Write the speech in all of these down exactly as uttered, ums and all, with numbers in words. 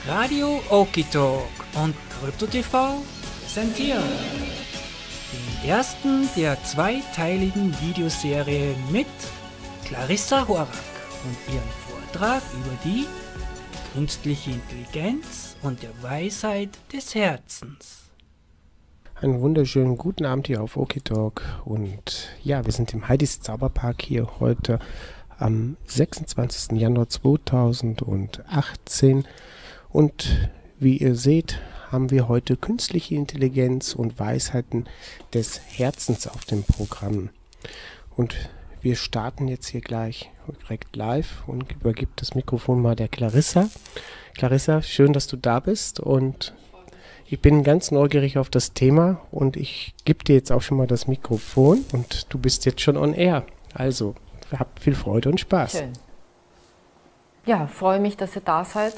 Radio Okitalk und KryptoTV präsentieren den ersten der zweiteiligen Videoserie mit Clarissa Horak und ihrem Vortrag über die künstliche Intelligenz und der Weisheit des Herzens. Einen wunderschönen guten Abend hier auf Okitalk und ja, wir sind im Heidis Zauberpark hier heute am sechsundzwanzigsten Januar zweitausendachtzehn und wie ihr seht, haben wir heute künstliche Intelligenz und Weisheiten des Herzens auf dem Programm. Und wir starten jetzt hier gleich direkt live und übergebe das Mikrofon mal der Clarissa. Clarissa, schön, dass du da bist und ich bin ganz neugierig auf das Thema und ich gebe dir jetzt auch schon mal das Mikrofon und du bist jetzt schon on air. Also, habt viel Freude und Spaß. Schön. Ja, freue mich, dass ihr da seid.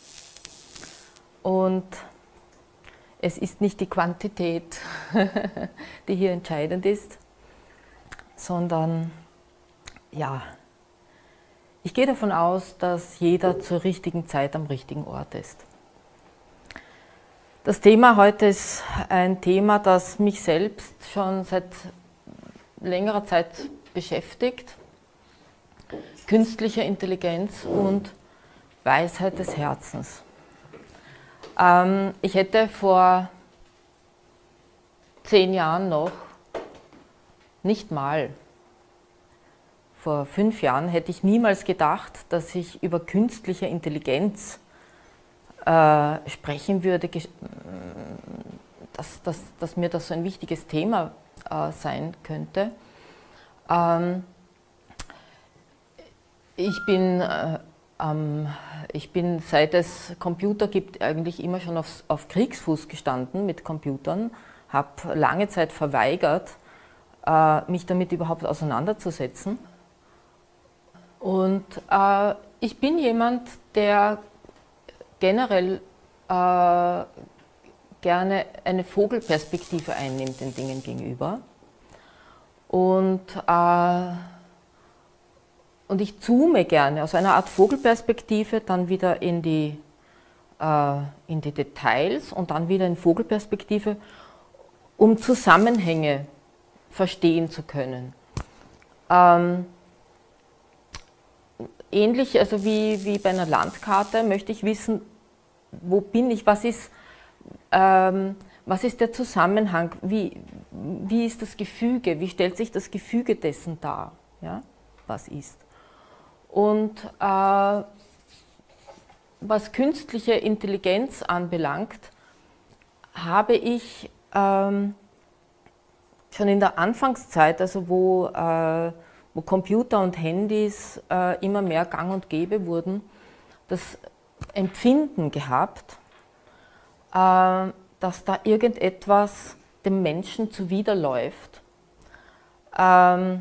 Und es ist nicht die Quantität, die hier entscheidend ist, sondern ja, ich gehe davon aus, dass jeder zur richtigen Zeit am richtigen Ort ist. Das Thema heute ist ein Thema, das mich selbst schon seit längerer Zeit beschäftigt. Künstliche Intelligenz und Weisheit des Herzens. Ähm, ich hätte vor zehn Jahren noch, nicht mal, vor fünf Jahren hätte ich niemals gedacht, dass ich über künstliche Intelligenz äh, sprechen würde, dass, dass, dass mir das so ein wichtiges Thema äh, sein könnte. Ähm, ich bin äh, ähm, ich bin, seit es Computer gibt, eigentlich immer schon auf, auf Kriegsfuß gestanden mit Computern, habe lange Zeit verweigert, äh, mich damit überhaupt auseinanderzusetzen. Und äh, ich bin jemand, der generell äh, gerne eine Vogelperspektive einnimmt den Dingen gegenüber. Und, äh, und ich zoome gerne aus einer Art Vogelperspektive dann wieder in die, äh, in die Details und dann wieder in Vogelperspektive, um Zusammenhänge verstehen zu können. Ähm, ähnlich also wie, wie bei einer Landkarte möchte ich wissen, wo bin ich, was ist, ähm, was ist der Zusammenhang, wie, wie ist das Gefüge, wie stellt sich das Gefüge dessen dar, ja, was ist. Und äh, was künstliche Intelligenz anbelangt, habe ich ähm, schon in der Anfangszeit, also wo, äh, wo Computer und Handys äh, immer mehr gang und gäbe wurden, das Empfinden gehabt, äh, dass da irgendetwas dem Menschen zuwiderläuft. Ähm,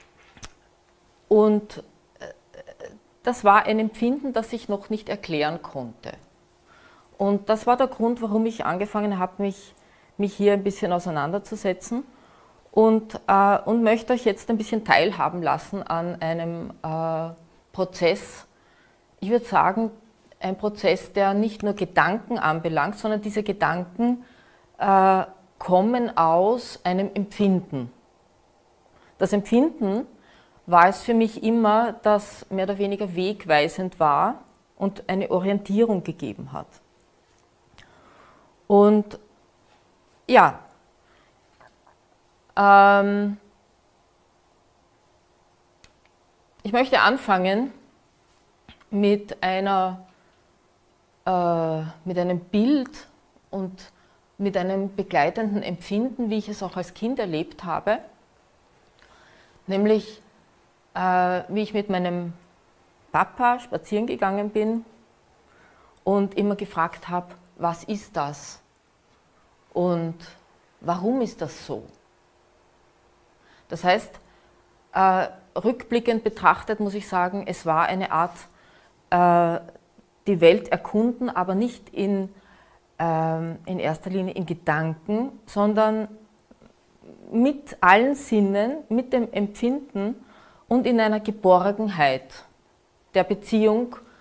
und das war ein Empfinden, das ich noch nicht erklären konnte. Und das war der Grund, warum ich angefangen habe, mich, mich hier ein bisschen auseinanderzusetzen und, äh, und möchte euch jetzt ein bisschen teilhaben lassen an einem äh, Prozess. Ich würde sagen, ein Prozess, der nicht nur Gedanken anbelangt, sondern diese Gedanken äh, kommen aus einem Empfinden. Das Empfinden war es für mich immer, das mehr oder weniger wegweisend war und eine Orientierung gegeben hat. Und ja, ähm, ich möchte anfangen mit einer, äh, mit einem Bild und mit einem begleitenden Empfinden, wie ich es auch als Kind erlebt habe, nämlich Äh, wie ich mit meinem Papa spazieren gegangen bin und immer gefragt habe, was ist das und warum ist das so? Das heißt, äh, rückblickend betrachtet muss ich sagen, es war eine Art, äh, die Welt erkunden, aber nicht in, äh, in erster Linie in Gedanken, sondern mit allen Sinnen, mit dem Empfinden und in einer Geborgenheit der Beziehung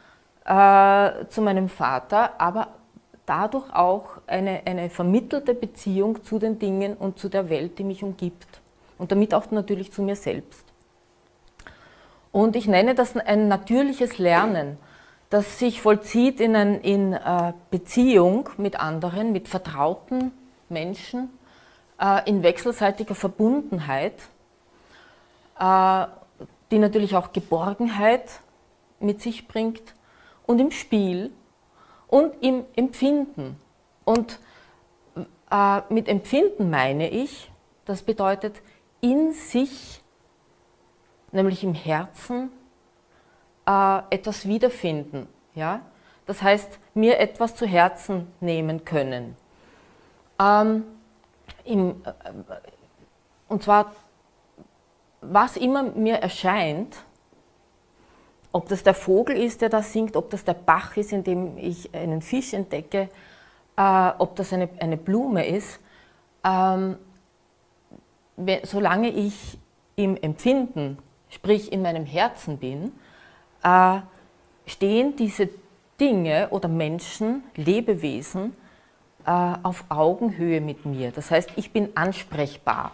äh, zu meinem Vater, aber dadurch auch eine, eine vermittelte Beziehung zu den Dingen und zu der Welt, die mich umgibt. Und damit auch natürlich zu mir selbst. Und ich nenne das ein natürliches Lernen, das sich vollzieht in, ein, in äh, Beziehung mit anderen, mit vertrauten Menschen, äh, in wechselseitiger Verbundenheit, äh, die natürlich auch Geborgenheit mit sich bringt, und im Spiel und im Empfinden. Und äh, mit Empfinden meine ich, das bedeutet in sich, nämlich im Herzen, äh, etwas wiederfinden. Ja? Das heißt, mir etwas zu Herzen nehmen können. Ähm, im, äh, und zwar, was immer mir erscheint, ob das der Vogel ist, der da singt, ob das der Bach ist, in dem ich einen Fisch entdecke, äh, ob das eine, eine Blume ist, ähm, wenn, solange ich im Empfinden, sprich in meinem Herzen bin, äh, stehen diese Dinge oder Menschen, Lebewesen, äh, auf Augenhöhe mit mir. Das heißt, ich bin ansprechbar.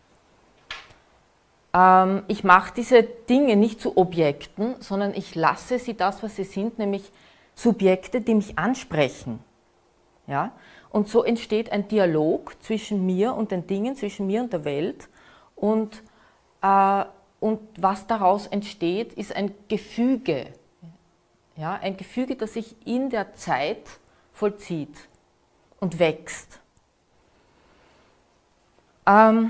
Ähm, ich mache diese Dinge nicht zu Objekten, sondern ich lasse sie das, was sie sind, nämlich Subjekte, die mich ansprechen. Ja? Und so entsteht ein Dialog zwischen mir und den Dingen, zwischen mir und der Welt. Und äh, Und was daraus entsteht, ist ein Gefüge. Ja, ein Gefüge, das sich in der Zeit vollzieht und wächst. Ähm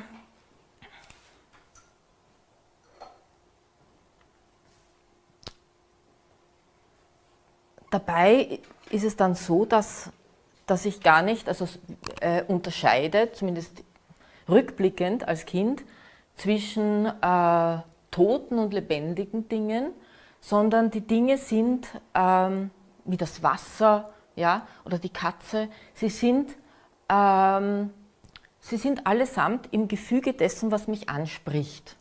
Dabei ist es dann so, dass, dass ich gar nicht also, äh, unterscheide, zumindest rückblickend als Kind, zwischen äh, toten und lebendigen Dingen, sondern die Dinge sind ähm, wie das Wasser, ja, oder die Katze, sie sind, ähm, sie sind allesamt im Gefüge dessen, was mich anspricht.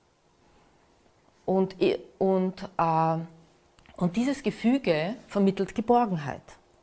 Und, und, äh, und dieses Gefüge vermittelt Geborgenheit.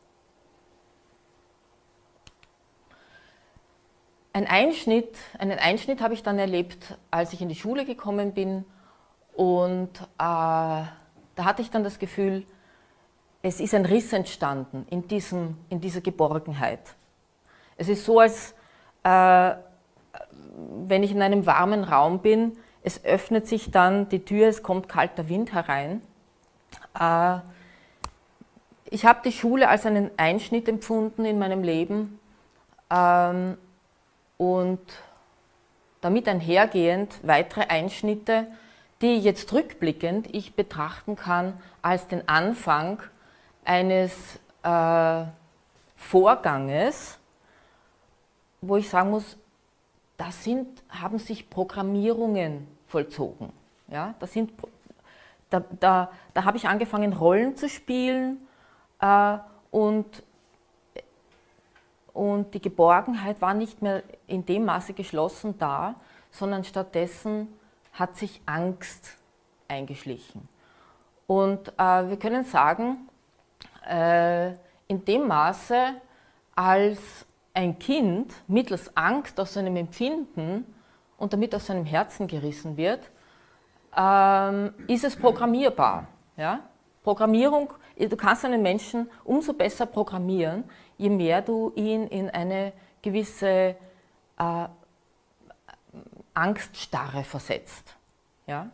Ein Einschnitt, einen Einschnitt habe ich dann erlebt, als ich in die Schule gekommen bin, und äh, da hatte ich dann das Gefühl, es ist ein Riss entstanden in, diesem, in dieser Geborgenheit. Es ist so, als äh, wenn ich in einem warmen Raum bin, es öffnet sich dann die Tür, es kommt kalter Wind herein. Äh, ich habe die Schule als einen Einschnitt empfunden in meinem Leben, ähm, und damit einhergehend weitere Einschnitte, die jetzt rückblickend ich betrachten kann als den Anfang eines äh, Vorganges, wo ich sagen muss, da sind, haben sich Programmierungen vollzogen. Ja, da, sind, da, da, da habe ich angefangen, Rollen zu spielen, äh, und Und die Geborgenheit war nicht mehr in dem Maße geschlossen da, sondern stattdessen hat sich Angst eingeschlichen. Und äh, wir können sagen, äh, in dem Maße, als ein Kind mittels Angst aus seinem Empfinden und damit aus seinem Herzen gerissen wird, äh, ist es programmierbar. Ja? Programmierung, du kannst einen Menschen umso besser programmieren, je mehr du ihn in eine gewisse äh, Angststarre versetzt. Ja?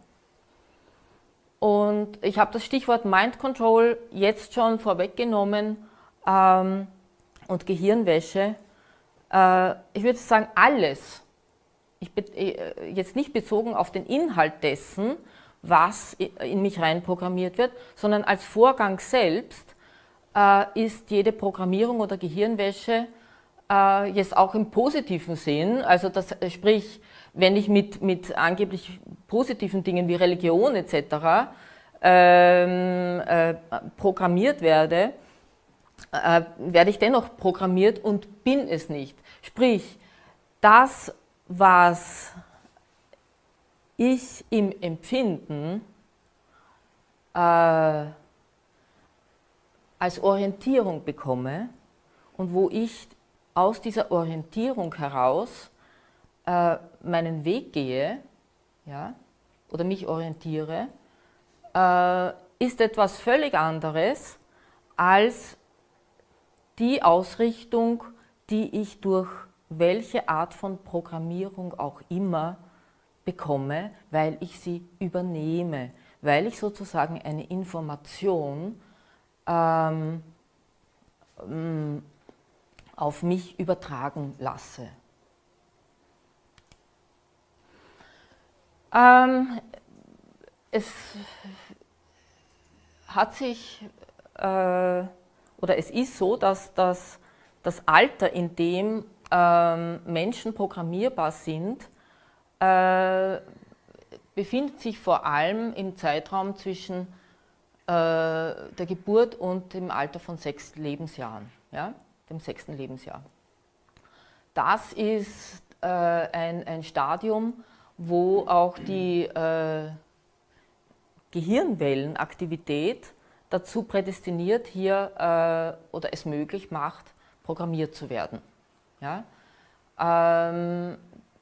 Und ich habe das Stichwort Mind Control jetzt schon vorweggenommen, ähm, und Gehirnwäsche. Äh, ich würde sagen, alles, ich be jetzt nicht bezogen auf den Inhalt dessen, was in mich rein programmiert wird, sondern als Vorgang selbst äh, ist jede Programmierung oder Gehirnwäsche äh, jetzt auch im positiven Sinn, also das, sprich, wenn ich mit, mit angeblich positiven Dingen wie Religion et cetera ähm, äh, programmiert werde, äh, werde ich dennoch programmiert und bin es nicht. Sprich, das, was ich im Empfinden äh, als Orientierung bekomme und wo ich aus dieser Orientierung heraus äh, meinen Weg gehe, ja, oder mich orientiere, äh, ist etwas völlig anderes als die Ausrichtung, die ich durch welche Art von Programmierung auch immer bekomme, weil ich sie übernehme, weil ich sozusagen eine Information ähm, auf mich übertragen lasse. Ähm, es hat sich, äh, oder es ist so, dass das, das Alter, in dem ähm, Menschen programmierbar sind, äh, befindet sich vor allem im Zeitraum zwischen äh, der Geburt und dem Alter von sechs Lebensjahren, ja, dem sechsten Lebensjahr. Das ist äh, ein, ein Stadium, wo auch die äh, Gehirnwellenaktivität dazu prädestiniert, hier äh, oder es möglich macht, programmiert zu werden. Ja? Ähm,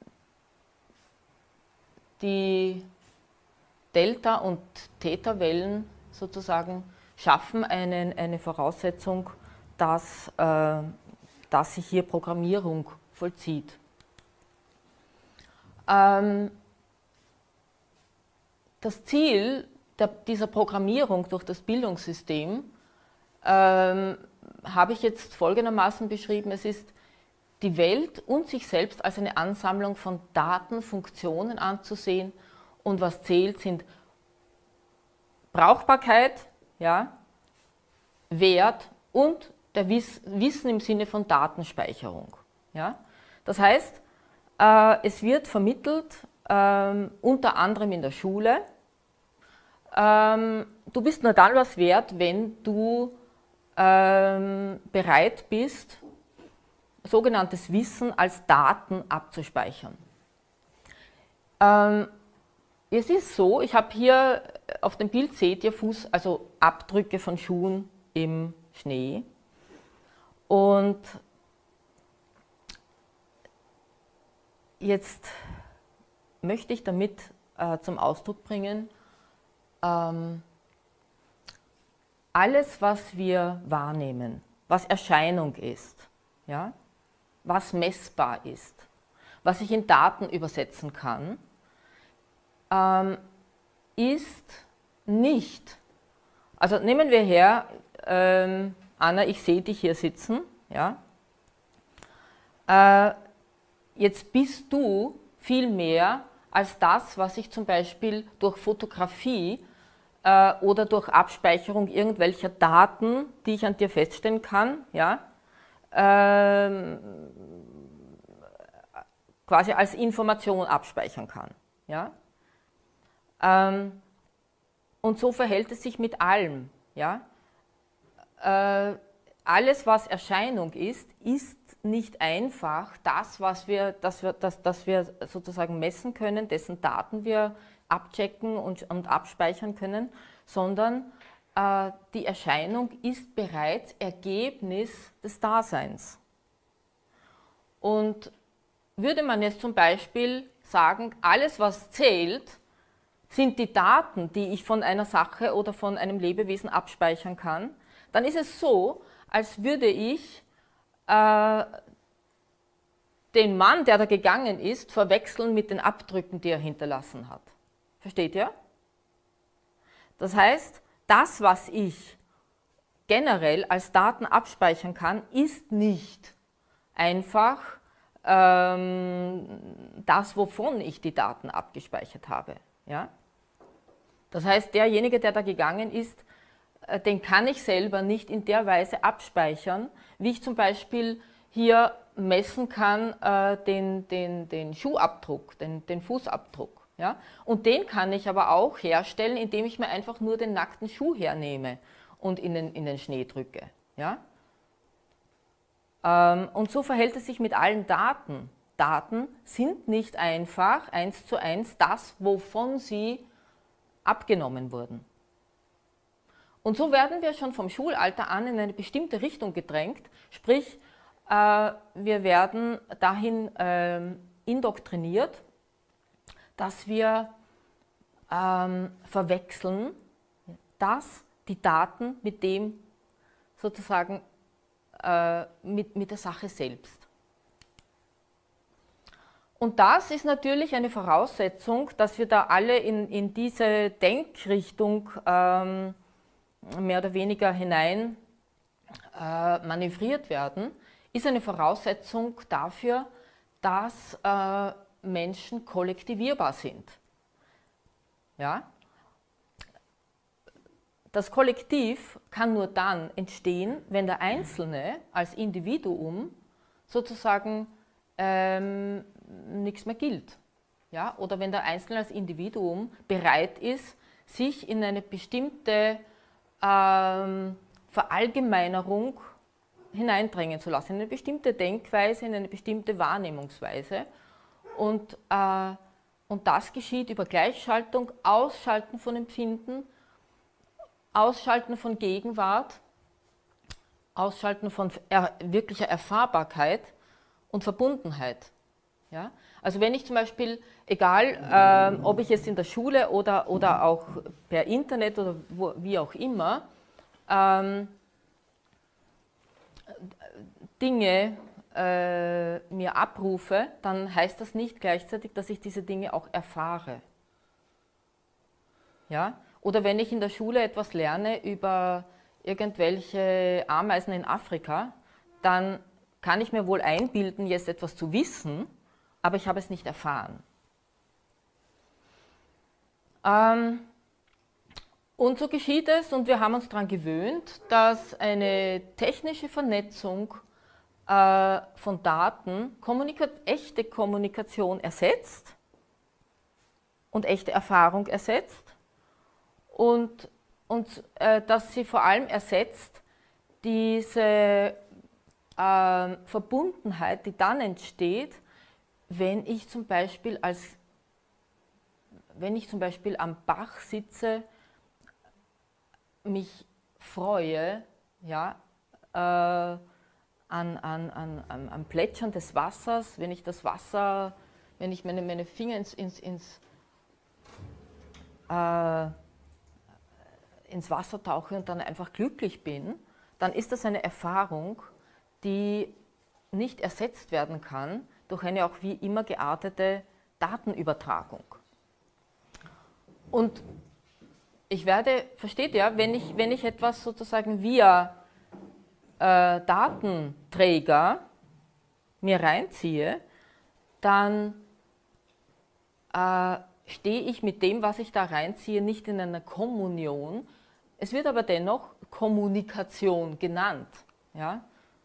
die Delta- und Theta-Wellen sozusagen schaffen einen, eine Voraussetzung, dass, äh, dass sich hier Programmierung vollzieht. Ähm, das Ziel der, dieser Programmierung durch das Bildungssystem ähm, habe ich jetzt folgendermaßen beschrieben: Es ist, die Welt und sich selbst als eine Ansammlung von Daten, Funktionen anzusehen, und was zählt, sind Brauchbarkeit, ja, Wert und der Wiss, Wissen im Sinne von Datenspeicherung. Ja. Das heißt, äh, es wird vermittelt, ähm, unter anderem in der Schule, ähm, du bist nur dann was wert, wenn du ähm, bereit bist, sogenanntes Wissen als Daten abzuspeichern. Ähm, es ist so, ich habe hier auf dem Bild, seht ihr Fuß, also Abdrücke von Schuhen im Schnee. Und jetzt möchte ich damit äh, zum Ausdruck bringen, ähm, alles, was wir wahrnehmen, was Erscheinung ist, ja, was messbar ist, was ich in Daten übersetzen kann, ähm, ist nicht, also nehmen wir her, ähm, Anna, ich sehe dich hier sitzen, ja, äh, jetzt bist du viel mehr als das, was ich zum Beispiel durch Fotografie äh, oder durch Abspeicherung irgendwelcher Daten, die ich an dir feststellen kann, ja, ähm, quasi als Information abspeichern kann. Ja? Ähm, und so verhält es sich mit allem. Ja? Äh, alles, was Erscheinung ist, ist nicht einfach das, was wir, das wir, das, das wir sozusagen messen können, dessen Daten wir abchecken und, und abspeichern können, sondern äh, die Erscheinung ist bereits Ergebnis des Daseins. Und würde man jetzt zum Beispiel sagen, alles, was zählt, sind die Daten, die ich von einer Sache oder von einem Lebewesen abspeichern kann, dann ist es so, als würde ich äh, den Mann, der da gegangen ist, verwechseln mit den Abdrücken, die er hinterlassen hat. Versteht ihr? Das heißt, das, was ich generell als Daten abspeichern kann, ist nicht einfach ähm, das, wovon ich die Daten abgespeichert habe. Ja? Das heißt, derjenige, der da gegangen ist, äh, den kann ich selber nicht in der Weise abspeichern, wie ich zum Beispiel hier messen kann äh, den, den, den Schuhabdruck, den, den Fußabdruck. Ja? Und den kann ich aber auch herstellen, indem ich mir einfach nur den nackten Schuh hernehme und in den, in den Schnee drücke. Ja? Ähm, und so verhält es sich mit allen Daten. Daten sind nicht einfach eins zu eins das, wovon sie abgenommen wurden. Und so werden wir schon vom Schulalter an in eine bestimmte Richtung gedrängt, sprich, äh, wir werden dahin äh, indoktriniert, dass wir ähm, verwechseln, dass die Daten mit dem sozusagen äh, mit, mit der Sache selbst. Und das ist natürlich eine Voraussetzung, dass wir da alle in, in diese Denkrichtung ähm, mehr oder weniger hinein äh, manövriert werden, ist eine Voraussetzung dafür, dass äh, Menschen kollektivierbar sind. Ja? Das Kollektiv kann nur dann entstehen, wenn der Einzelne als Individuum sozusagen ähm, nichts mehr gilt. Ja? Oder wenn der Einzelne als Individuum bereit ist, sich in eine bestimmte ähm, Verallgemeinerung hineindrängen zu lassen, in eine bestimmte Denkweise, in eine bestimmte Wahrnehmungsweise. Und, äh, und das geschieht über Gleichschaltung, Ausschalten von Empfinden, Ausschalten von Gegenwart, Ausschalten von er, wirklicher Erfahrbarkeit und Verbundenheit. Ja? Also wenn ich zum Beispiel, egal ähm, ob ich jetzt in der Schule oder, oder auch per Internet oder wo, wie auch immer, ähm, Dinge äh, mir abrufe, dann heißt das nicht gleichzeitig, dass ich diese Dinge auch erfahre. Ja? Oder wenn ich in der Schule etwas lerne über irgendwelche Ameisen in Afrika, dann kann ich mir wohl einbilden, jetzt etwas zu wissen, aber ich habe es nicht erfahren. Ähm, und so geschieht es, und wir haben uns daran gewöhnt, dass eine technische Vernetzung äh, von Daten Kommunika- echte Kommunikation ersetzt und echte Erfahrung ersetzt. Und, und äh, dass sie vor allem ersetzt diese äh, Verbundenheit, die dann entsteht, wenn ich zum Beispiel als, wenn ich zum Beispiel am Bach sitze, mich freue, ja, äh, an, an, an, an, am Plätschern des Wassers, wenn ich das Wasser, wenn ich meine, meine Finger ins, ins, ins äh, ins Wasser tauche und dann einfach glücklich bin, dann ist das eine Erfahrung, die nicht ersetzt werden kann durch eine auch wie immer geartete Datenübertragung. Und ich werde, versteht ihr, wenn ich, wenn ich etwas sozusagen via äh, Datenträger mir reinziehe, dann äh, stehe ich mit dem, was ich da reinziehe, nicht in einer Kommunion. Es wird aber dennoch Kommunikation genannt. Ja?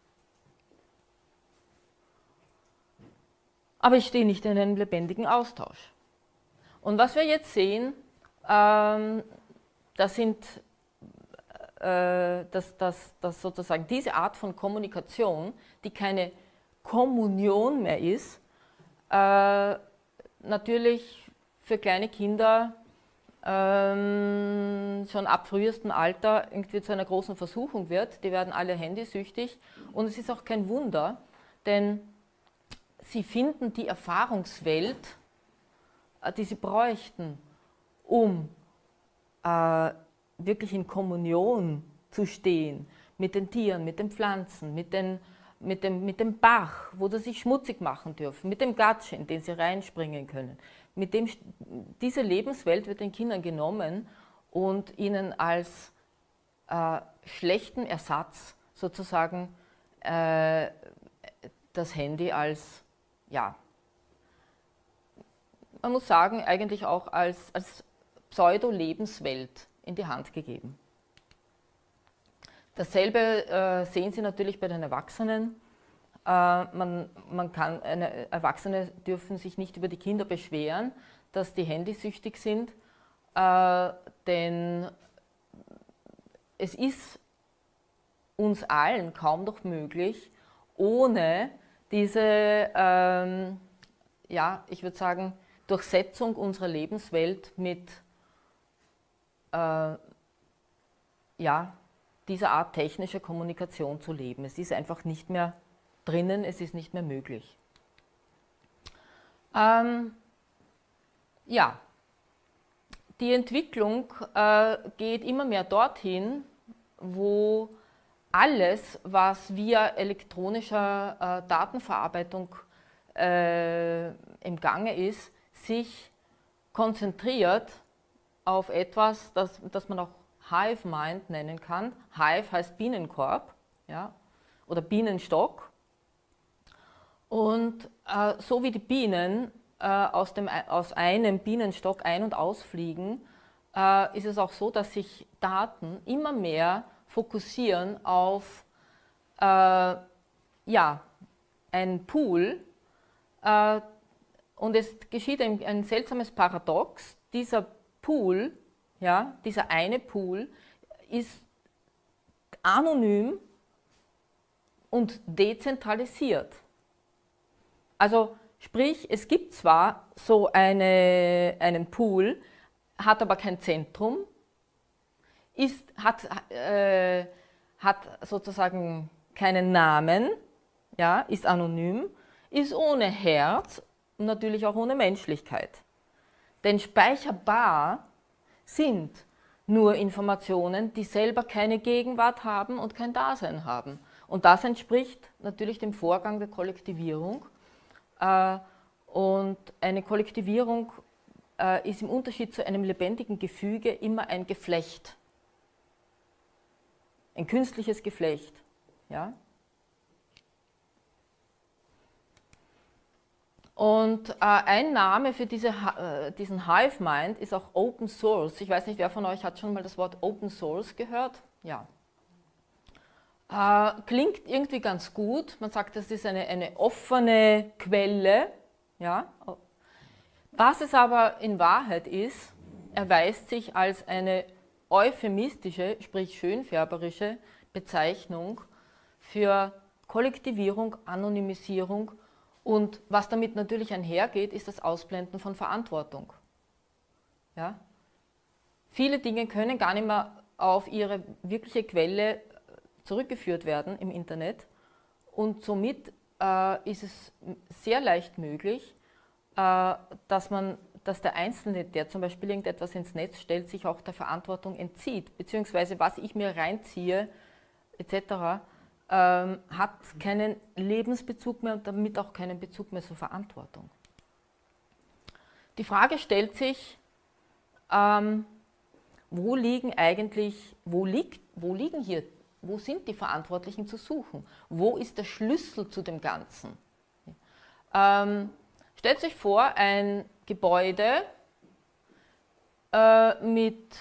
Aber ich stehe nicht in einem lebendigen Austausch. Und was wir jetzt sehen, ähm, das sind, äh, dass, dass, dass sozusagen diese Art von Kommunikation, die keine Kommunion mehr ist, äh, natürlich für kleine Kinder ähm, schon ab frühestem Alter irgendwie zu einer großen Versuchung wird. Die werden alle handysüchtig und es ist auch kein Wunder, denn sie finden die Erfahrungswelt, äh, die sie bräuchten, um äh, wirklich in Kommunion zu stehen mit den Tieren, mit den Pflanzen, mit, den, mit, dem, mit dem Bach, wo sie sich schmutzig machen dürfen, mit dem Gatsch, in den sie reinspringen können. Mit dem, diese Lebenswelt wird den Kindern genommen und ihnen als äh, schlechten Ersatz sozusagen äh, das Handy als, ja, man muss sagen, eigentlich auch als, als Pseudo-Lebenswelt in die Hand gegeben. Dasselbe äh, sehen Sie natürlich bei den Erwachsenen. Äh, man, man kann, eine, Erwachsene dürfen sich nicht über die Kinder beschweren, dass die handysüchtig sind, äh, denn es ist uns allen kaum noch möglich, ohne diese, ähm, ja, ich würde sagen, Durchsetzung unserer Lebenswelt mit, äh, ja, diese Art technische Kommunikation zu leben. Es ist einfach nicht mehr drinnen, es ist nicht mehr möglich. Ähm, ja, die Entwicklung äh, geht immer mehr dorthin, wo alles, was via elektronischer äh, Datenverarbeitung äh, im Gange ist, sich konzentriert auf etwas, das, das man auch Hive Mind nennen kann. Hive heißt Bienenkorb, ja, oder Bienenstock. Und äh, so wie die Bienen äh, aus, dem, aus einem Bienenstock ein- und ausfliegen, äh, ist es auch so, dass sich Daten immer mehr fokussieren auf äh, ja, einen Pool. Äh, und es geschieht ein, ein seltsames Paradox. Dieser Pool, ja, dieser eine Pool, ist anonym und dezentralisiert. Also sprich, es gibt zwar so eine, einen Pool, hat aber kein Zentrum, ist, hat, äh, hat sozusagen keinen Namen, ja, ist anonym, ist ohne Herz und natürlich auch ohne Menschlichkeit. Denn speicherbar sind nur Informationen, die selber keine Gegenwart haben und kein Dasein haben. Und das entspricht natürlich dem Vorgang der Kollektivierung. Äh, und eine Kollektivierung äh, ist im Unterschied zu einem lebendigen Gefüge immer ein Geflecht. Ein künstliches Geflecht. Ja? Und äh, ein Name für diese, äh, diesen Hive Mind ist auch Open Source. Ich weiß nicht, wer von euch hat schon mal das Wort Open Source gehört? Ja. Äh, klingt irgendwie ganz gut. Man sagt, das ist eine, eine offene Quelle. Ja. Was es aber in Wahrheit ist, erweist sich als eine euphemistische, sprich schönfärberische Bezeichnung für Kollektivierung, Anonymisierung. Und was damit natürlich einhergeht, ist das Ausblenden von Verantwortung. Ja? Viele Dinge können gar nicht mehr auf ihre wirkliche Quelle zurückgeführt werden im Internet und somit äh, ist es sehr leicht möglich, äh, dass, man, dass der Einzelne, der zum Beispiel irgendetwas ins Netz stellt, sich auch der Verantwortung entzieht, beziehungsweise was ich mir reinziehe, et cetera, Ähm, hat keinen Lebensbezug mehr und damit auch keinen Bezug mehr zur Verantwortung. Die Frage stellt sich, ähm, wo liegen eigentlich, wo, liegt, wo liegen hier, wo sind die Verantwortlichen zu suchen? Wo ist der Schlüssel zu dem Ganzen? Ähm, stellt euch vor, ein Gebäude äh, mit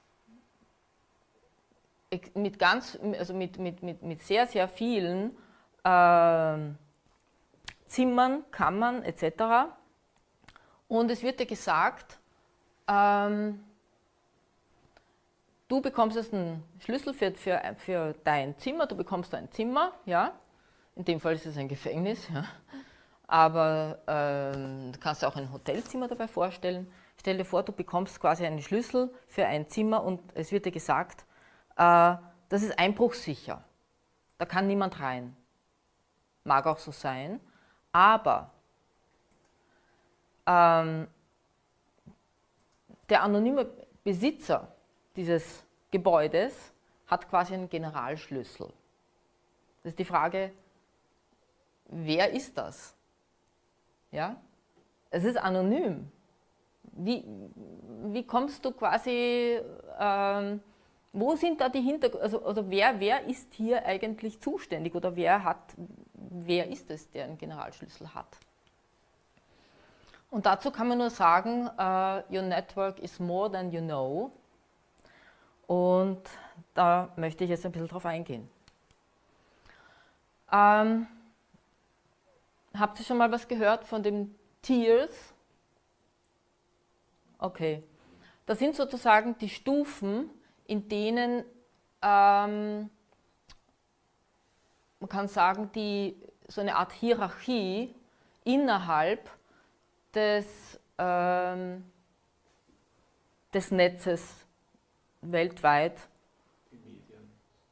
mit ganz, also mit, mit, mit, mit sehr, sehr vielen äh, Zimmern, Kammern et cetera. Und es wird dir gesagt, ähm, du bekommst jetzt einen Schlüssel für, für, für dein Zimmer, du bekommst ein Zimmer, ja, in dem Fall ist es ein Gefängnis, ja. Aber ähm, du kannst dir auch ein Hotelzimmer dabei vorstellen. Stell dir vor, du bekommst quasi einen Schlüssel für ein Zimmer und es wird dir gesagt, das ist einbruchssicher, da kann niemand rein. Mag auch so sein, aber ähm, der anonyme Besitzer dieses Gebäudes hat quasi einen Generalschlüssel. Das ist die Frage, wer ist das? Ja? Es ist anonym. Wie, wie kommst du quasi... Ähm, Wo sind da die Hintergründe, also, also wer, wer ist hier eigentlich zuständig oder wer, hat, wer ist es, der einen Generalschlüssel hat? Und dazu kann man nur sagen, uh, your network is more than you know. Und da möchte ich jetzt ein bisschen drauf eingehen. Ähm, habt ihr schon mal was gehört von den Tiers? Okay, das sind sozusagen die Stufen, in denen, ähm, man kann sagen, die, so eine Art Hierarchie innerhalb des, ähm, des Netzes weltweit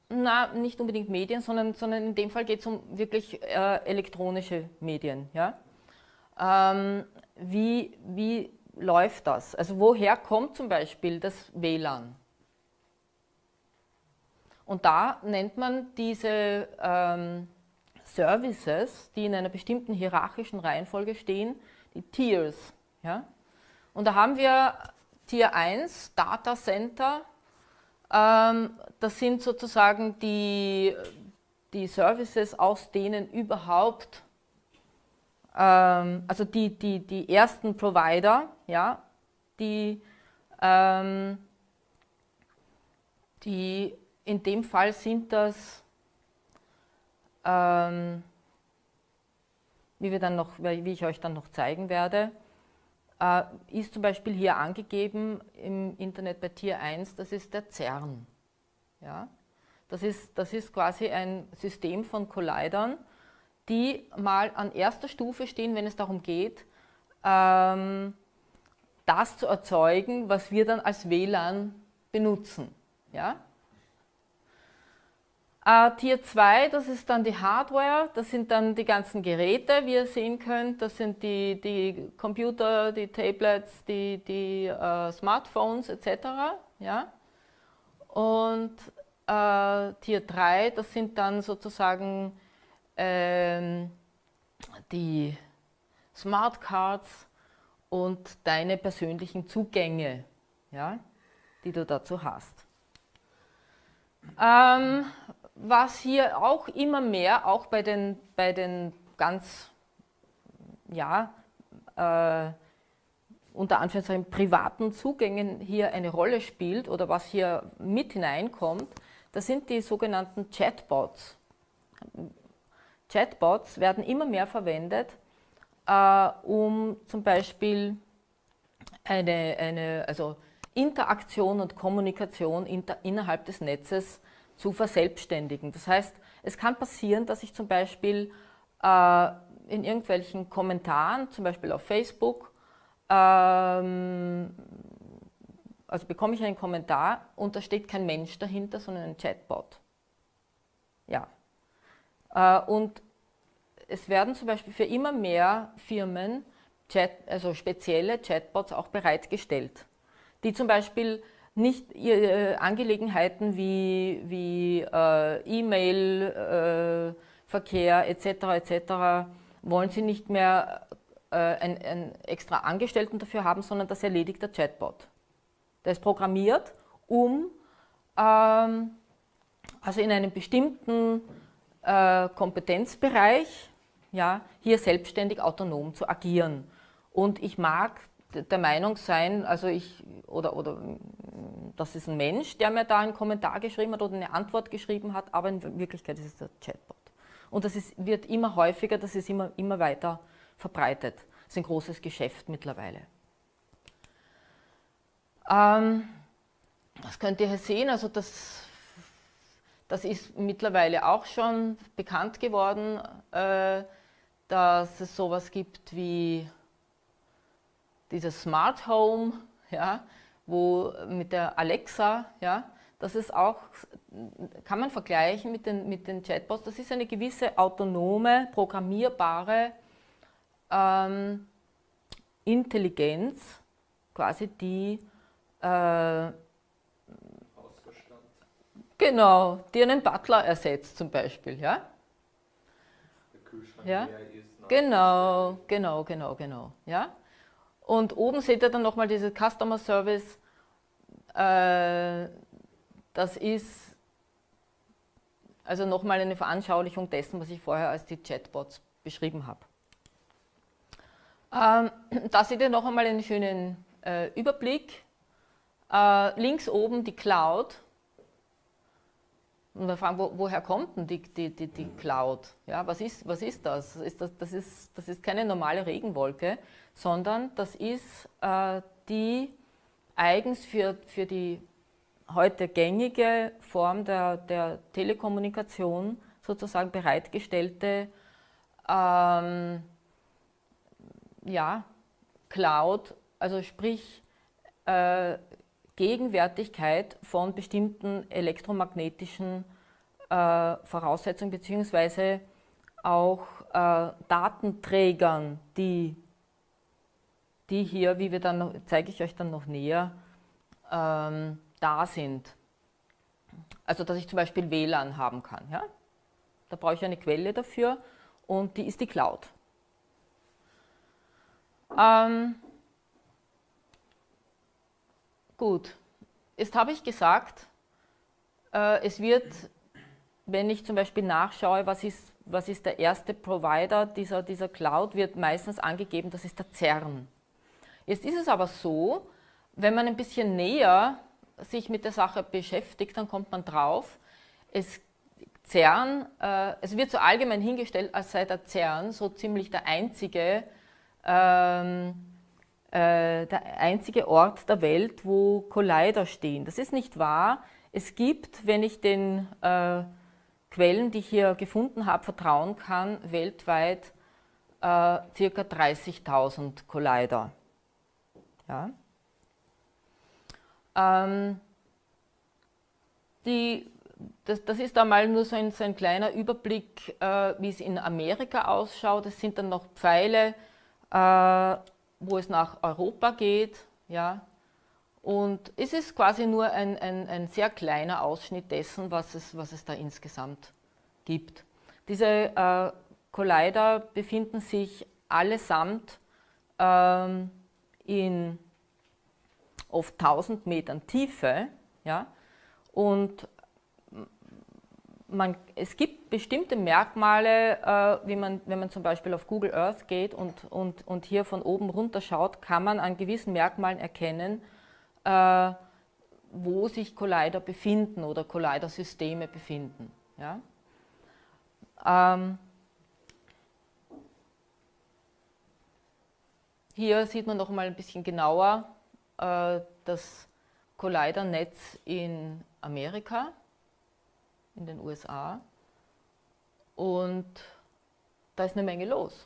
Na, nicht unbedingt Medien, sondern, sondern in dem Fall geht es um wirklich äh, elektronische Medien. Ja? Ähm, wie, wie läuft das? Also woher kommt zum Beispiel das W L A N? Und da nennt man diese ähm, Services, die in einer bestimmten hierarchischen Reihenfolge stehen, die Tiers. Ja? Und da haben wir Tier eins, Data Center. Ähm, das sind sozusagen die, die Services, aus denen überhaupt, ähm, also die, die, die ersten Provider, ja, die, ähm, die in dem Fall sind das, ähm, wie, wir dann noch, wie ich euch dann noch zeigen werde, äh, ist zum Beispiel hier angegeben im Internet bei Tier eins, das ist der CERN. Ja? Das ist, das ist quasi ein System von Collidern, die mal an erster Stufe stehen, wenn es darum geht, ähm, das zu erzeugen, was wir dann als W L A N benutzen. Ja? Uh, Tier zwei, das ist dann die Hardware, das sind dann die ganzen Geräte, wie ihr sehen könnt, das sind die, die Computer, die Tablets, die, die uh, Smartphones et cetera. Ja? Und uh, Tier drei, das sind dann sozusagen ähm, die Smart Cards und deine persönlichen Zugänge, ja, die du dazu hast. Ähm, Was hier auch immer mehr, auch bei den, bei den ganz, ja, äh, unter Anführungszeichen privaten Zugängen hier eine Rolle spielt oder was hier mit hineinkommt, das sind die sogenannten Chatbots. Chatbots werden immer mehr verwendet, äh, um zum Beispiel eine, eine also Interaktion und Kommunikation inter, innerhalb des Netzes zu verselbstständigen. Das heißt, es kann passieren, dass ich zum Beispiel äh, in irgendwelchen Kommentaren, zum Beispiel auf Facebook, ähm, also bekomme ich einen Kommentar und da steht kein Mensch dahinter, sondern ein Chatbot. Ja. Äh, und es werden zum Beispiel für immer mehr Firmen Chat, also spezielle Chatbots auch bereitgestellt, die zum Beispiel nicht äh, Angelegenheiten wie, wie äh, E-Mail-Verkehr äh, et cetera et cetera wollen sie nicht mehr äh, einen, einen extra Angestellten dafür haben, sondern das erledigt der Chatbot. Der ist programmiert, um ähm, also in einem bestimmten äh, Kompetenzbereich, ja, hier selbstständig autonom zu agieren. Und ich mag der Meinung sein, also ich, oder, oder das ist ein Mensch, der mir da einen Kommentar geschrieben hat oder eine Antwort geschrieben hat, aber in Wirklichkeit ist es der Chatbot. Und das ist, wird immer häufiger, das ist immer, immer weiter verbreitet. Das ist ein großes Geschäft mittlerweile. Ähm, das könnt ihr hier sehen, also das, das ist mittlerweile auch schon bekannt geworden, äh, dass es sowas gibt wie dieses Smart Home, ja, wo mit der Alexa, ja, das ist auch, kann man vergleichen mit den, mit den Chatbots, das ist eine gewisse autonome, programmierbare ähm, Intelligenz, quasi die äh, genau, die einen Butler ersetzt zum Beispiel, ja. Der Kühlschrank ja? leer ist. Genau, genau, genau, genau, ja. Und oben seht ihr dann nochmal dieses Customer Service, äh, das ist also nochmal eine Veranschaulichung dessen, was ich vorher als die Chatbots beschrieben habe. Ähm, da seht ihr noch einmal einen schönen äh, Überblick. Äh, links oben die Cloud. Und wir fragen, wo, woher kommt denn die, die, die, die Cloud? Ja, was, ist, was ist das? Ist das, das, ist, das ist keine normale Regenwolke, sondern das ist äh, die eigens für, für die heute gängige Form der, der Telekommunikation sozusagen bereitgestellte ähm, ja, Cloud, also sprich äh, Gegenwärtigkeit von bestimmten elektromagnetischen äh, Voraussetzung beziehungsweise auch äh, Datenträgern, die, die hier, wie wir dann noch, zeige ich euch dann noch näher, ähm, da sind. Also dass ich zum Beispiel W L A N haben kann. Ja? Da brauche ich eine Quelle dafür und die ist die Cloud. Ähm, gut, jetzt habe ich gesagt, äh, es wird, wenn ich zum Beispiel nachschaue, was ist, was ist der erste Provider dieser, dieser Cloud, wird meistens angegeben, das ist der CERN. Jetzt ist es aber so, wenn man ein bisschen näher sich mit der Sache beschäftigt, dann kommt man drauf, es, CERN, äh, es wird so allgemein hingestellt, als sei der CERN so ziemlich der einzige, ähm, äh, der einzige Ort der Welt, wo Collider stehen. Das ist nicht wahr. Es gibt, wenn ich den äh, Quellen, die ich hier gefunden habe, vertrauen kann, weltweit äh, ca. dreißigtausend Collider. Ja. Ähm, die, das, das ist einmal nur so ein, so ein kleiner Überblick, äh, wie es in Amerika ausschaut. Es sind dann noch Pfeile, äh, wo es nach Europa geht. Ja. Und es ist quasi nur ein, ein, ein sehr kleiner Ausschnitt dessen, was es, was es da insgesamt gibt. Diese äh, Collider befinden sich allesamt ähm, in oft tausend Metern Tiefe, ja, und man, es gibt bestimmte Merkmale, äh, wie man, wenn man zum Beispiel auf Google Earth geht und, und, und hier von oben runter schaut, kann man an gewissen Merkmalen erkennen, äh, wo sich Collider befinden oder Collider-Systeme befinden. Ja. Ähm, hier sieht man noch mal ein bisschen genauer äh, das Collider-Netz in Amerika, in den U S A, und da ist eine Menge los.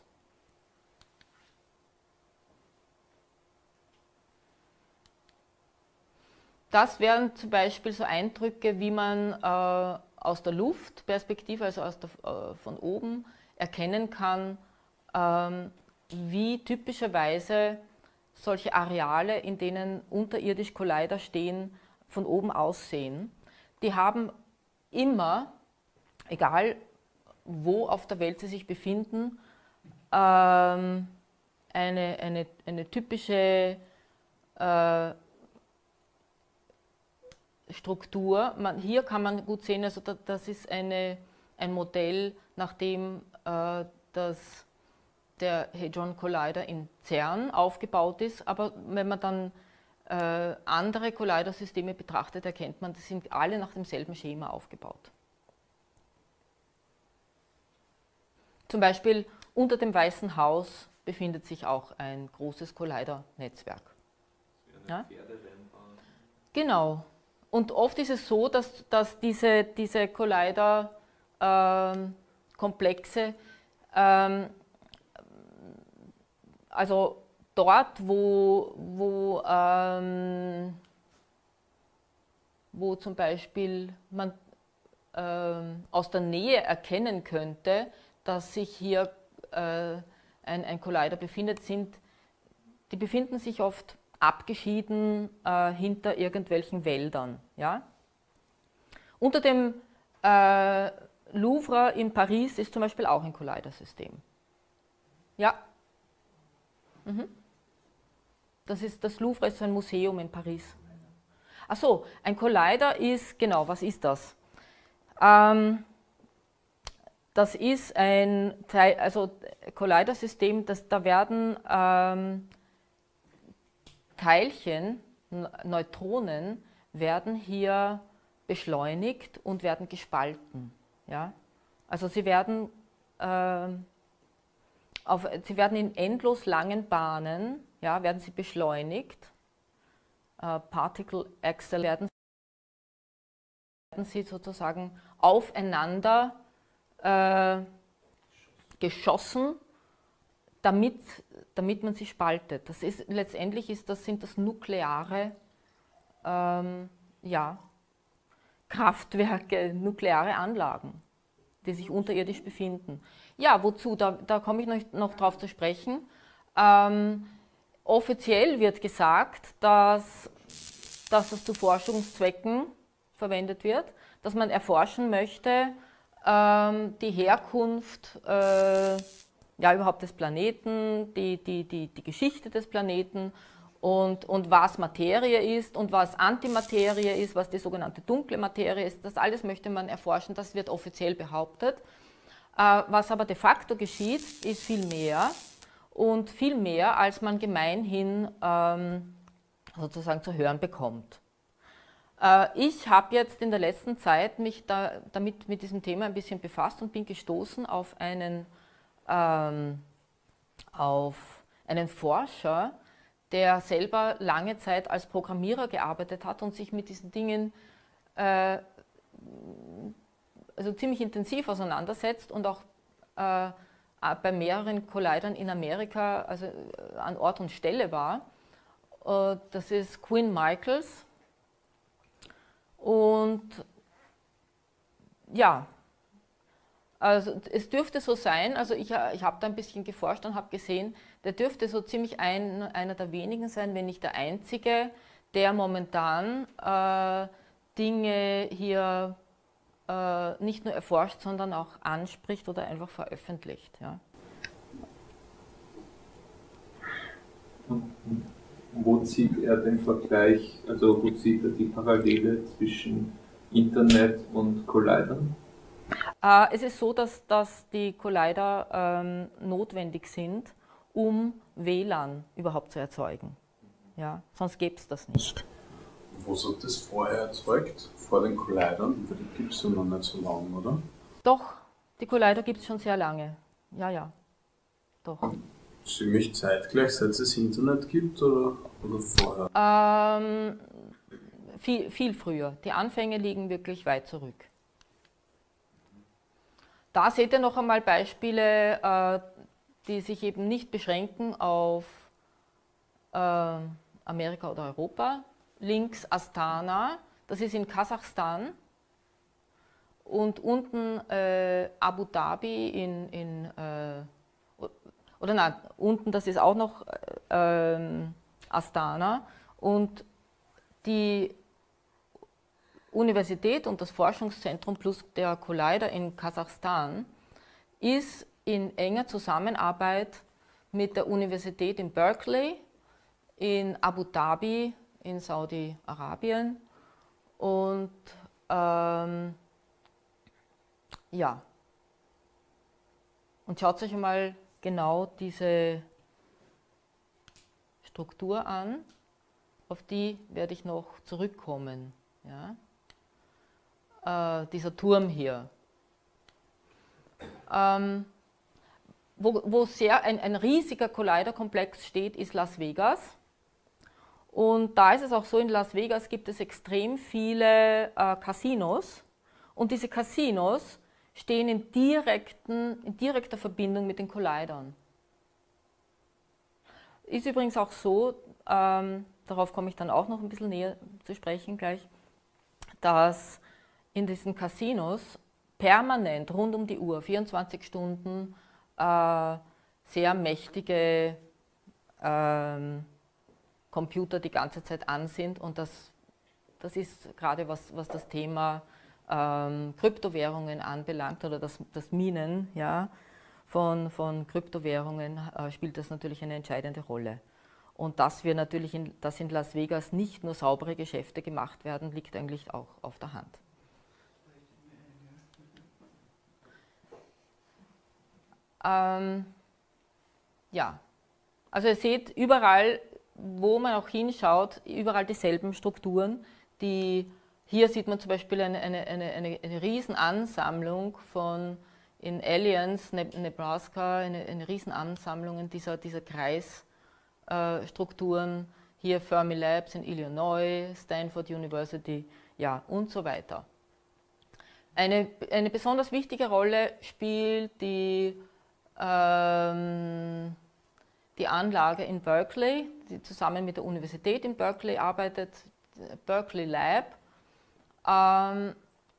Das wären zum Beispiel so Eindrücke, wie man äh, aus der Luftperspektive, also aus der, äh, von oben, erkennen kann, ähm, wie typischerweise solche Areale, in denen unterirdisch Collider stehen, von oben aussehen. Die haben immer, egal wo auf der Welt sie sich befinden, ähm, eine, eine, eine typische äh, Struktur. Man, hier kann man gut sehen, also da, das ist eine, ein Modell, nach dem äh, das, der Hadron Collider in CERN aufgebaut ist, aber wenn man dann äh, andere Collider-Systeme betrachtet, erkennt man, die sind alle nach demselben Schema aufgebaut. Zum Beispiel unter dem Weißen Haus befindet sich auch ein großes Collider-Netzwerk. Ja? Genau. Und oft ist es so, dass, dass diese, diese Collider-Komplexe, ähm, also dort, wo, wo, ähm, wo zum Beispiel man ähm, aus der Nähe erkennen könnte, dass sich hier äh, ein, ein Collider befindet, sind, die befinden sich oft abgeschieden äh, hinter irgendwelchen Wäldern. Ja? Unter dem äh, Louvre in Paris ist zum Beispiel auch ein Collider-System. Ja? Mhm. Das, ist, das Louvre ist so ein Museum in Paris. Ach so, ein Collider ist, genau, was ist das? Ähm, das ist ein Teil, also Collider-System, das, da werden ähm, Teilchen, Neutronen, werden hier beschleunigt und werden gespalten. Ja? Also sie werden, äh, auf, sie werden in endlos langen Bahnen, ja, werden sie beschleunigt, äh, Particle Accelerator, werden sie sozusagen aufeinander äh, geschossen, damit, damit man sie spaltet. Das ist, letztendlich ist das, sind das nukleare, ähm, ja, Kraftwerke, nukleare Anlagen, die sich unterirdisch befinden. Ja, wozu? Da, da komme ich noch, noch drauf zu sprechen. Ähm, offiziell wird gesagt, dass, dass es zu Forschungszwecken verwendet wird, dass man erforschen möchte, ähm, die Herkunft äh, ja, überhaupt des Planeten, die, die, die, die Geschichte des Planeten und, und was Materie ist und was Antimaterie ist, was die sogenannte dunkle Materie ist. Das alles möchte man erforschen, das wird offiziell behauptet. Äh, was aber de facto geschieht, ist viel mehr und viel mehr, als man gemeinhin ähm, sozusagen zu hören bekommt. Äh, ich habe jetzt in der letzten Zeit mich da, damit mit diesem Thema ein bisschen befasst und bin gestoßen auf einen Ähm, auf einen Forscher, der selber lange Zeit als Programmierer gearbeitet hat und sich mit diesen Dingen äh, also ziemlich intensiv auseinandersetzt und auch äh, bei mehreren Collidern in Amerika also äh, an Ort und Stelle war. Äh, das ist Quinn Michaels. Und ja, also es dürfte so sein, also ich, ich habe da ein bisschen geforscht und habe gesehen, der dürfte so ziemlich ein, einer der wenigen sein, wenn nicht der einzige, der momentan äh, Dinge hier äh, nicht nur erforscht, sondern auch anspricht oder einfach veröffentlicht. Ja. Und wo zieht er den Vergleich, also wo zieht er die Parallele zwischen Internet und Collidern? Äh, es ist so, dass, dass die Collider ähm, notwendig sind, um W L A N überhaupt zu erzeugen. Ja, sonst gäbe es das nicht. Wo wird das vorher erzeugt? Vor den Collidern? Die gibt es ja noch nicht so lange, oder? Doch, die Collider gibt es schon sehr lange. Ja, ja, doch. Ziemlich zeitgleich, seit es das Internet gibt, oder, oder vorher? Ähm, viel, viel früher. Die Anfänge liegen wirklich weit zurück. Da seht ihr noch einmal Beispiele, äh, die sich eben nicht beschränken auf äh, Amerika oder Europa. Links Astana, das ist in Kasachstan. Und unten äh, Abu Dhabi in, in äh, oder nein, unten, das ist auch noch äh, Astana. Und die Universität und das Forschungszentrum plus der Collider in Kasachstan ist in enger Zusammenarbeit mit der Universität in Berkeley, in Abu Dhabi, in Saudi-Arabien und ähm, ja. Und schaut euch einmal genau diese Struktur an, auf die werde ich noch zurückkommen. Ja. Äh, dieser Turm hier. Ähm, wo, wo sehr ein, ein riesiger Collider-Komplex steht, ist Las Vegas. Und da ist es auch so, in Las Vegas gibt es extrem viele äh, Casinos. Und diese Casinos stehen in, direkten, in direkter Verbindung mit den Collidern. Ist übrigens auch so, ähm, darauf komme ich dann auch noch ein bisschen näher zu sprechen gleich, dass in diesen Casinos permanent, rund um die Uhr, vierundzwanzig Stunden, äh, sehr mächtige äh, Computer die ganze Zeit an sind. Und das, das ist gerade was, was das Thema ähm, Kryptowährungen anbelangt oder das, das Minen ja, von, von Kryptowährungen, äh, spielt das natürlich eine entscheidende Rolle. Und dass wir natürlich in, dass in Las Vegas nicht nur saubere Geschäfte gemacht werden, liegt eigentlich auch auf der Hand. Ähm, ja, also ihr seht überall, wo man auch hinschaut, überall dieselben Strukturen. Die, hier sieht man zum Beispiel eine, eine, eine, eine, eine Riesenansammlung von in Alliance, Nebraska, eine, eine Riesenansammlung dieser, dieser Kreisstrukturen. Hier Fermilabs in Illinois, Stanford University, ja, und so weiter. Eine, eine besonders wichtige Rolle spielt die ähm, die Anlage in Berkeley, die zusammen mit der Universität in Berkeley arbeitet, Berkeley Lab. Ähm,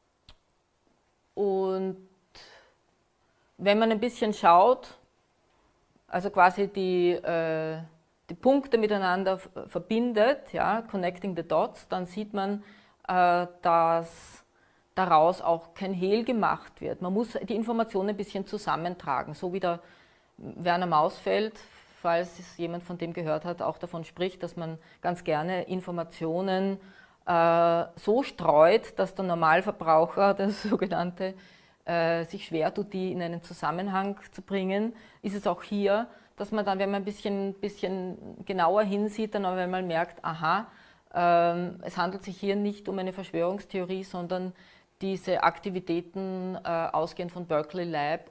und wenn man ein bisschen schaut, also quasi die, äh, die Punkte miteinander verbindet, ja, connecting the dots, dann sieht man, äh, dass daraus auch kein Hehl gemacht wird. Man muss die Informationen ein bisschen zusammentragen, so wie der Werner Mausfeld, falls es jemand von dem gehört hat, auch davon spricht, dass man ganz gerne Informationen äh, so streut, dass der Normalverbraucher, der sogenannte, äh, sich schwer tut, die in einen Zusammenhang zu bringen, ist es auch hier, dass man dann, wenn man ein bisschen, bisschen genauer hinsieht, dann auf einmal merkt, aha, ähm, es handelt sich hier nicht um eine Verschwörungstheorie, sondern diese Aktivitäten äh, ausgehend von Berkeley Lab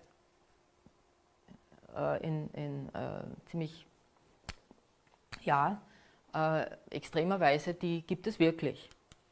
äh, in, in äh, ziemlich, ja, äh, extremer Weise, die gibt es wirklich.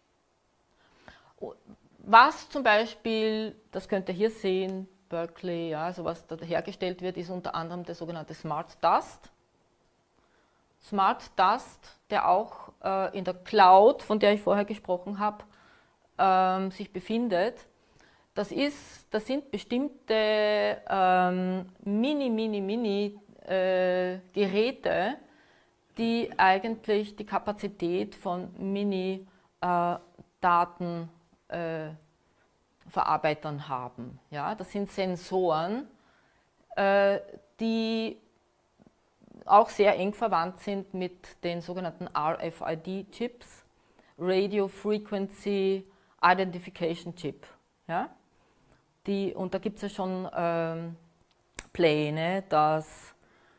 Was zum Beispiel, das könnt ihr hier sehen, Berkeley, ja, also was da hergestellt wird, ist unter anderem der sogenannte Smart Dust. Smart Dust, der auch äh, in der Cloud, von der ich vorher gesprochen habe, ähm, sich befindet. Das, ist, das sind bestimmte ähm, mini, mini, mini äh, Geräte, die eigentlich die Kapazität von Mini-Daten äh, Verarbeitern haben. Ja, das sind Sensoren, äh, die auch sehr eng verwandt sind mit den sogenannten R F I D-Chips, Radio Frequency Identification Chip. Ja? Die, und da gibt es ja schon ähm, Pläne, dass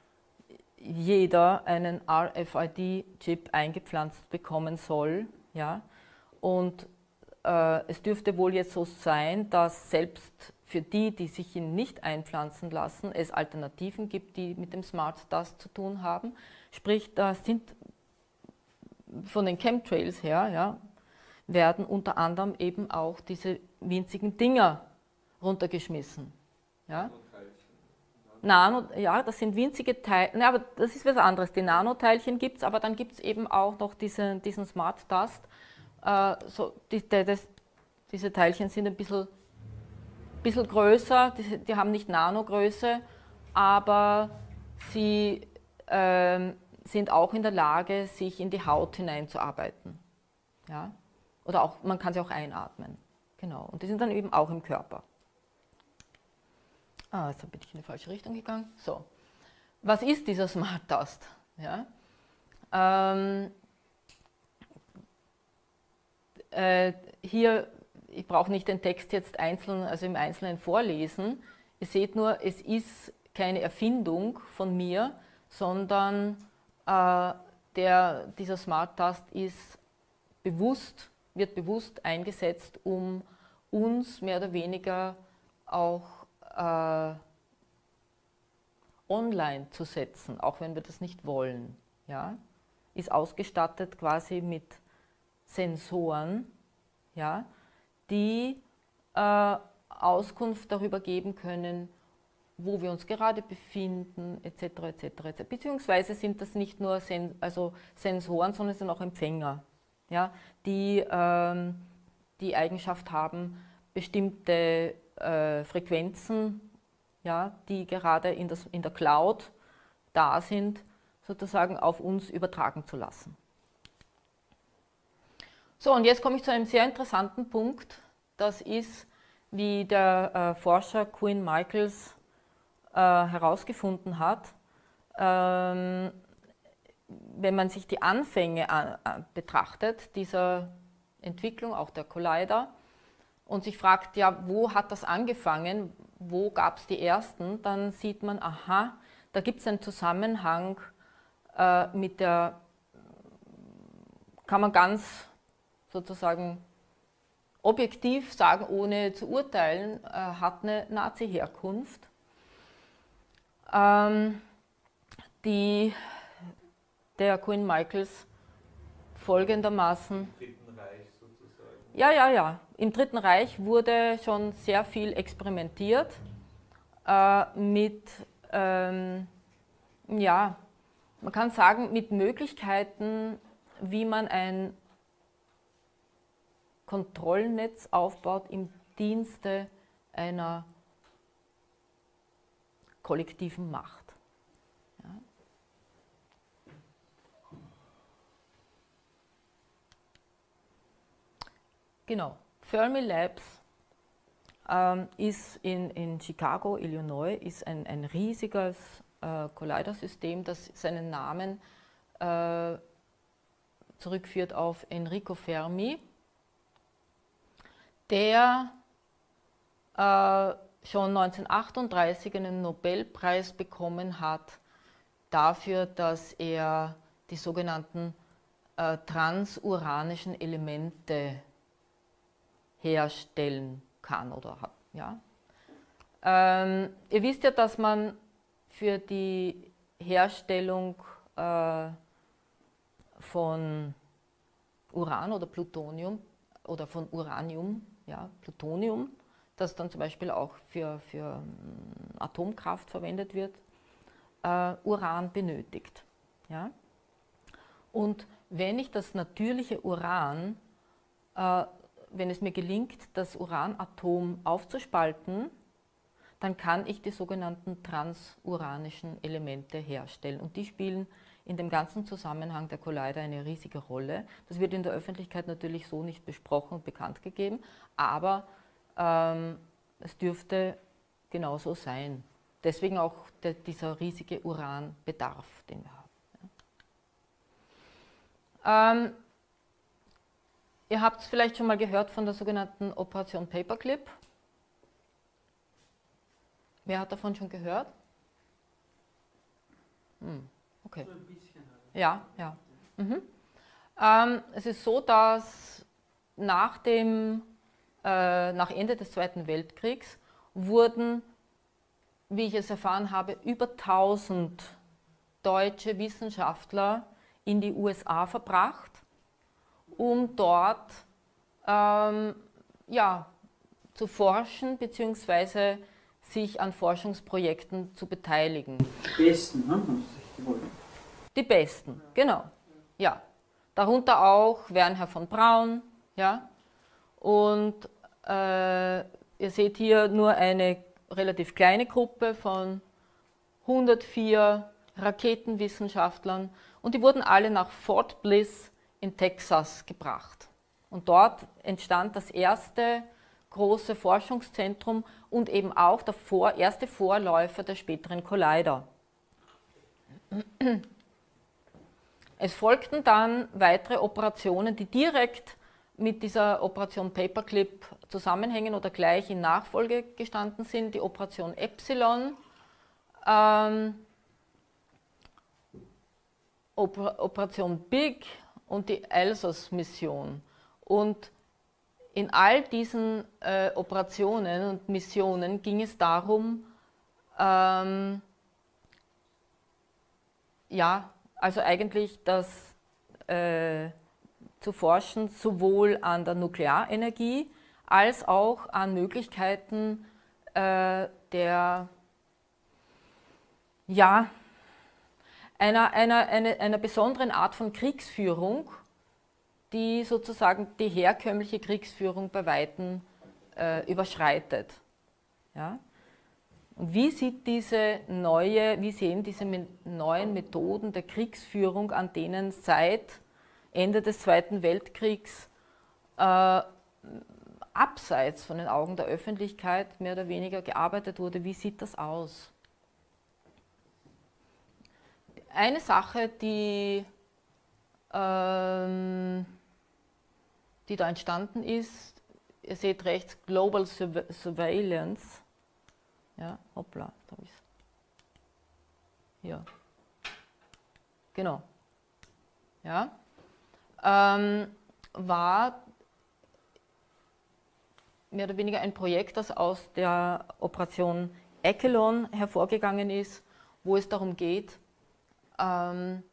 jeder einen R F I D-Chip eingepflanzt bekommen soll. Ja? Und äh, es dürfte wohl jetzt so sein, dass selbst für die, die sich ihn nicht einpflanzen lassen, es Alternativen gibt, die mit dem Smart Dust zu tun haben. Sprich, da sind von den Chemtrails her, ja, werden unter anderem eben auch diese winzigen Dinger runtergeschmissen. Ja? Nano, ja, das sind winzige Teilchen, ja, aber das ist was anderes. Die Nanoteilchen gibt es, aber dann gibt es eben auch noch diese, diesen Smart Dust. Äh, so, die, die, das, diese Teilchen sind ein bisschen, bisschen größer, die, die haben nicht Nanogröße, aber sie äh, sind auch in der Lage, sich in die Haut hineinzuarbeiten. Ja? Oder auch, man kann sie auch einatmen. Genau. Und die sind dann eben auch im Körper. Ah, jetzt bin ich in die falsche Richtung gegangen. So, was ist dieser Smart Dust? Ja? Ähm, äh, hier, ich brauche nicht den Text jetzt einzeln, also im Einzelnen vorlesen. Ihr seht nur, es ist keine Erfindung von mir, sondern äh, der, dieser Smart Dust ist bewusst, wird bewusst eingesetzt, um uns mehr oder weniger auch Äh, online zu setzen, auch wenn wir das nicht wollen. Ja? Ist ausgestattet quasi mit Sensoren, ja, die äh, Auskunft darüber geben können, wo wir uns gerade befinden, et cetera et cetera et cetera. Beziehungsweise sind das nicht nur Sen also Sensoren, sondern es sind auch Empfänger, ja, die ähm, die Eigenschaft haben, bestimmte Äh, Frequenzen, ja, die gerade in, das, in der Cloud da sind, sozusagen auf uns übertragen zu lassen. So, und jetzt komme ich zu einem sehr interessanten Punkt. Das ist, wie der äh, Forscher Quinn Michaels äh, herausgefunden hat, ähm, wenn man sich die Anfänge an, an, betrachtet, dieser Entwicklung, auch der Collider, und sich fragt, ja, wo hat das angefangen, wo gab es die ersten, dann sieht man, aha, da gibt es einen Zusammenhang äh, mit der, kann man ganz sozusagen objektiv sagen, ohne zu urteilen, äh, hat eine Nazi-Herkunft, ähm, die der Quinn Michaels folgendermaßen... Ja, ja, ja. Im Dritten Reich wurde schon sehr viel experimentiert äh, mit, ähm, ja, man kann sagen, mit Möglichkeiten, wie man ein Kontrollnetz aufbaut im Dienste einer kollektiven Macht. Ja. Genau, Fermilabs ähm, ist in, in Chicago, Illinois, ist ein, ein riesiges äh, Collider-System, das seinen Namen äh, zurückführt auf Enrico Fermi, der äh, schon neunzehnhundertachtunddreißig einen Nobelpreis bekommen hat dafür, dass er die sogenannten äh, transuranischen Elemente herstellen kann oder hat. Ja? Ähm, ihr wisst ja, dass man für die Herstellung äh, von Uran oder Plutonium oder von Uranium, ja, Plutonium, das dann zum Beispiel auch für, für Atomkraft verwendet wird, äh, Uran benötigt. Ja? Und wenn ich das natürliche Uran, äh, wenn es mir gelingt, das Uranatom aufzuspalten, dann kann ich die sogenannten transuranischen Elemente herstellen. Und die spielen in dem ganzen Zusammenhang der Collider eine riesige Rolle. Das wird in der Öffentlichkeit natürlich so nicht besprochen und bekannt gegeben, aber ähm, es dürfte genauso sein. Deswegen auch der, dieser riesige Uranbedarf, den wir haben. Ja. Ähm, ihr habt es vielleicht schon mal gehört von der sogenannten Operation Paperclip. Wer hat davon schon gehört? Hm, okay. So ein bisschen. Ja, ja. Mhm. Ähm, es ist so, dass nach, dem, äh, nach Ende des Zweiten Weltkriegs wurden, wie ich es erfahren habe, über tausend deutsche Wissenschaftler in die U S A verbracht, um dort ähm, ja, zu forschen bzw. sich an Forschungsprojekten zu beteiligen. Die Besten, ne? Haben Sie sich geholt. Die Besten, genau. Ja. Darunter auch Wernher von Braun. Ja. Und äh, ihr seht hier nur eine relativ kleine Gruppe von hundertvier Raketenwissenschaftlern. Und die wurden alle nach Fort Bliss in Texas gebracht. Und dort entstand das erste große Forschungszentrum und eben auch der vor, erste Vorläufer der späteren Collider. Es folgten dann weitere Operationen, die direkt mit dieser Operation Paperclip zusammenhängen oder gleich in Nachfolge gestanden sind. Die Operation Epsilon, ähm, Oper Operation Big und die Alsos-Mission. Und in all diesen äh, Operationen und Missionen ging es darum, ähm, ja, also eigentlich das äh, zu forschen, sowohl an der Nuklearenergie als auch an Möglichkeiten äh, der, ja, einer, einer, einer, einer besonderen Art von Kriegsführung, die sozusagen die herkömmliche Kriegsführung bei Weitem äh, überschreitet. Ja? Und wie sieht diese neue, wie sehen diese neuen Methoden der Kriegsführung, an denen seit Ende des Zweiten Weltkriegs äh, abseits von den Augen der Öffentlichkeit mehr oder weniger gearbeitet wurde, wie sieht das aus? Eine Sache, die, ähm, die da entstanden ist, ihr seht rechts Global Surveillance. Ja, hoppla, da habe ich es. Hier. Genau. Ja. Ähm, war mehr oder weniger ein Projekt, das aus der Operation Echelon hervorgegangen ist, wo es darum geht, ähm,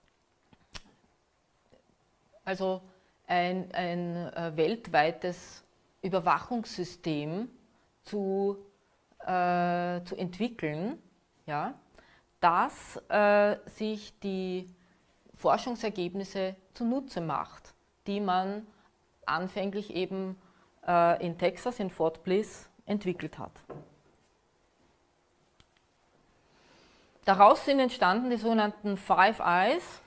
also ein, ein äh, weltweites Überwachungssystem zu, äh, zu entwickeln, ja, das äh, sich die Forschungsergebnisse zunutze macht, die man anfänglich eben äh, in Texas, in Fort Bliss, entwickelt hat. Daraus sind entstanden die sogenannten Five Eyes.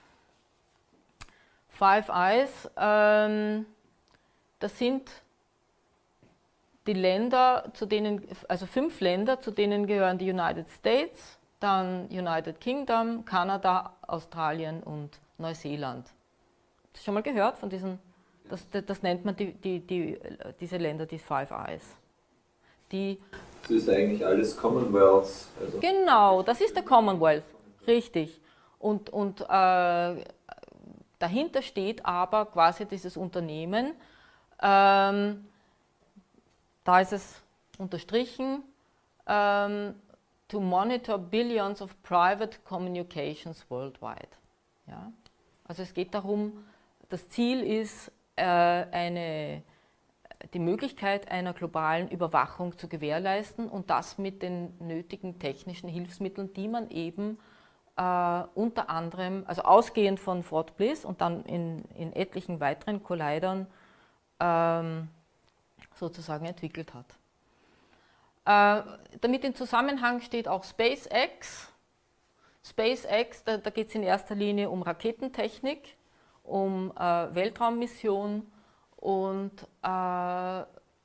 Five Eyes, ähm, das sind die Länder, zu denen, also fünf Länder, zu denen gehören die United States, dann United Kingdom, Kanada, Australien und Neuseeland. Hast du schon mal gehört von diesen, das, das nennt man die, die, die, diese Länder, die Five Eyes. Die, das ist eigentlich alles Commonwealth. Also genau, das ist der Commonwealth, richtig. Und, und äh, dahinter steht aber quasi dieses Unternehmen, ähm, da ist es unterstrichen, ähm, to monitor billions of private communications worldwide. Ja? Also es geht darum, das Ziel ist, äh, eine, die Möglichkeit einer globalen Überwachung zu gewährleisten und das mit den nötigen technischen Hilfsmitteln, die man eben äh, unter anderem, also ausgehend von Fort Bliss und dann in, in etlichen weiteren Collidern ähm, sozusagen entwickelt hat. Äh, damit in Zusammenhang steht auch SpaceX. SpaceX, da, da geht es in erster Linie um Raketentechnik, um äh, Weltraummission und äh,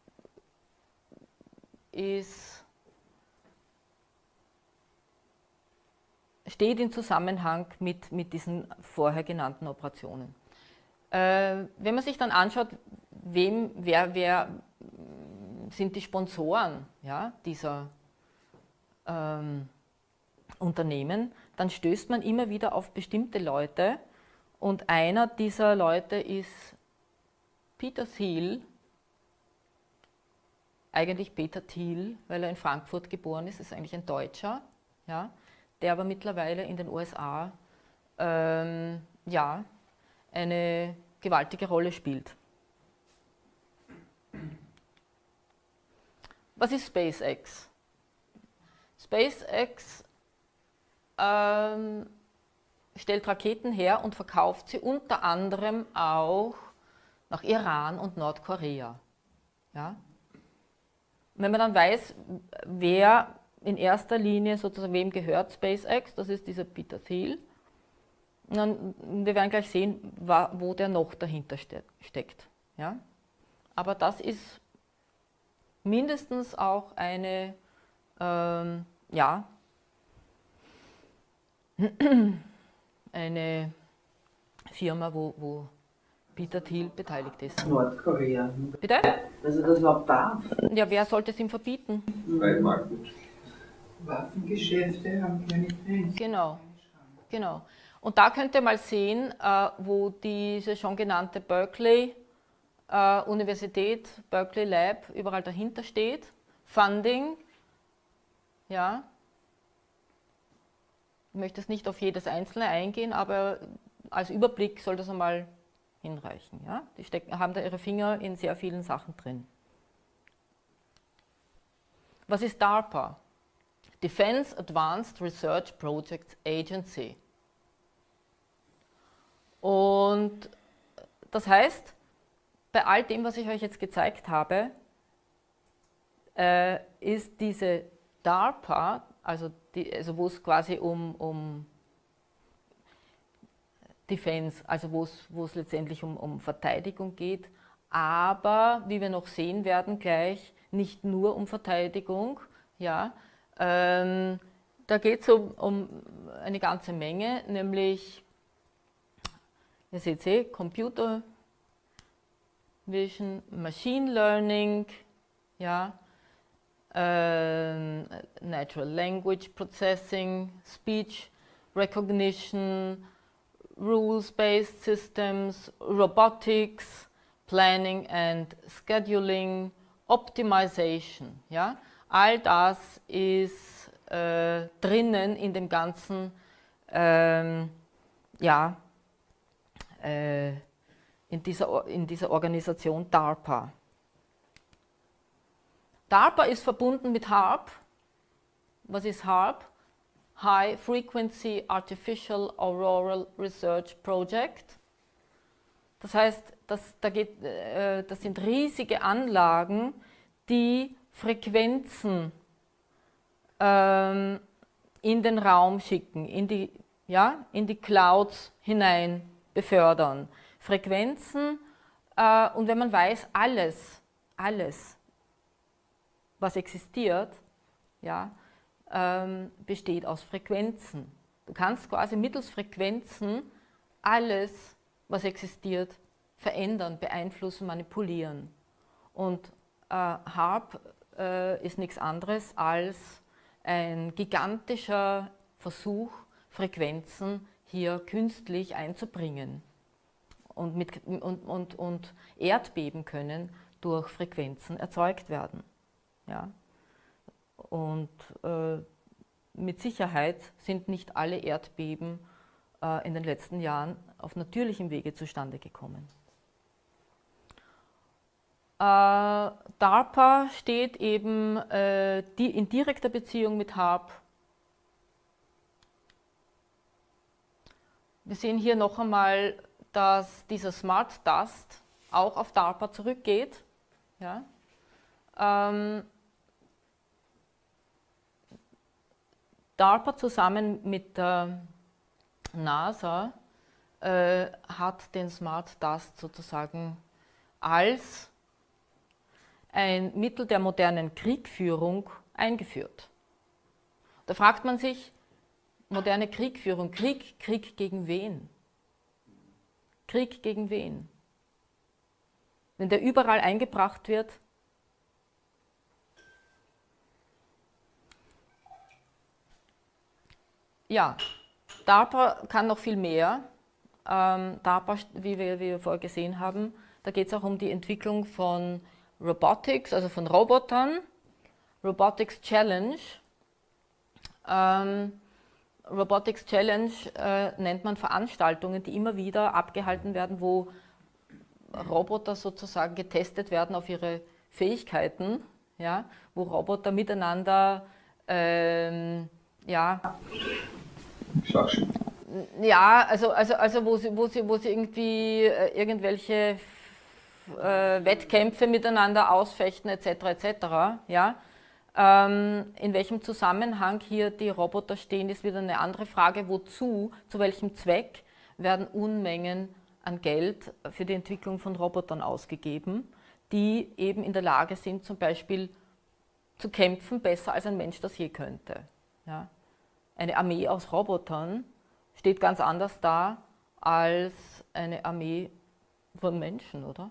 ist, steht in Zusammenhang mit, mit diesen vorher genannten Operationen. Äh, wenn man sich dann anschaut, wem, wer, wer sind die Sponsoren, ja, dieser ähm, Unternehmen, dann stößt man immer wieder auf bestimmte Leute und einer dieser Leute ist Peter Thiel, eigentlich Peter Thiel, weil er in Frankfurt geboren ist, ist eigentlich ein Deutscher, ja, der aber mittlerweile in den U S A ähm, ja, eine gewaltige Rolle spielt. Was ist SpaceX? SpaceX ähm, stellt Raketen her und verkauft sie unter anderem auch nach Iran und Nordkorea. Ja? Wenn man dann weiß, wer in erster Linie sozusagen, wem gehört SpaceX, das ist dieser Peter Thiel, dann, wir werden gleich sehen, wo der noch dahinter steckt. Ja? Aber das ist mindestens auch eine, ähm, ja, eine Firma, wo, wo Peter Thiel beteiligt ist. Nordkorea. Bitte? Also das überhaupt darf. Ja, wer sollte es ihm verbieten? Freie Marktwirtschaft. Waffengeschäfte haben keine Grenzen. Genau, genau. Und da könnt ihr mal sehen, äh, wo diese schon genannte Berkeley äh, Universität, Berkeley Lab, überall dahinter steht. Funding, ja. Ich möchte jetzt nicht auf jedes einzelne eingehen, aber als Überblick soll das einmal hinreichen. Ja? Die stecken, haben da ihre Finger in sehr vielen Sachen drin. Was ist DARPA? Defense Advanced Research Projects Agency. Und das heißt, bei all dem, was ich euch jetzt gezeigt habe, äh, ist diese DARPA, also, die, also wo es quasi um, um Defense, also wo es, wo es letztendlich um, um Verteidigung geht, aber, wie wir noch sehen werden gleich, nicht nur um Verteidigung, ja, ähm, da geht es um, um eine ganze Menge, nämlich, ihr seht es eh, Computer Vision, Machine Learning, ja, äh, Natural Language Processing, Speech Recognition, Rules-Based Systems, Robotics, Planning and Scheduling, Optimization. Ja? All das ist äh, drinnen in dem ganzen, ähm, ja, äh, in dieser, in dieser Organisation DARPA. DARPA ist verbunden mit HARP. Was ist HARP? High Frequency Artificial Auroral Research Project. Das heißt, das, da geht, äh, das sind riesige Anlagen, die Frequenzen ähm, in den Raum schicken, in die, ja, in die Clouds hinein befördern. Frequenzen, äh, und wenn man weiß, alles, alles, was existiert, ja, ähm, besteht aus Frequenzen. Du kannst quasi mittels Frequenzen alles, was existiert, verändern, beeinflussen, manipulieren. Und äh, HAARP äh, ist nichts anderes als ein gigantischer Versuch, Frequenzen hier künstlich einzubringen. Und, mit, und, und, und Erdbeben können durch Frequenzen erzeugt werden. Ja? Und äh, mit Sicherheit sind nicht alle Erdbeben äh, in den letzten Jahren auf natürlichem Wege zustande gekommen. Äh, DARPA steht eben äh, die, in direkter Beziehung mit HAARP. Wir sehen hier noch einmal, dass dieser Smart Dust auch auf DARPA zurückgeht. Ja? Ähm, DARPA zusammen mit der NASA äh, hat den Smart Dust sozusagen als ein Mittel der modernen Kriegführung eingeführt. Da fragt man sich, moderne Kriegführung, Krieg, Krieg gegen wen? Krieg gegen wen? Wenn der überall eingebracht wird, ja, DARPA kann noch viel mehr. Ähm, DARPA, wie wir, wie wir vorher gesehen haben, da geht es auch um die Entwicklung von Robotics, also von Robotern. Robotics Challenge. Ähm, Robotics Challenge äh, nennt man Veranstaltungen, die immer wieder abgehalten werden, wo Roboter sozusagen getestet werden auf ihre Fähigkeiten, ja, wo Roboter miteinander ähm, ja, Schachspiel. Ja, also, also, also wo, sie, wo, sie, wo sie irgendwie äh, irgendwelche äh, Wettkämpfe miteinander ausfechten et cetera et cetera. Ja? Ähm, in welchem Zusammenhang hier die Roboter stehen, ist wieder eine andere Frage. Wozu, zu welchem Zweck werden Unmengen an Geld für die Entwicklung von Robotern ausgegeben, die eben in der Lage sind, zum Beispiel zu kämpfen, besser als ein Mensch das je könnte. Ja? Eine Armee aus Robotern steht ganz anders da als eine Armee von Menschen, oder?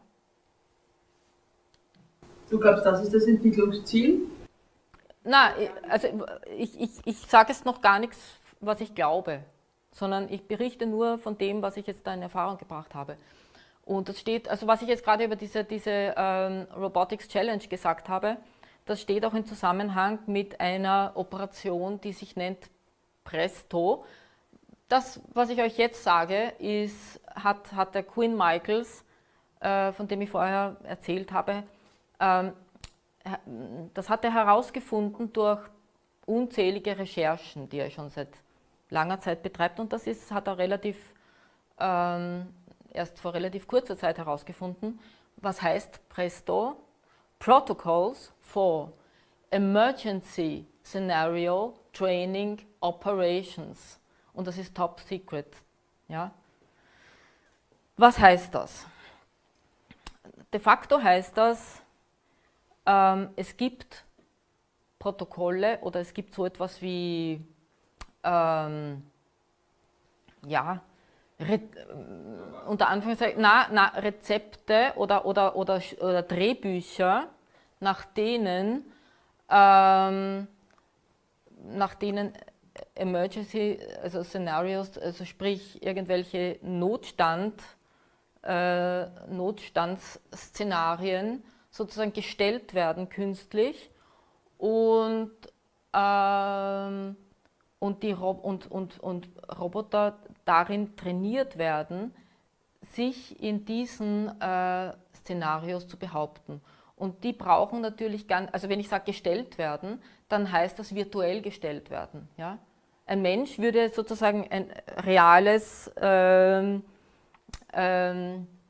Du glaubst, das ist das Entwicklungsziel? Na, also ich, ich, ich sage jetzt noch gar nichts, was ich glaube, sondern ich berichte nur von dem, was ich jetzt da in Erfahrung gebracht habe. Und das steht, also was ich jetzt gerade über diese, diese ähm, Robotics Challenge gesagt habe, das steht auch im Zusammenhang mit einer Operation, die sich nennt Presto. Das, was ich euch jetzt sage, ist, hat, hat der Quinn Michaels, äh, von dem ich vorher erzählt habe, ähm, das hat er herausgefunden durch unzählige Recherchen, die er schon seit langer Zeit betreibt. Und das ist, hat er relativ, ähm, erst vor relativ kurzer Zeit herausgefunden. Was heißt Presto? Protocols for Emergency Scenario Training Operations. Und das ist top secret. Ja? Was heißt das? De facto heißt das, ähm, es gibt Protokolle oder es gibt so etwas wie ähm, ja, Re unter Anführungszeichen, na, na, Rezepte oder, oder, oder, oder Drehbücher, nach denen, ähm, nach denen Emergency, also Szenarios, also sprich irgendwelche Notstand, äh, Notstandsszenarien sozusagen gestellt werden künstlich und, ähm, und, die Rob und, und, und Roboter darin trainiert werden, sich in diesen äh, Szenarios zu behaupten. Und die brauchen natürlich, ganz, also wenn ich sage gestellt werden, dann heißt das virtuell gestellt werden. Ja? Ein Mensch würde sozusagen ein reales, ähm, ähm,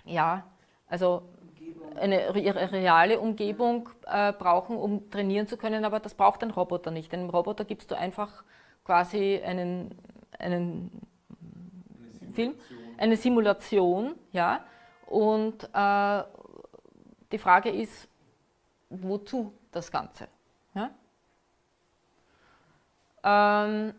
ja, also eine reale Umgebung äh, brauchen, um trainieren zu können, aber das braucht ein Roboter nicht. Einem Roboter gibst du einfach quasi einen, einen eine Film, eine Simulation, ja, und äh, die Frage ist, wozu das Ganze? Ja? Ähm,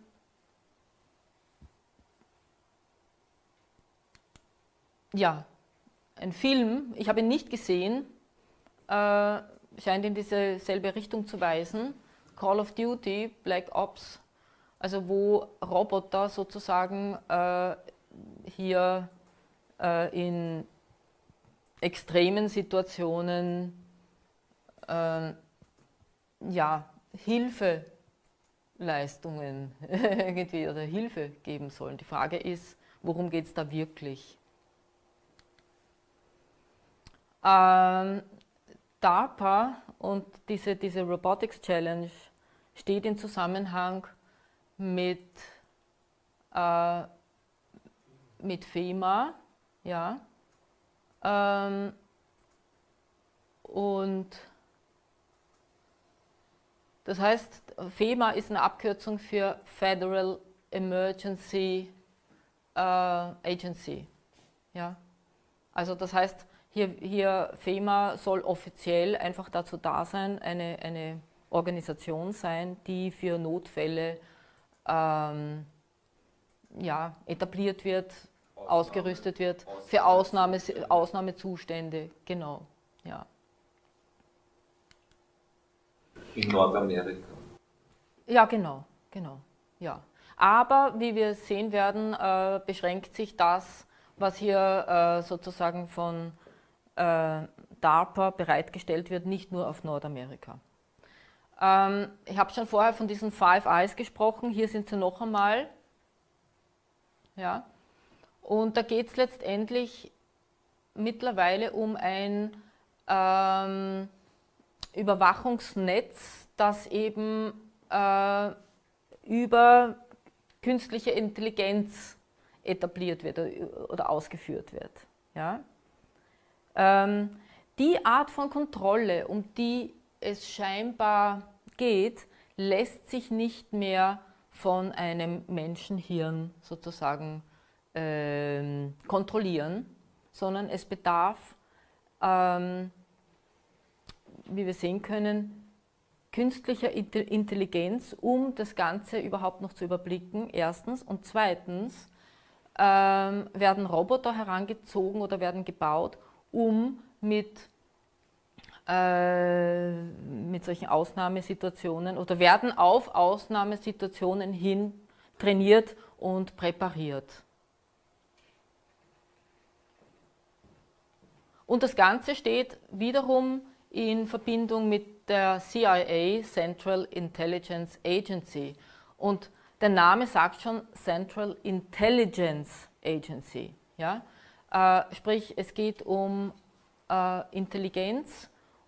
ja, ein Film, ich habe ihn nicht gesehen, äh, scheint in diese selbe Richtung zu weisen. Call of Duty, Black Ops, also wo Roboter sozusagen äh, hier äh, in extremen Situationen äh, ja, Hilfeleistungen irgendwie oder Hilfe geben sollen. Die Frage ist, worum geht es da wirklich? Ähm, DARPA und diese, diese Robotics Challenge steht in Zusammenhang mit, äh, mit FEMA, ja, ähm, und das heißt, FEMA ist eine Abkürzung für Federal Emergency äh, Agency, ja, also das heißt, Hier, hier FEMA soll offiziell einfach dazu da sein, eine, eine Organisation sein, die für Notfälle ähm, ja, etabliert wird, Ausnahme, ausgerüstet wird, Ausnahme, für Ausnahme, Ausnahmezustände, genau. Ja. In Nordamerika. Ja, genau, genau. Ja. Aber wie wir sehen werden, äh, beschränkt sich das, was hier äh, sozusagen von Äh, DARPA bereitgestellt wird, nicht nur auf Nordamerika. Ähm, ich habe schon vorher von diesen Five Eyes gesprochen, hier sind sie noch einmal. Ja. Und da geht es letztendlich mittlerweile um ein ähm, Überwachungsnetz, das eben äh, über künstliche Intelligenz etabliert wird oder ausgeführt wird. Ja. Ähm, die Art von Kontrolle, um die es scheinbar geht, lässt sich nicht mehr von einem Menschenhirn sozusagen ähm, kontrollieren, sondern es bedarf, ähm, wie wir sehen können, künstlicher Intelligenz, um das Ganze überhaupt noch zu überblicken, erstens. Und zweitens ähm, werden Roboter herangezogen oder werden gebaut, um mit, äh, mit solchen Ausnahmesituationen oder werden auf Ausnahmesituationen hin trainiert und präpariert. Und das Ganze steht wiederum in Verbindung mit der C I A, Central Intelligence Agency. Und der Name sagt schon Central Intelligence Agency. Ja? Äh, sprich, es geht um äh, Intelligenz,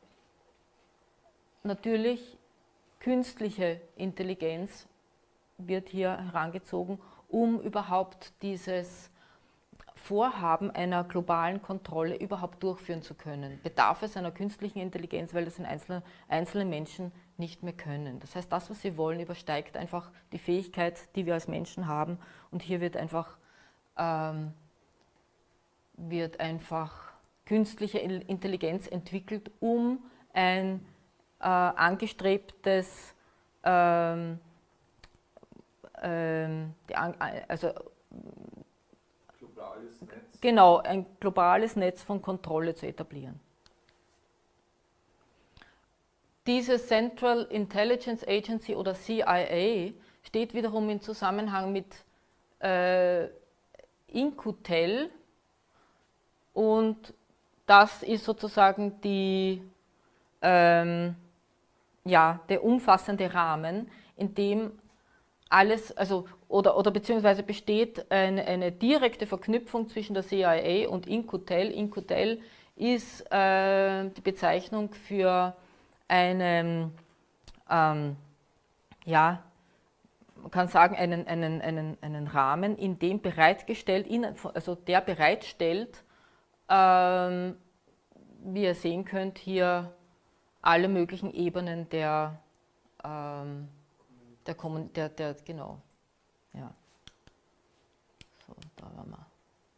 natürlich künstliche Intelligenz wird hier herangezogen, um überhaupt dieses Vorhaben einer globalen Kontrolle überhaupt durchführen zu können. Bedarf es einer künstlichen Intelligenz, weil das in einzelne, einzelne Menschen nicht mehr können. Das heißt, das, was sie wollen, übersteigt einfach die Fähigkeit, die wir als Menschen haben, und hier wird einfach ähm, wird einfach künstliche Intelligenz entwickelt, um ein äh, angestrebtes, ähm, ähm, die, also globales Netz. Genau, ein globales Netz von Kontrolle zu etablieren. Diese Central Intelligence Agency oder C I A steht wiederum im Zusammenhang mit äh, In-Q-Tel. Und das ist sozusagen die, ähm, ja, der umfassende Rahmen, in dem alles, also, oder, oder beziehungsweise besteht eine, eine direkte Verknüpfung zwischen der C I A und In-Q-Tel. In-Q-Tel ist äh, die Bezeichnung für einen, ähm, ja, man kann sagen, einen, einen, einen, einen Rahmen, in dem bereitgestellt, in, also der bereitstellt, ähm, wie ihr sehen könnt, hier alle möglichen Ebenen der, ähm, der, Kommun der, der, genau, ja. So, da waren wir.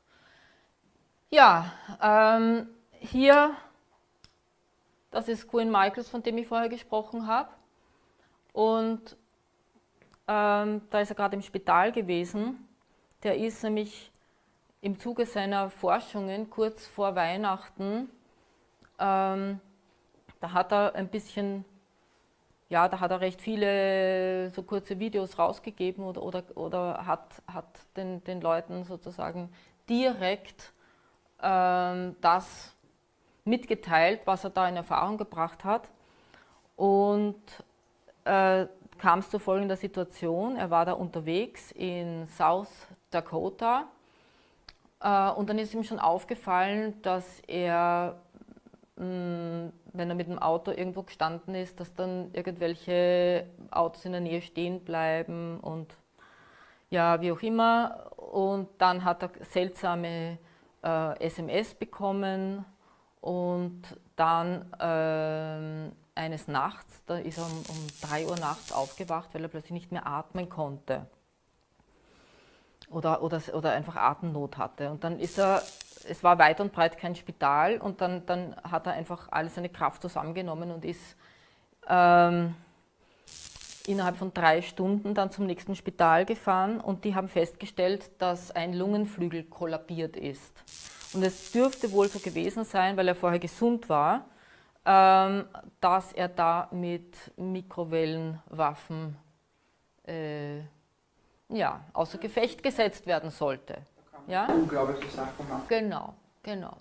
Ja, ähm, hier, das ist Quinn Michaels, von dem ich vorher gesprochen habe. Und ähm, da ist er gerade im Spital gewesen. Der ist nämlich im Zuge seiner Forschungen kurz vor Weihnachten, ähm, da hat er ein bisschen, ja, da hat er recht viele so kurze Videos rausgegeben oder, oder, oder hat, hat den, den Leuten sozusagen direkt ähm, das mitgeteilt, was er da in Erfahrung gebracht hat. Und äh, kam es zu folgender Situation. Er war da unterwegs in South Dakota äh, und dann ist ihm schon aufgefallen, dass er, mh, wenn er mit dem Auto irgendwo gestanden ist, dass dann irgendwelche Autos in der Nähe stehen bleiben und ja, wie auch immer. Und dann hat er seltsame äh, S M S bekommen und dann äh, eines Nachts, da ist er um, um drei Uhr nachts aufgewacht, weil er plötzlich nicht mehr atmen konnte oder, oder, oder einfach Atemnot hatte. Und dann ist er, es war weit und breit kein Spital und dann, dann hat er einfach all seine Kraft zusammengenommen und ist ähm, innerhalb von drei Stunden dann zum nächsten Spital gefahren und die haben festgestellt, dass ein Lungenflügel kollabiert ist. Und es dürfte wohl so gewesen sein, weil er vorher gesund war, dass er da mit Mikrowellenwaffen äh, ja, außer Gefecht gesetzt werden sollte. Ja? Unglaubliche Sachen machen. Genau, genau.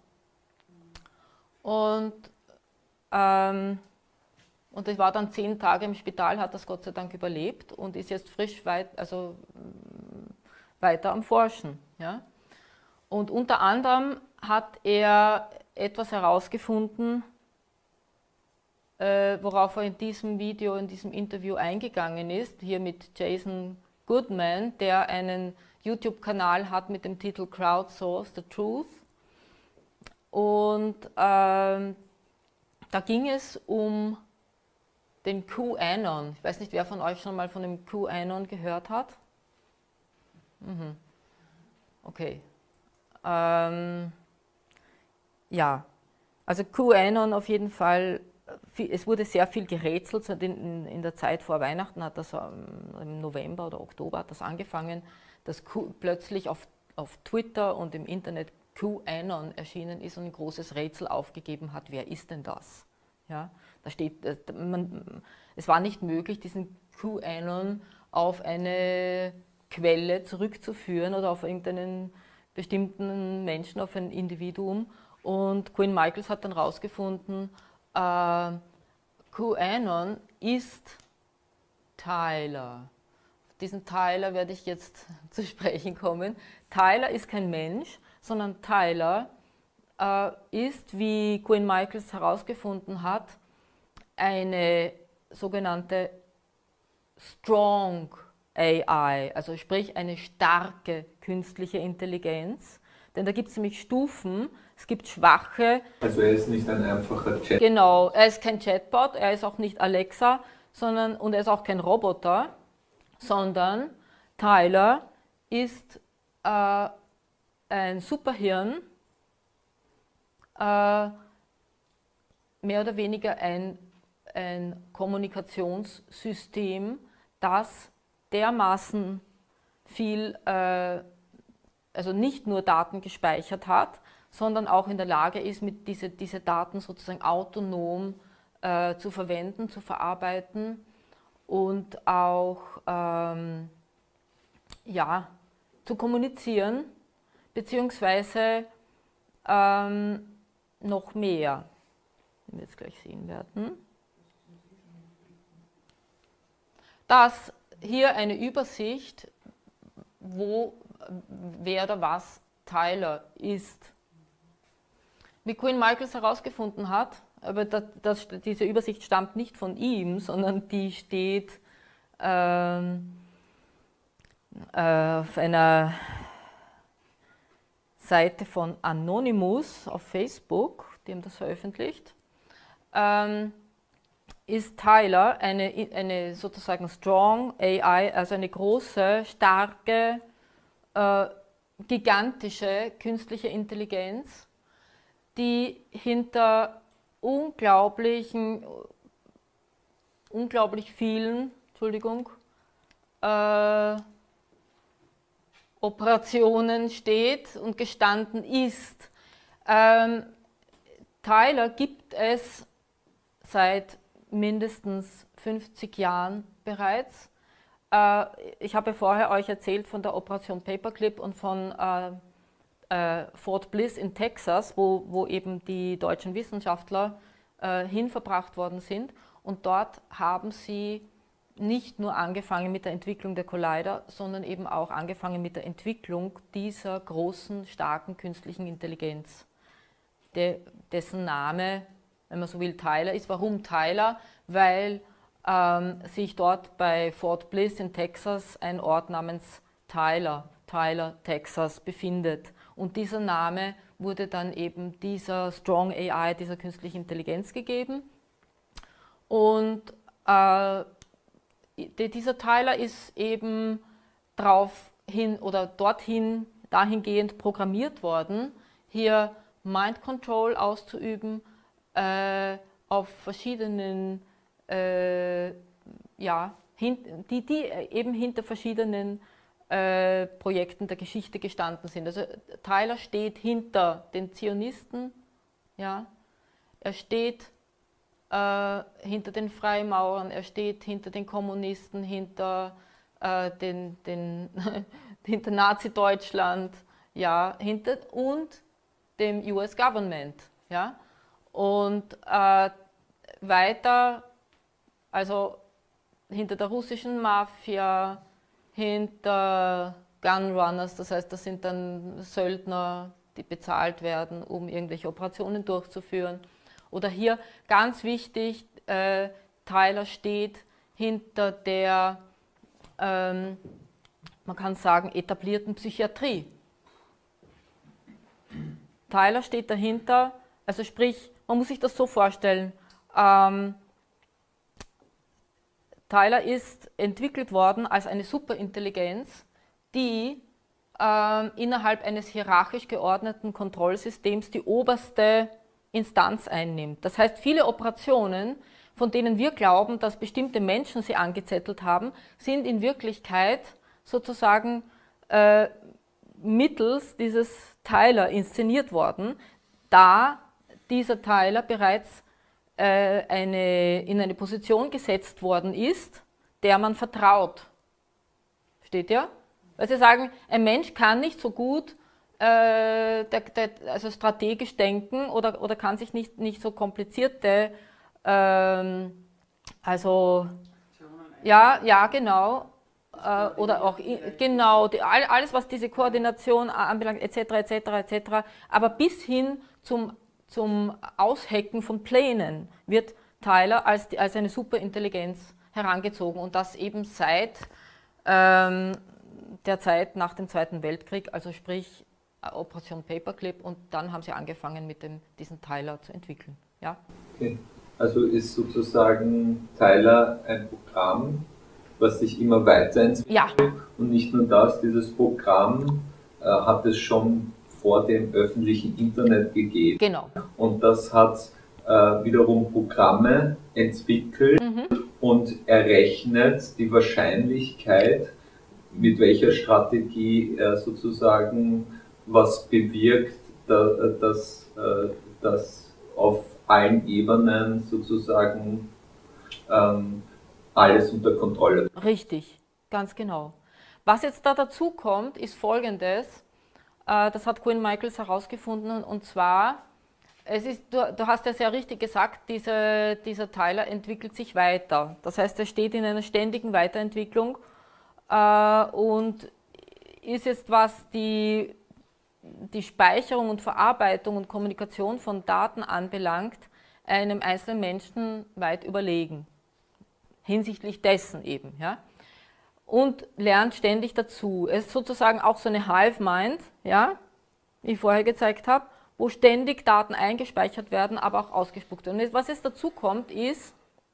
Und, ähm, und er war dann zehn Tage im Spital, hat das Gott sei Dank überlebt und ist jetzt frisch weit, also, weiter am Forschen. Ja? Und unter anderem hat er etwas herausgefunden, Äh, worauf er in diesem Video, in diesem Interview eingegangen ist, hier mit Jason Goodman, der einen YouTube-Kanal hat mit dem Titel Crowdsource the Truth. Und ähm, da ging es um den QAnon. Ich weiß nicht, wer von euch schon mal von dem QAnon gehört hat? Mhm. Okay. Ähm, ja, also QAnon auf jeden Fall. Es wurde sehr viel gerätselt, in der Zeit vor Weihnachten hat das im November oder Oktober hat das angefangen, dass Q plötzlich auf, auf Twitter und im Internet QAnon erschienen ist und ein großes Rätsel aufgegeben hat, wer ist denn das? Ja, da steht, man, es war nicht möglich, diesen QAnon auf eine Quelle zurückzuführen oder auf irgendeinen bestimmten Menschen, auf ein Individuum. Und Quinn Michaels hat dann herausgefunden, Uh, QAnon ist Tyler. Auf diesen Tyler werde ich jetzt zu sprechen kommen. Tyler ist kein Mensch, sondern Tyler uh, ist, wie Quinn Michaels herausgefunden hat, eine sogenannte Strong A I, also sprich eine starke künstliche Intelligenz. Denn da gibt es nämlich Stufen, es gibt schwache. Also er ist nicht ein einfacher Chatbot. Genau, er ist kein Chatbot, er ist auch nicht Alexa, sondern, und er ist auch kein Roboter, sondern Tyler ist äh, ein Superhirn, äh, mehr oder weniger ein, ein Kommunikationssystem, das dermaßen viel äh, also nicht nur Daten gespeichert hat, sondern auch in der Lage ist, mit diese, diese Daten sozusagen autonom äh, zu verwenden, zu verarbeiten und auch ähm, ja, zu kommunizieren, beziehungsweise ähm, noch mehr, wie wir jetzt gleich sehen werden. Das hier eine Übersicht, wo wer oder was Tyler ist. Wie Quinn Michaels herausgefunden hat, aber das, das, diese Übersicht stammt nicht von ihm, sondern die steht ähm, äh, auf einer Seite von Anonymous auf Facebook, die haben das veröffentlicht, ähm, ist Tyler eine, eine sozusagen Strong A I, also eine große, starke, äh, gigantische künstliche Intelligenz, die hinter unglaublichen, unglaublich vielen, Entschuldigung, äh, Operationen steht und gestanden ist. Ähm, Tyler gibt es seit mindestens fünfzig Jahren bereits. Äh, ich habe vorher euch erzählt von der Operation Paperclip und von äh, äh, Fort Bliss in Texas, wo, wo eben die deutschen Wissenschaftler äh, hinverbracht worden sind. Und dort haben sie nicht nur angefangen mit der Entwicklung der Collider, sondern eben auch angefangen mit der Entwicklung dieser großen, starken künstlichen Intelligenz, de, dessen Name, wenn man so will, Tyler ist. Warum Tyler? Weil ähm, sich dort bei Fort Bliss in Texas ein Ort namens Tyler, Tyler, Texas befindet. Und dieser Name wurde dann eben dieser Strong A I, dieser künstlichen Intelligenz gegeben. Und äh, dieser Tyler ist eben darauf hin oder dorthin, dahingehend programmiert worden, hier Mind Control auszuüben, äh, auf verschiedenen, äh, ja, hin, die, die eben hinter verschiedenen äh, Projekten der Geschichte gestanden sind. Also Tyler steht hinter den Zionisten, ja, er steht äh, hinter den Freimaurern, er steht hinter den Kommunisten, hinter, äh, den, den hinter Nazi-Deutschland, ja, hinter und dem U S Government, ja. Und äh, weiter, also hinter der russischen Mafia, hinter Gunrunners, das heißt, das sind dann Söldner, die bezahlt werden, um irgendwelche Operationen durchzuführen. Oder hier ganz wichtig, äh, Tyler steht hinter der, ähm, man kann sagen, etablierten Psychiatrie. Tyler steht dahinter, also sprich, man muss sich das so vorstellen, ähm, Tyler ist entwickelt worden als eine Superintelligenz, die ähm, innerhalb eines hierarchisch geordneten Kontrollsystems die oberste Instanz einnimmt. Das heißt, viele Operationen, von denen wir glauben, dass bestimmte Menschen sie angezettelt haben, sind in Wirklichkeit sozusagen äh, mittels dieses Tyler inszeniert worden, da dieser Tyler bereits äh, eine, in eine Position gesetzt worden ist, der man vertraut. Versteht ihr? Weil sie sagen, ein Mensch kann nicht so gut äh, der, der, also strategisch denken oder, oder kann sich nicht, nicht so komplizierte, ähm, also ja, ja, genau, äh, oder auch genau, die, alles, was diese Koordination anbelangt, et cetera, et cetera, et cetera, aber bis hin zum Zum Aushacken von Plänen wird Tyler als, als eine Superintelligenz herangezogen und das eben seit ähm, der Zeit nach dem Zweiten Weltkrieg, also sprich Operation Paperclip, und dann haben sie angefangen mit dem, diesen Tyler zu entwickeln. Ja? Okay. Also ist sozusagen Tyler ein Programm, was sich immer weiterentwickelt, ja. Und nicht nur das, dieses Programm äh, hat es schon vor dem öffentlichen Internet gegeben. Genau. Und das hat äh, wiederum Programme entwickelt mhm. und errechnet die Wahrscheinlichkeit, mit welcher Strategie er sozusagen was bewirkt, da, dass, äh, dass auf allen Ebenen sozusagen ähm, alles unter Kontrolle ist. Richtig, ganz genau. Was jetzt da dazu kommt, ist Folgendes. Das hat Quinn Michaels herausgefunden, und zwar, es ist, du, du hast ja sehr richtig gesagt, diese, dieser Tyler entwickelt sich weiter. Das heißt, er steht in einer ständigen Weiterentwicklung äh, und ist jetzt, was die, die Speicherung und Verarbeitung und Kommunikation von Daten anbelangt, einem einzelnen Menschen weit überlegen, hinsichtlich dessen eben. Ja? Und lernt ständig dazu. Es ist sozusagen auch so eine Hive Mind, ja, wie ich vorher gezeigt habe, wo ständig Daten eingespeichert werden, aber auch ausgespuckt werden. Und was jetzt dazu kommt, ist,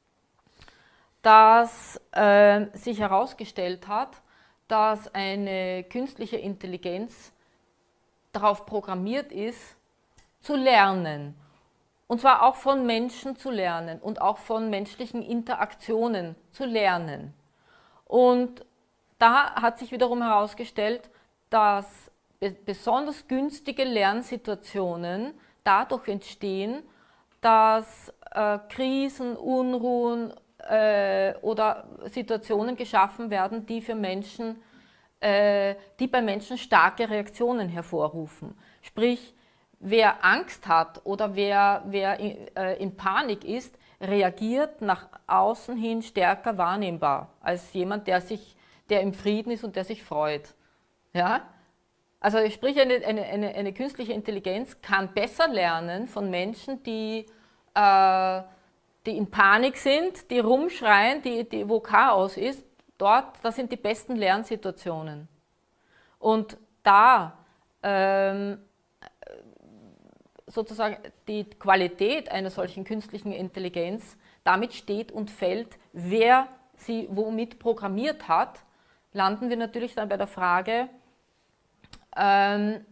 dass äh, sich herausgestellt hat, dass eine künstliche Intelligenz darauf programmiert ist, zu lernen. Und zwar auch von Menschen zu lernen und auch von menschlichen Interaktionen zu lernen. Und da hat sich wiederum herausgestellt, dass besonders günstige Lernsituationen dadurch entstehen, dass äh, Krisen, Unruhen äh, oder Situationen geschaffen werden, die für Menschen, äh, die bei Menschen starke Reaktionen hervorrufen. Sprich, wer Angst hat oder wer, wer in, äh, in Panik ist, reagiert nach außen hin stärker wahrnehmbar als jemand, der, sich, der im Frieden ist und der sich freut. Ja? Also sprich, eine, eine, eine, eine künstliche Intelligenz kann besser lernen von Menschen, die, äh, die in Panik sind, die rumschreien, die, die, wo Chaos ist. Dort, das sind die besten Lernsituationen. Und da ähm, sozusagen die Qualität einer solchen künstlichen Intelligenz damit steht und fällt, wer sie womit programmiert hat, landen wir natürlich dann bei der Frage, ähm,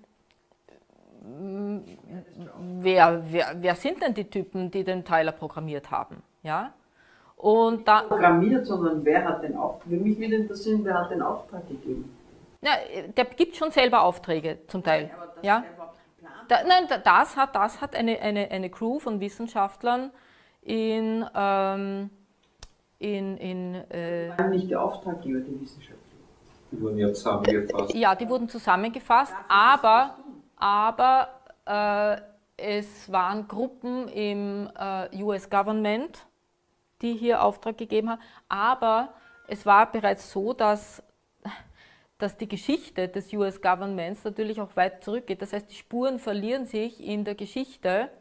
wer, wer, wer sind denn die Typen, die den Tyler programmiert haben? Ja? Und da, programmiert, sondern wer hat den Auftrag? Für mich würde interessieren, wer hat den Auftrag gegeben? Ja, der gibt schon selber Aufträge zum Teil. Nein, aber das ja? Da, nein, das hat, das hat eine, eine, eine Crew von Wissenschaftlern in, ähm, in, in äh, War nicht der Auftraggeber der Wissenschaftler. Die wurden ja zusammengefasst. ja, die wurden zusammengefasst, aber, aber äh, es waren Gruppen im äh, U S Government, die hier Auftrag gegeben haben, aber es war bereits so, dass dass die Geschichte des U S Governments natürlich auch weit zurückgeht. Das heißt, die Spuren verlieren sich in der Geschichte.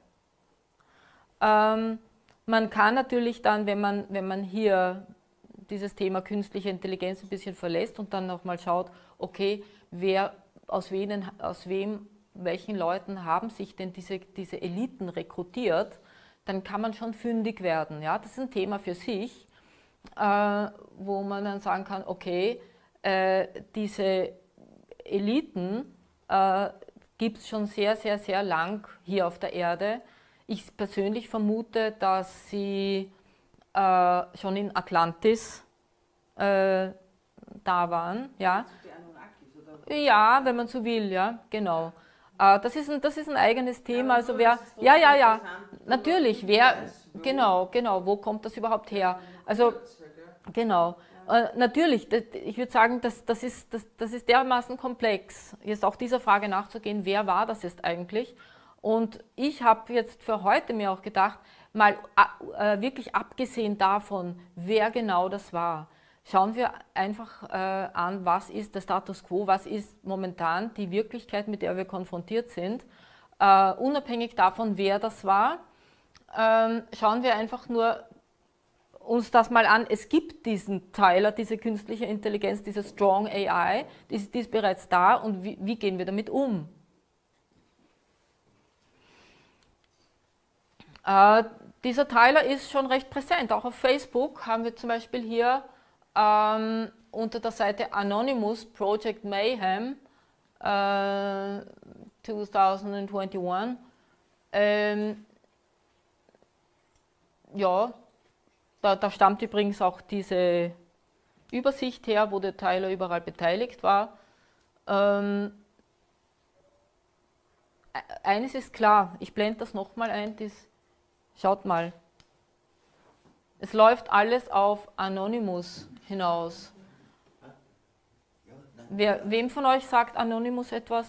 Ähm, man kann natürlich dann, wenn man, wenn man hier dieses Thema künstliche Intelligenz ein bisschen verlässt und dann nochmal schaut, okay, wer, aus, wen, aus wem, welchen Leuten haben sich denn diese, diese Eliten rekrutiert, dann kann man schon fündig werden. Ja? Das ist ein Thema für sich, äh, wo man dann sagen kann, okay, Äh, diese Eliten äh, gibt es schon sehr, sehr, sehr lang hier auf der Erde. Ich persönlich vermute, dass sie äh, schon in Atlantis äh, da waren. Ja? Ja, wenn man so will, ja, genau. Äh, das ist ein, das ist ein eigenes Thema. Also wer, ja, ja, ja, natürlich, wer, genau, genau, wo kommt das überhaupt her? Also, genau. Äh, natürlich, das, ich würde sagen, das, das, ist, das, das ist dermaßen komplex, jetzt auch dieser Frage nachzugehen, wer war das jetzt eigentlich? Und ich habe jetzt für heute mir auch gedacht, mal äh, wirklich abgesehen davon, wer genau das war, schauen wir einfach äh, an, was ist der Status quo, was ist momentan die Wirklichkeit, mit der wir konfrontiert sind. Äh, unabhängig davon, wer das war, äh, schauen wir einfach nur uns das mal an. Es gibt diesen Tyler, diese künstliche Intelligenz, diese Strong A I, die, die ist bereits da und wie, wie gehen wir damit um? Äh, dieser Tyler ist schon recht präsent. Auch auf Facebook haben wir zum Beispiel hier ähm, unter der Seite Anonymous Project Mayhem äh, zwanzig einundzwanzig ähm, ja, Da, da stammt übrigens auch diese Übersicht her, wo der Tyler überall beteiligt war. Ähm, eines ist klar, ich blende das nochmal ein, dies, schaut mal. Es läuft alles auf Anonymous hinaus. Wer, wem von euch sagt Anonymous etwas?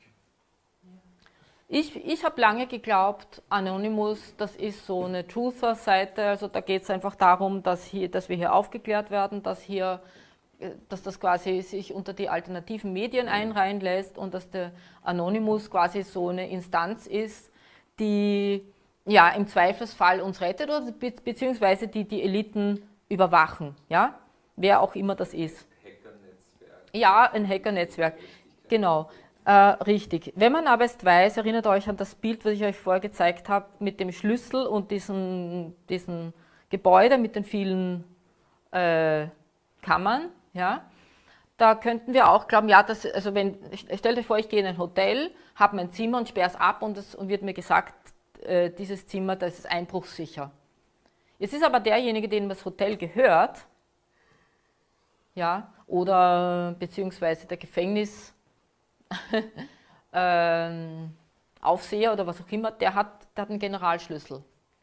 Ich, ich habe lange geglaubt, Anonymous, das ist so eine Truther-Seite, also da geht es einfach darum, dass, hier, dass wir hier aufgeklärt werden, dass, hier, dass das quasi sich unter die alternativen Medien einreihen lässt und dass der Anonymous quasi so eine Instanz ist, die ja, im Zweifelsfall uns rettet oder be beziehungsweise die die Eliten überwachen, ja? Wer auch immer das ist. Hackernetzwerk. Ja, ein Hackernetzwerk, genau. Äh, richtig. Wenn man aber jetzt weiß, erinnert euch an das Bild, was ich euch vorher gezeigt habe, mit dem Schlüssel und diesem, diesem Gebäude mit den vielen äh, Kammern, ja, da könnten wir auch glauben, ja, das, also wenn, stellt euch vor, ich gehe in ein Hotel, habe mein Zimmer und sperre es ab und es und wird mir gesagt, äh, dieses Zimmer, das ist einbruchssicher. Jetzt ist aber derjenige, dem das Hotel gehört, ja, oder beziehungsweise der Gefängnis ähm, Aufseher oder was auch immer, der hat, der hat einen Generalschlüssel.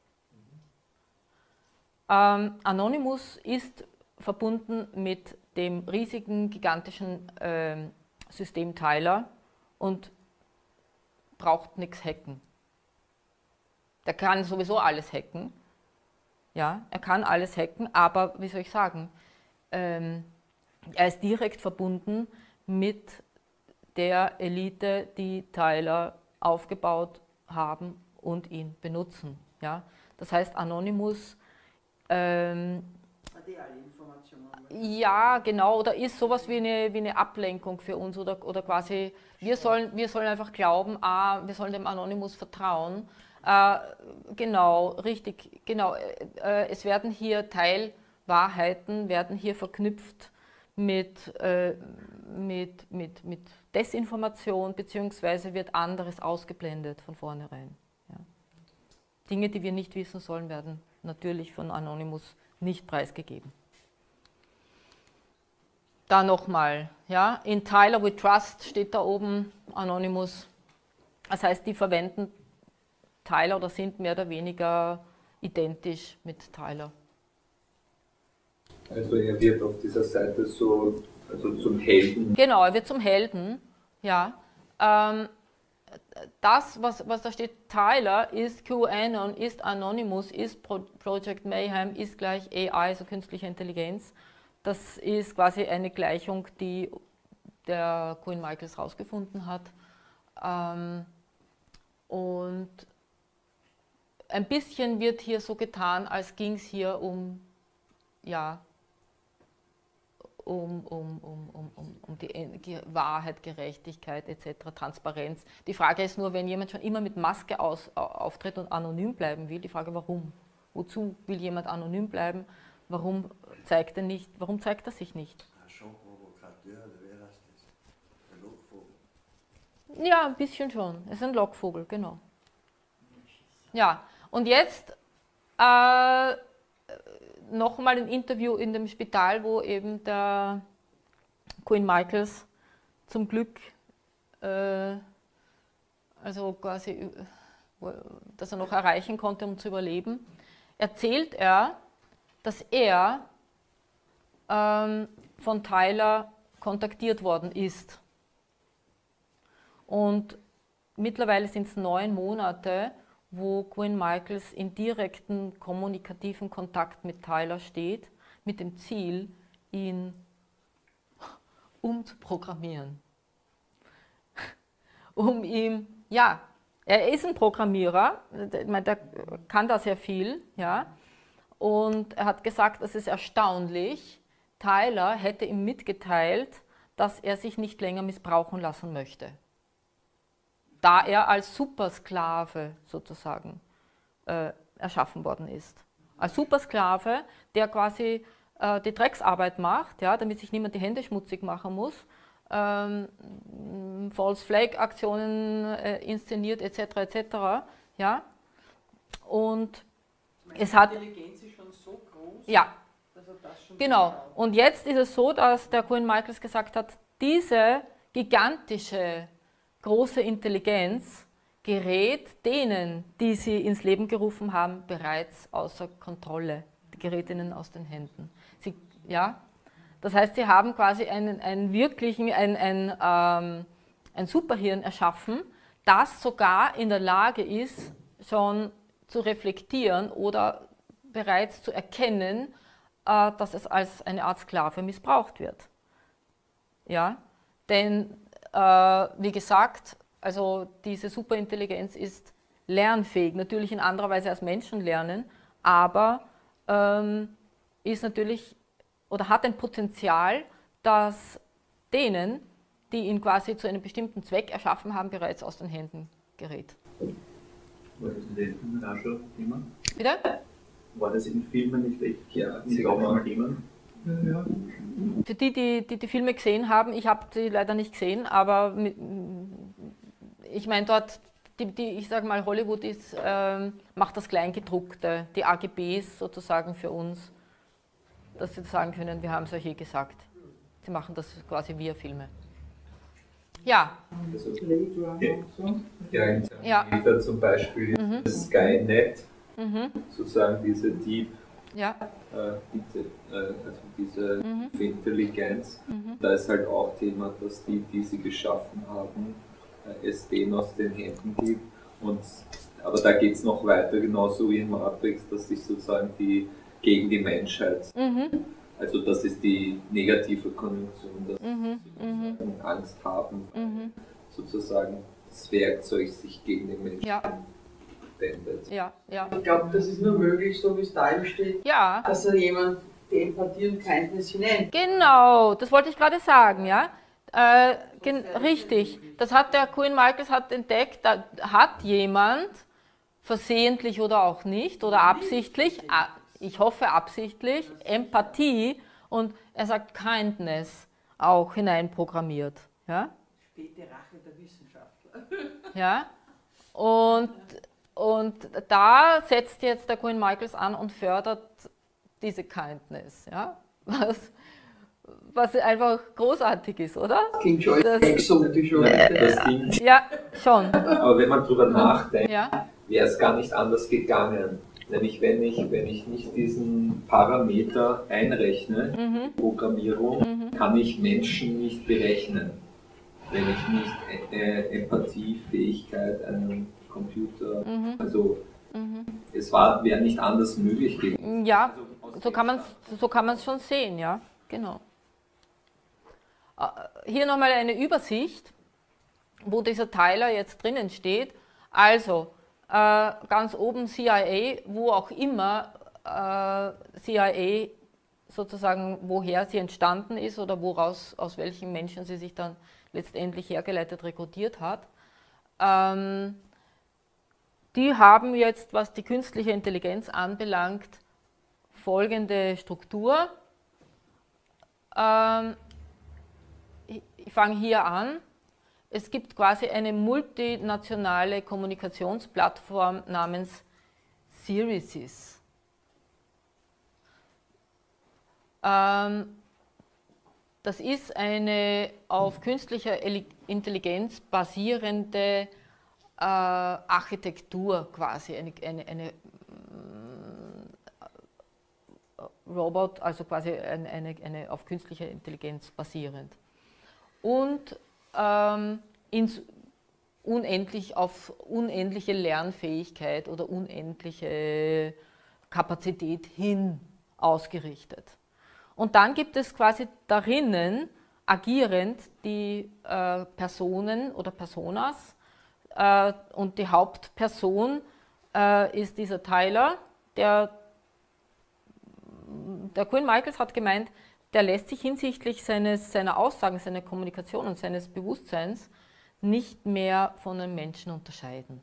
Ähm, Anonymous ist verbunden mit dem riesigen, gigantischen ähm, System Tyler und braucht nichts hacken. Der kann sowieso alles hacken. Ja, er kann alles hacken, aber wie soll ich sagen, ähm, er ist direkt verbunden mit der Elite, die Tyler aufgebaut haben und ihn benutzen. Ja? Das heißt, Anonymous ähm, Hat die alle Informationen? ja, genau, oder ist sowas wie eine, wie eine Ablenkung für uns oder, oder quasi, wir sollen, wir sollen einfach glauben, ah, wir sollen dem Anonymous vertrauen. Äh, genau, richtig, genau. Äh, es werden hier Teilwahrheiten, werden hier verknüpft mit, äh, mit, mit, mit Desinformation, beziehungsweise wird anderes ausgeblendet von vornherein. Ja. Dinge, die wir nicht wissen sollen, werden natürlich von Anonymous nicht preisgegeben. Da nochmal, ja, in Tyler we trust steht da oben Anonymous. Das heißt, die verwenden Tyler oder sind mehr oder weniger identisch mit Tyler. Also er wird auf dieser Seite so also zum Helden. Genau, er wird zum Helden, ja. Ähm, das, was, was da steht, Tyler ist QAnon, ist Anonymous, ist Pro Project Mayhem, ist gleich A I, also künstliche Intelligenz. Das ist quasi eine Gleichung, die der Quinn Michaels herausgefunden hat. Ähm, und ein bisschen wird hier so getan, als ging es hier um, ja, um, um, um, um, um, um die Wahrheit, Gerechtigkeit et cetera, Transparenz. Die Frage ist nur, wenn jemand schon immer mit Maske aus, auftritt und anonym bleiben will, die Frage, warum? Wozu will jemand anonym bleiben? Warum zeigt er nicht? Warum zeigt er sich nicht? Ja, ein bisschen schon. Es ist ein Lockvogel, genau. Ja, und jetzt äh, nochmal ein Interview in dem Spital, wo eben der Quinn Michaels zum Glück, äh, also quasi, dass er noch erreichen konnte, um zu überleben, erzählt er, dass er ähm, von Tyler kontaktiert worden ist. Und mittlerweile sind es neun Monate, wo Quinn Michaels in direkten kommunikativen Kontakt mit Tyler steht, mit dem Ziel, ihn umzuprogrammieren. Um ihm, ja, er ist ein Programmierer, der kann da sehr viel, ja, und er hat gesagt, es ist erstaunlich, Tyler hätte ihm mitgeteilt, dass er sich nicht länger missbrauchen lassen möchte, da er als Supersklave sozusagen äh, erschaffen worden ist. Als Supersklave, der quasi äh, die Drecksarbeit macht, ja, damit sich niemand die Hände schmutzig machen muss, ähm, False Flag Aktionen äh, inszeniert et cetera et cetera. Ja. Und Meine es hat... Intelligenz ist schon so groß, Ja, dass er das schon genau. vertraut. Und jetzt ist es so, dass der Quinn Michaels gesagt hat, diese gigantische große Intelligenz gerät denen, die sie ins Leben gerufen haben, bereits außer Kontrolle. Die gerät ihnen aus den Händen. Sie, ja? Das heißt, sie haben quasi einen, einen wirklichen, ein, ein, ähm, ein Superhirn erschaffen, das sogar in der Lage ist, schon zu reflektieren oder bereits zu erkennen, äh, dass es als eine Art Sklave missbraucht wird. Ja? Denn äh, wie gesagt, also diese Superintelligenz ist lernfähig, natürlich in anderer Weise als Menschen lernen, aber ähm, ist natürlich oder hat ein Potenzial, dass denen, die ihn quasi zu einem bestimmten Zweck erschaffen haben, bereits aus den Händen gerät. War das in den Filmen auch schon Thema? Bitte? War das in Filmen nicht echt ja, nicht auch mal Thema? Ja. Für die, die, die die Filme gesehen haben, ich habe sie leider nicht gesehen, aber mit, ich meine dort, die, die, ich sage mal, Hollywood ist, ähm, macht das Kleingedruckte, die A G Bs sozusagen für uns, dass sie sagen können, wir haben es euch eh gesagt. Sie machen das quasi via Filme. Ja. Also, ja, in Ja. Terminator zum Beispiel Mhm. das Skynet, Mhm. sozusagen diese Deep, Ja. äh, diese, äh, also diese Mhm. Intelligenz. Mhm. Da ist halt auch Thema, dass die, die sie geschaffen haben, äh, es denen aus den Händen gibt. Und, aber da geht es noch weiter, genauso wie in Matrix, dass sich sozusagen die gegen die Menschheit, Mhm. also das ist die negative Konjunktion, dass Mhm. sie sozusagen Angst haben, Mhm. sozusagen das Werkzeug sich gegen den Menschen Ja. wendet. Ja. Ja. Ich glaube, das ist nur möglich, so wie es da steht, Ja. dass er jemand die Empathie und Kindness hinein. Genau, das wollte ich gerade sagen, ja. Äh, gen richtig, das hat der Quinn Michaels hat entdeckt, da hat jemand, versehentlich oder auch nicht, oder absichtlich, a- ich hoffe absichtlich, Empathie und er sagt Kindness auch hineinprogrammiert. Ja? Späte Rache der Wissenschaftler. Ja? Und, und da setzt jetzt der Quinn Michaels an und fördert diese Kindness. Ja? Was, was einfach großartig ist, oder? Klingt schon Das- exotisch, Ja, oder? das Ding, Ja, schon. aber wenn man drüber nachdenkt, Ja, wäre es gar nicht anders gegangen. Nämlich wenn ich, wenn ich nicht diesen Parameter einrechne, mhm. Programmierung, Mhm. kann ich Menschen nicht berechnen. Wenn ich nicht äh, Empathiefähigkeit einem Computer, Mhm. also Mhm. es war, wäre nicht anders möglich gewesen. Ja, Also aus so dem kann man es so kann man's schon sehen, ja, genau. Äh, Hier nochmal eine Übersicht, wo dieser Teiler jetzt drinnen steht. Also, äh, ganz oben C I A, wo auch immer äh, C I A sozusagen, woher sie entstanden ist oder woraus, aus welchen Menschen sie sich dann letztendlich hergeleitet rekrutiert hat. Ähm, die haben jetzt, was die künstliche Intelligenz anbelangt, folgende Struktur. Ähm, ich ich fange hier an. Es gibt quasi eine multinationale Kommunikationsplattform namens Serisys. Ähm, das ist eine auf künstlicher Eli- Intelligenz basierende äh, Architektur quasi, eine, eine, eine Robot, also quasi eine, eine, eine auf künstlicher Intelligenz basierend. Und ähm, ins unendlich auf unendliche Lernfähigkeit oder unendliche Kapazität hin ausgerichtet. Und dann gibt es quasi darinnen agierend die äh, Personen oder Personas äh, und die Hauptperson äh, ist dieser Tyler, der Der Quinn Michaels hat gemeint, der lässt sich hinsichtlich seines, seiner Aussagen, seiner Kommunikation und seines Bewusstseins nicht mehr von einem Menschen unterscheiden.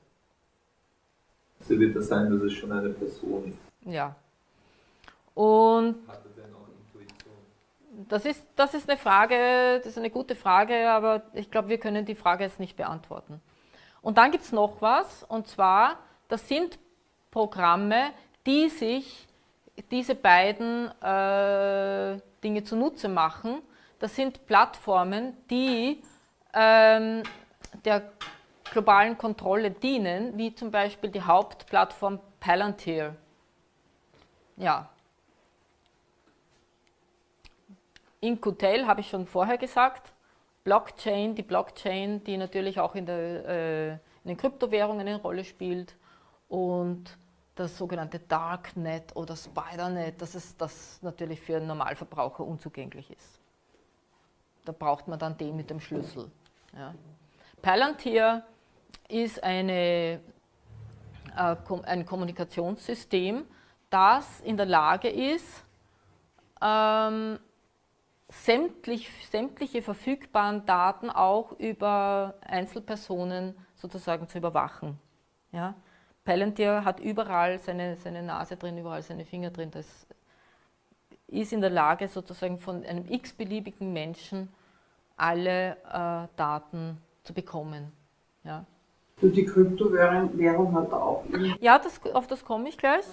So wird das sein, dass es schon eine Person ist. Ja. Und Hat er denn auch Intuition? das ist, das ist eine Frage, das ist eine gute Frage, aber ich glaube, wir können die Frage jetzt nicht beantworten. Und dann gibt es noch was, und zwar, das sind Programme, die sich diese beiden äh, Dinge zunutze machen. Das sind Plattformen, die ähm, der globalen Kontrolle dienen, wie zum Beispiel die Hauptplattform Palantir. Ja. In-Q-Tel habe ich schon vorher gesagt. Blockchain, die Blockchain, die natürlich auch in, der, äh, in den Kryptowährungen eine Rolle spielt. Und das sogenannte Darknet oder Spidernet, das ist das natürlich für einen Normalverbraucher unzugänglich ist. Da braucht man dann den mit dem Schlüssel. Ja. Palantir ist eine, äh, ein Kommunikationssystem, das in der Lage ist, ähm, sämtlich, sämtliche verfügbaren Daten auch über Einzelpersonen sozusagen zu überwachen. Ja? Palantir hat überall seine, seine Nase drin, überall seine Finger drin. Das ist in der Lage, sozusagen von einem x-beliebigen Menschen alle äh, Daten zu bekommen. Ja. Und die Kryptowährung Währung hat er auch. Ja, das, auf das komme ich gleich.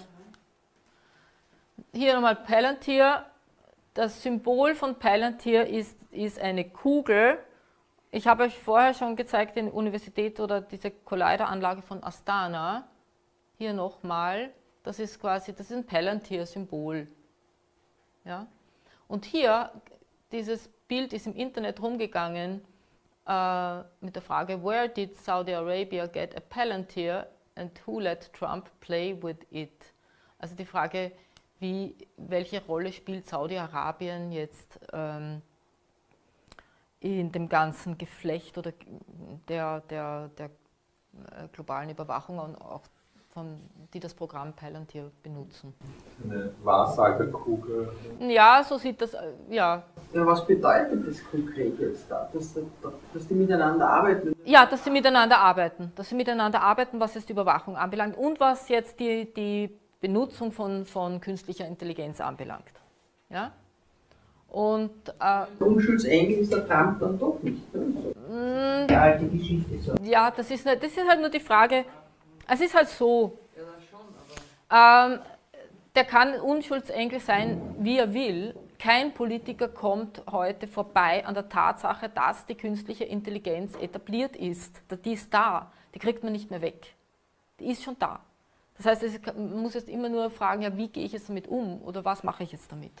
Hier nochmal Palantir. Das Symbol von Palantir ist, ist eine Kugel. Ich habe euch vorher schon gezeigt, die Universität oder diese Collider-Anlage von Astana. Hier nochmal, das ist quasi, das ist ein Palantir-Symbol. Ja? Und hier, dieses Bild ist im Internet rumgegangen äh, mit der Frage, where did Saudi Arabia get a Palantir and who let Trump play with it? Also die Frage, wie, welche Rolle spielt Saudi-Arabien jetzt ähm, in dem ganzen Geflecht oder der, der, der globalen Überwachung und auch von, die das Programm Palantir benutzen. Eine Wahrsagerkugel. Ja, so sieht das, ja. Ja, was bedeutet das konkret jetzt da? Dass, dass die miteinander arbeiten? Ja, dass sie miteinander arbeiten. Dass sie miteinander arbeiten, was jetzt die Überwachung anbelangt und was jetzt die, die Benutzung von, von künstlicher Intelligenz anbelangt. Ja? Und, äh, Unschuldsengel ist der Trump dann doch nicht. Ne? Die alte Geschichte. So. Ja, das ist, das ist halt nur die Frage, es ist halt so, ähm, der kann Unschuldsengel sein, wie er will. Kein Politiker kommt heute vorbei an der Tatsache, dass die künstliche Intelligenz etabliert ist. Die ist da, die kriegt man nicht mehr weg. Die ist schon da. Das heißt, man muss jetzt immer nur fragen, ja, wie gehe ich jetzt damit um oder was mache ich jetzt damit?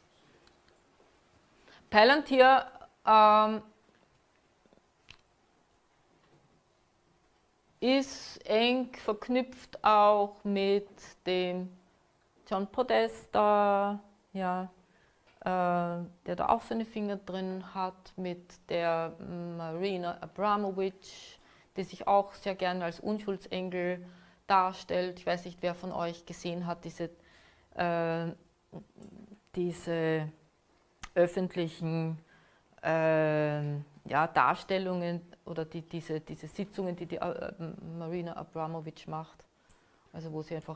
Palantir ähm, ist eng verknüpft auch mit dem John Podesta, ja, äh, der da auch seine Finger drin hat, mit der Marina Abramovic, die sich auch sehr gerne als Unschuldsengel darstellt. Ich weiß nicht, wer von euch gesehen hat, diese, äh, diese öffentlichen äh, ja, Darstellungen oder die, diese, diese Sitzungen, die die äh, Marina Abramovic macht. Also wo sie einfach,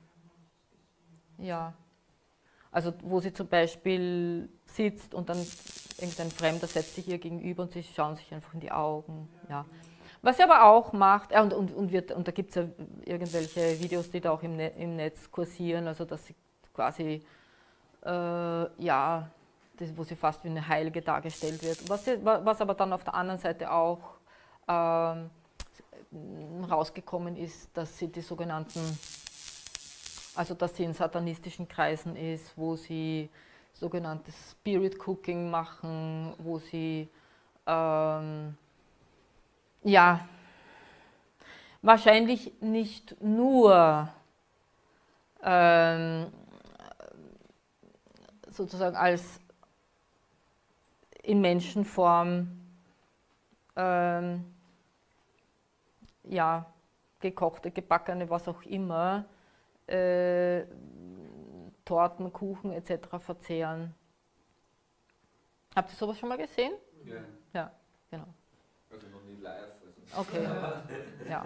ja, also wo sie zum Beispiel sitzt und dann irgendein Fremder setzt sich ihr gegenüber und sie schauen sich einfach in die Augen. Ja. Was sie aber auch macht, äh, und, und, und, wird, und da gibt es ja irgendwelche Videos, die da auch im, Net, im Netz kursieren, also dass sie quasi, äh, ja, das, wo sie fast wie eine Heilige dargestellt wird. Was, sie, was aber dann auf der anderen Seite auch ähm, rausgekommen ist, dass sie die sogenannten, also dass sie in satanistischen Kreisen ist, wo sie sogenanntes Spirit Cooking machen, wo sie ähm, ja, wahrscheinlich nicht nur ähm, sozusagen als in Menschenform ähm, ja, gekochte, gebackene, was auch immer, äh, Torten, Kuchen et cetera verzehren. Habt ihr sowas schon mal gesehen? Ja. Ja, genau. Also noch nie live. Also. Okay, ja.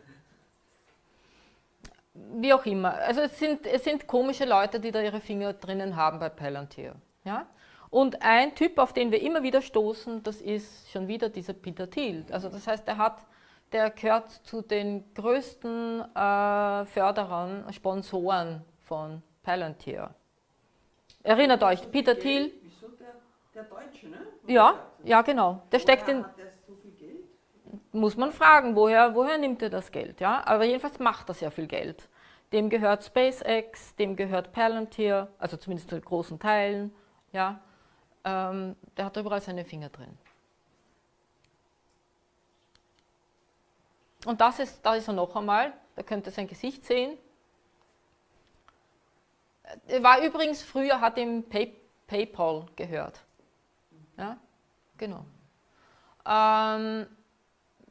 Wie auch immer. Also es sind, es sind komische Leute, die da ihre Finger drinnen haben bei Palantir. Ja? Und ein Typ, auf den wir immer wieder stoßen, das ist schon wieder dieser Peter Thiel. Also das heißt, der, hat, der gehört zu den größten äh, Förderern, Sponsoren von Palantir. Erinnert euch, Peter Thiel? Wieso der, der Deutsche, ne? Ja, ja genau. Der steckt in... Hat der so viel Geld? Muss man fragen, woher, woher nimmt er das Geld? Ja? Aber jedenfalls macht er sehr viel Geld. Dem gehört SpaceX, dem gehört Palantir, also zumindest zu großen Teilen. Ja? Ähm, der hat überall seine Finger drin. Und das ist, da ist er noch einmal, da könnt ihr sein Gesicht sehen. Er war übrigens früher, hat ihm Pay, PayPal gehört. Ja? Genau. Ähm,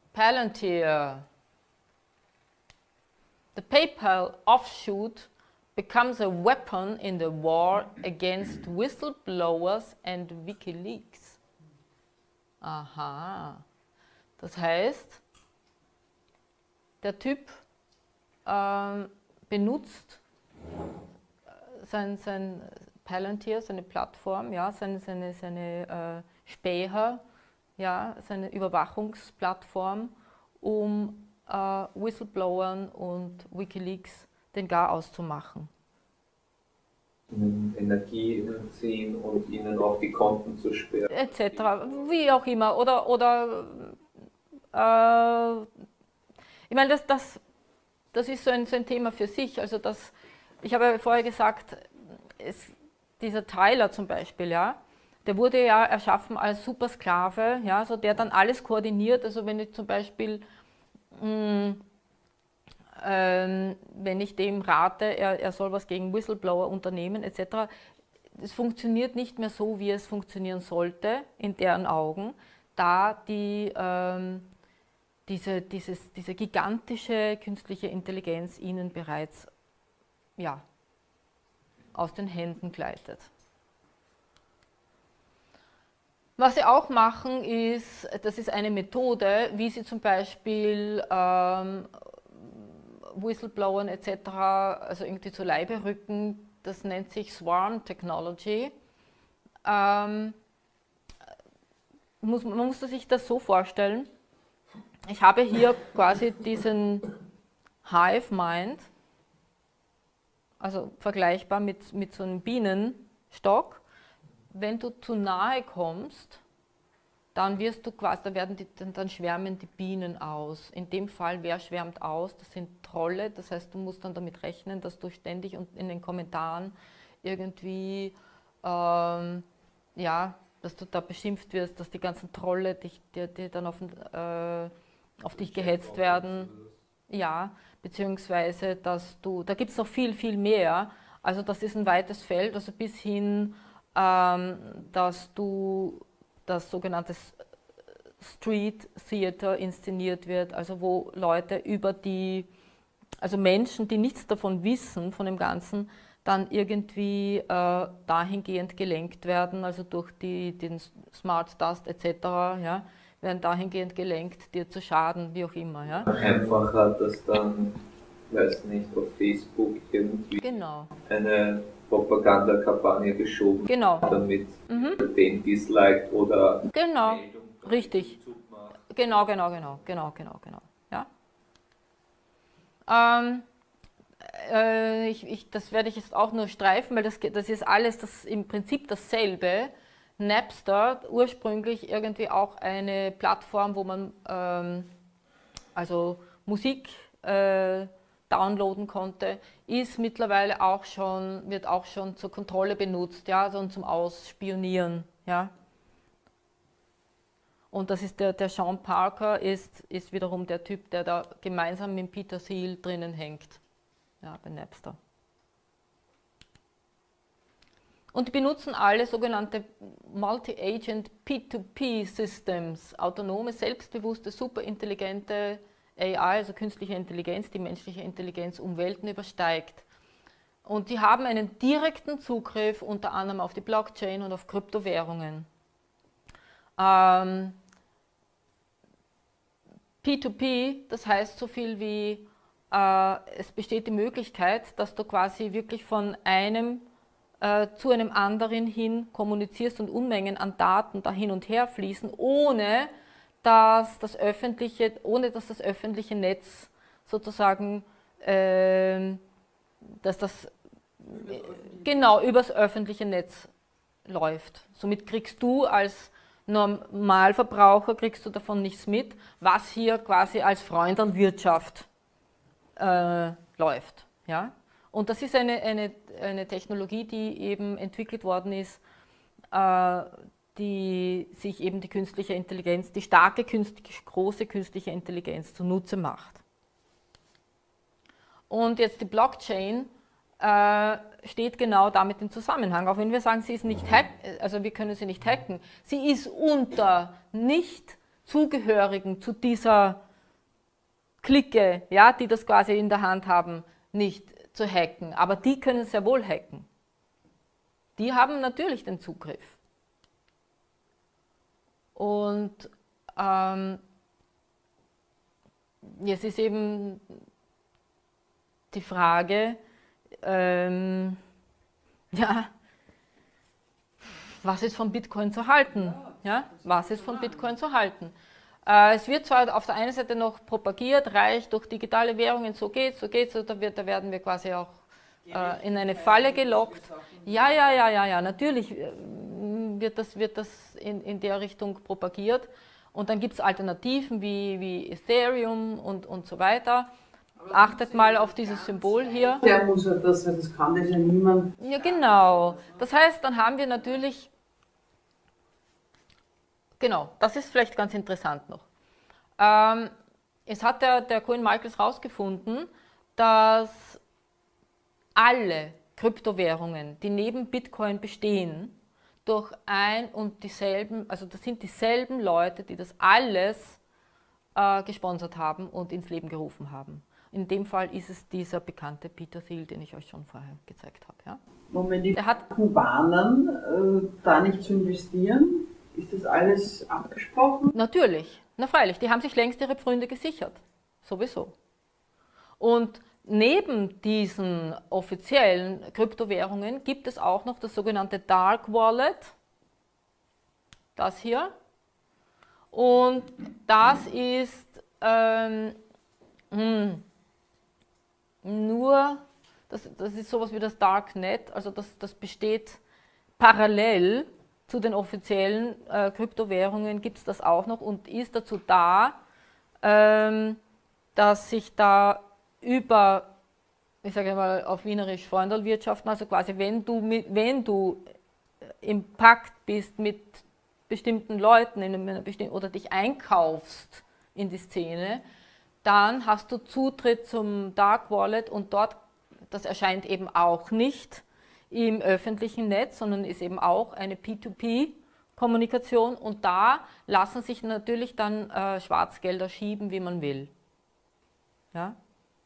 Palantir. The PayPal offshoot becomes a weapon in the war against whistleblowers and WikiLeaks. Aha. Das heißt, der Typ ähm, benutzt sein, sein Palantir, seine Plattform, ja, seine, seine, seine äh, Späher, ja, seine Überwachungsplattform, um äh, Whistleblowern und WikiLeaks den Gar auszumachen. Energie entziehen und ihnen auch die Konten zu sperren. Etc. Wie auch immer. Oder, oder äh, ich meine, das, das, das ist so ein, so ein Thema für sich. Also das, ich habe ja vorher gesagt, es, dieser Tyler zum Beispiel, ja, der wurde ja erschaffen als Supersklave, ja, so der dann alles koordiniert. Also wenn ich zum Beispiel mh, Ähm, wenn ich dem rate, er, er soll was gegen Whistleblower unternehmen et cetera. Es funktioniert nicht mehr so, wie es funktionieren sollte, in deren Augen, da die, ähm, diese, dieses, diese gigantische künstliche Intelligenz ihnen bereits ja, aus den Händen gleitet. Was sie auch machen ist, das ist eine Methode, wie sie zum Beispiel ähm, Whistleblowern et cetera, also irgendwie zu Leibe rücken, das nennt sich Swarm Technology. Ähm, muss, man muss sich das so vorstellen, ich habe hier quasi diesen Hive Mind, also vergleichbar mit, mit so einem Bienenstock. Wenn du zu nahe kommst, dann wirst du quasi, da werden die, dann, dann schwärmen die Bienen aus. In dem Fall, wer schwärmt aus? Das sind Trolle, das heißt, du musst dann damit rechnen, dass du ständig in den Kommentaren irgendwie, ähm, ja, dass du da beschimpft wirst, dass die ganzen Trolle dich, die, die dann auf, äh, auf dich gehetzt werden. Ja, beziehungsweise, dass du, da gibt es noch viel, viel mehr. Also das ist ein weites Feld, also bis hin, ähm, dass du das sogenannte Street Theater inszeniert wird, also wo Leute über die, also Menschen, die nichts davon wissen, von dem Ganzen, dann irgendwie äh, dahingehend gelenkt werden, also durch die, den Smart Dust et cetera, ja, werden dahingehend gelenkt, dir zu schaden, wie auch immer. Ja. Einfach hat das dann, weiß nicht, auf Facebook irgendwie genau. eine Propagandakampagne geschoben, genau. damit mhm. den disliked oder genau. Richtig. Genau, genau, genau, genau, genau, genau. Ja. Ähm, äh, ich, ich, das werde ich jetzt auch nur streifen, weil das, das ist alles das, im Prinzip dasselbe. Napster, ursprünglich irgendwie auch eine Plattform, wo man ähm, also Musik äh, downloaden konnte, ist mittlerweile auch schon, wird auch schon zur Kontrolle benutzt, ja, also zum Ausspionieren. Ja. Und das ist der, der Sean Parker, ist, ist wiederum der Typ, der da gemeinsam mit Peter Thiel drinnen hängt, ja, bei Napster. Und die benutzen alle sogenannte Multi-Agent P zwei P Systems, autonome, selbstbewusste, superintelligente A I, also künstliche Intelligenz, die menschliche Intelligenz um Welten übersteigt. Und die haben einen direkten Zugriff unter anderem auf die Blockchain und auf Kryptowährungen. Ähm, P zwei P, das heißt so viel wie, äh, es besteht die Möglichkeit, dass du quasi wirklich von einem äh, zu einem anderen hin kommunizierst und Unmengen an Daten da hin und her fließen, ohne dass das öffentliche, ohne dass das öffentliche Netz sozusagen, äh, dass das äh, genau übers öffentliche Netz läuft. Somit kriegst du als Normalverbraucher kriegst du davon nichts mit, was hier quasi als Freundenwirtschaft äh, läuft. Ja? Und das ist eine, eine, eine Technologie, die eben entwickelt worden ist, äh, die sich eben die künstliche Intelligenz, die starke, künstliche, große künstliche Intelligenz zunutze macht. Und jetzt die Blockchain äh, steht genau damit im Zusammenhang, auch wenn wir sagen, sie ist nicht hack, also wir können sie nicht hacken, sie ist unter nicht Zugehörigen zu dieser Clique, ja, die das quasi in der Hand haben, nicht zu hacken, aber die können sehr wohl hacken. Die haben natürlich den Zugriff. Und ähm, jetzt ist eben die Frage, ähm, ja, was ist von Bitcoin zu halten? Ja, was ist von Bitcoin zu halten? Äh, es wird zwar auf der einen Seite noch propagiert, reich durch digitale Währungen, so geht's, so geht's, da, wird, da werden wir quasi auch äh, in eine Falle gelockt. Ja, ja, ja, ja, ja, natürlich wird das, wird das in, in der Richtung propagiert. Und dann gibt es Alternativen wie, wie Ethereum und, und so weiter. Achtet mal auf dieses Symbol hier. Der muss ja das, das kann das ja niemand. Ja, genau. Das heißt, dann haben wir natürlich, genau, das ist vielleicht ganz interessant noch. Ähm, es hat der, der Cohen Michaels herausgefunden, dass alle Kryptowährungen, die neben Bitcoin bestehen, durch ein und dieselben, also das sind dieselben Leute, die das alles äh, gesponsert haben und ins Leben gerufen haben. In dem Fall ist es dieser bekannte Peter Thiel, den ich euch schon vorher gezeigt habe. Ja? Und wenn die Der hat warnen, äh, da nicht zu investieren, ist das alles abgesprochen? Natürlich, na freilich, die haben sich längst ihre Pfründe gesichert, sowieso. Und neben diesen offiziellen Kryptowährungen gibt es auch noch das sogenannte Dark Wallet, das hier. Und das ist ähm, hm, nur, das, das ist sowas wie das Darknet, also das, das besteht parallel zu den offiziellen äh, Kryptowährungen, gibt es das auch noch und ist dazu da, ähm, dass sich da über, ich sage mal auf Wienerisch, Freundelwirtschaften, also quasi wenn du, mit, wenn du im Pakt bist mit bestimmten Leuten in einer bestimmten, oder dich einkaufst in die Szene, dann hast du Zutritt zum Dark Wallet und dort, das erscheint eben auch nicht im öffentlichen Netz, sondern ist eben auch eine P zwei P-Kommunikation und da lassen sich natürlich dann äh, Schwarzgelder schieben, wie man will. Ja?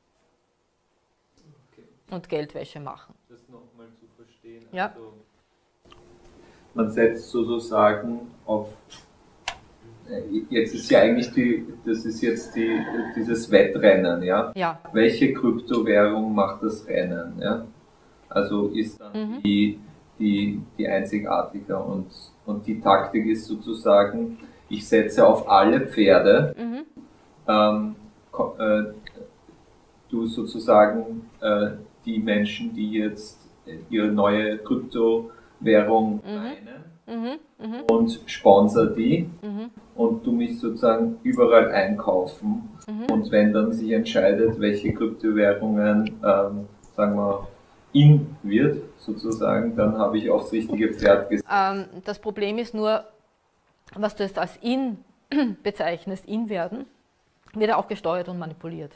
Und Geldwäsche machen. Das nochmal zu verstehen. Ja. Also, man setzt sozusagen auf, jetzt ist ja eigentlich die, das ist jetzt die, dieses Wettrennen, ja? Ja. Welche Kryptowährung macht das Rennen, ja? Also ist dann Mhm. die, die, die einzigartige und, und die Taktik ist sozusagen, ich setze auf alle Pferde, Mhm. ähm, ko- äh, du sozusagen äh, die Menschen, die jetzt ihre neue Kryptowährung meinen Mhm. Mhm. und sponsor die Mhm. und du mich sozusagen überall einkaufen Mhm. und wenn dann sich entscheidet, welche Kryptowährungen ähm, sagen wir in wird sozusagen, dann habe ich aufs richtige Pferd gesetzt. Ähm, das Problem ist nur, was du jetzt als in bezeichnest, in werden, wird ja auch gesteuert und manipuliert.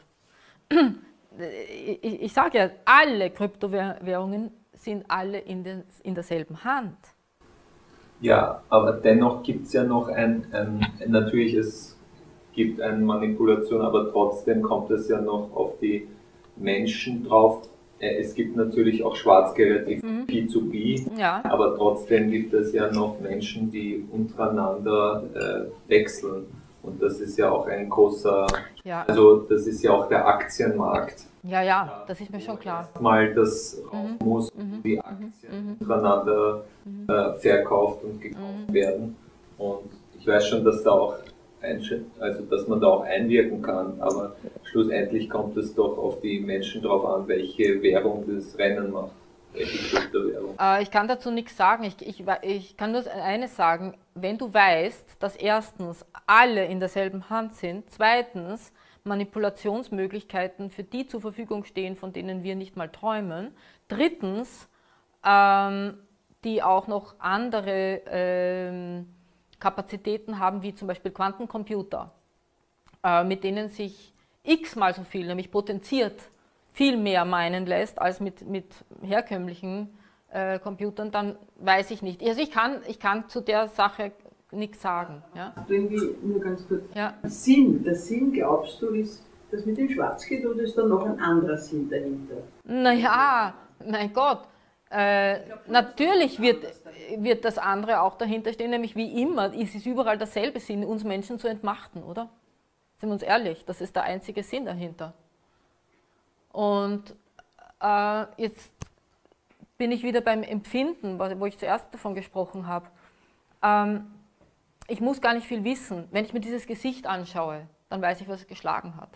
Ich, ich sage ja, alle Kryptowährungen sind alle in, den, in derselben Hand. Ja, aber dennoch gibt es ja noch ein, ein, natürlich es gibt eine Manipulation, aber trotzdem kommt es ja noch auf die Menschen drauf. Es gibt natürlich auch Schwarzgelder, die Mhm. P zwei P, Ja. aber trotzdem gibt es ja noch Menschen, die untereinander äh, wechseln. Und das ist ja auch ein großer, Ja. also das ist ja auch der Aktienmarkt. Ja, ja, das ist mir schon klar. Mal das raus muss, die Aktien untereinander äh, verkauft und gekauft werden. Und ich weiß schon, dass da auch einsch- also dass man da auch einwirken kann, aber schlussendlich kommt es doch auf die Menschen drauf an, welche Währung das Rennen macht, welche Kryptowährung. Äh, ich kann dazu nichts sagen. Ich, ich, ich kann nur eines sagen, wenn du weißt, dass erstens alle in derselben Hand sind, zweitens Manipulationsmöglichkeiten für die zur Verfügung stehen, von denen wir nicht mal träumen, drittens ähm, die auch noch andere ähm, Kapazitäten haben, wie zum Beispiel Quantencomputer, äh, mit denen sich x-mal so viel, nämlich potenziert, viel mehr meinen lässt als mit, mit herkömmlichen äh, Computern, dann weiß ich nicht. Also ich kann, ich kann zu der Sache nichts sagen. Ja? Irgendwie nur ganz kurz. Ja. Sinn, der Sinn, glaubst du, ist, das mit dem Schwarz geht, oder ist da noch ein anderer Sinn dahinter? Naja, mein Gott, äh, natürlich wird, wird das andere auch dahinter stehen, nämlich wie immer, ist es überall dasselbe Sinn, uns Menschen zu entmachten, oder? Sind wir uns ehrlich, das ist der einzige Sinn dahinter. Und äh, jetzt bin ich wieder beim Empfinden, wo ich zuerst davon gesprochen habe. Ähm, ich muss gar nicht viel wissen. Wenn ich mir dieses Gesicht anschaue, dann weiß ich, was es geschlagen hat.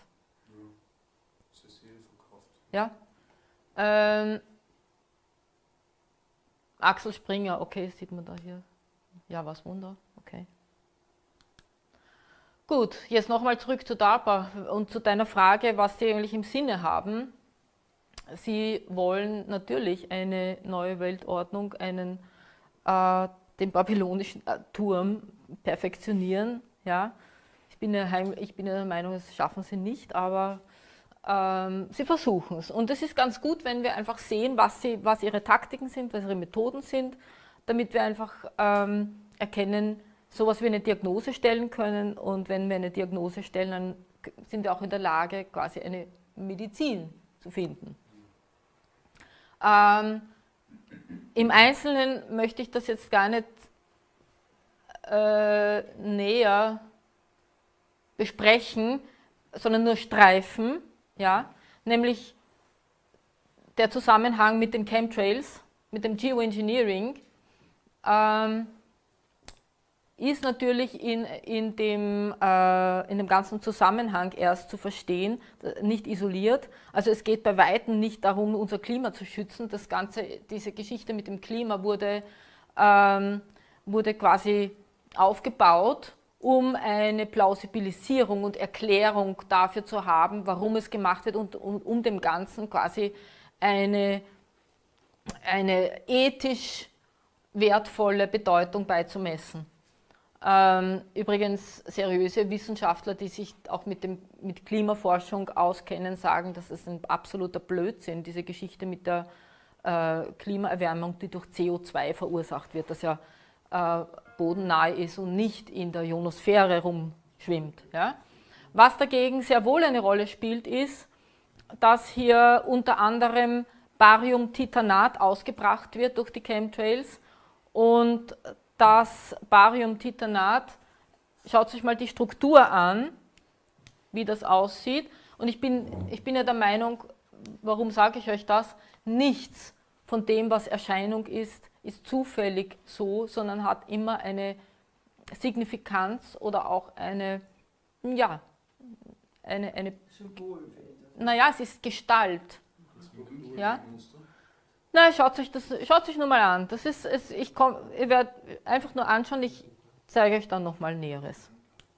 Ja? Ähm, Axel Springer, okay, sieht man da hier. Ja, was Wunder, okay. Gut, jetzt nochmal zurück zu DARPA und zu deiner Frage, was sie eigentlich im Sinne haben. Sie wollen natürlich eine neue Weltordnung, einen, äh, den babylonischen Turm perfektionieren. Ja? Ich bin ja heim, ich bin ja der Meinung, das schaffen sie nicht, aber ähm, sie versuchen es. Und es ist ganz gut, wenn wir einfach sehen, was, sie, was ihre Taktiken sind, was ihre Methoden sind, damit wir einfach ähm, erkennen, sowas wie eine Diagnose stellen können. Und wenn wir eine Diagnose stellen, dann sind wir auch in der Lage, quasi eine Medizin zu finden. Ähm, Im Einzelnen möchte ich das jetzt gar nicht äh, näher besprechen, sondern nur streifen, ja? Nämlich der Zusammenhang mit den Chemtrails, mit dem Geoengineering, ähm, ist natürlich in, in, dem, äh, in dem ganzen Zusammenhang erst zu verstehen, nicht isoliert. Also es geht bei Weitem nicht darum, unser Klima zu schützen. Das Ganze, diese Geschichte mit dem Klima wurde, ähm, wurde quasi aufgebaut, um eine Plausibilisierung und Erklärung dafür zu haben, warum es gemacht wird und um, um dem Ganzen quasi eine, eine ethisch wertvolle Bedeutung beizumessen. Ähm, übrigens seriöse Wissenschaftler, die sich auch mit, dem, mit Klimaforschung auskennen, sagen, das ist ein absoluter Blödsinn, diese Geschichte mit der äh, Klimaerwärmung, die durch C O zwei verursacht wird, das ja äh, bodennahe ist und nicht in der Ionosphäre rumschwimmt. Ja? Was dagegen sehr wohl eine Rolle spielt, ist, dass hier unter anderem Bariumtitanat ausgebracht wird durch die Chemtrails und das Bariumtitanat, schaut sich mal die Struktur an, wie das aussieht. Und ich bin, ich bin ja der Meinung, warum sage ich euch das? Nichts von dem, was Erscheinung ist, ist zufällig so, sondern hat immer eine Signifikanz oder auch eine, ja, eine, eine naja, es ist Gestalt. Ja? Na, schaut euch das, schaut euch nur mal an. Das ist, es, ich komm, ihr werdet einfach nur anschauen, ich zeige euch dann nochmal Näheres.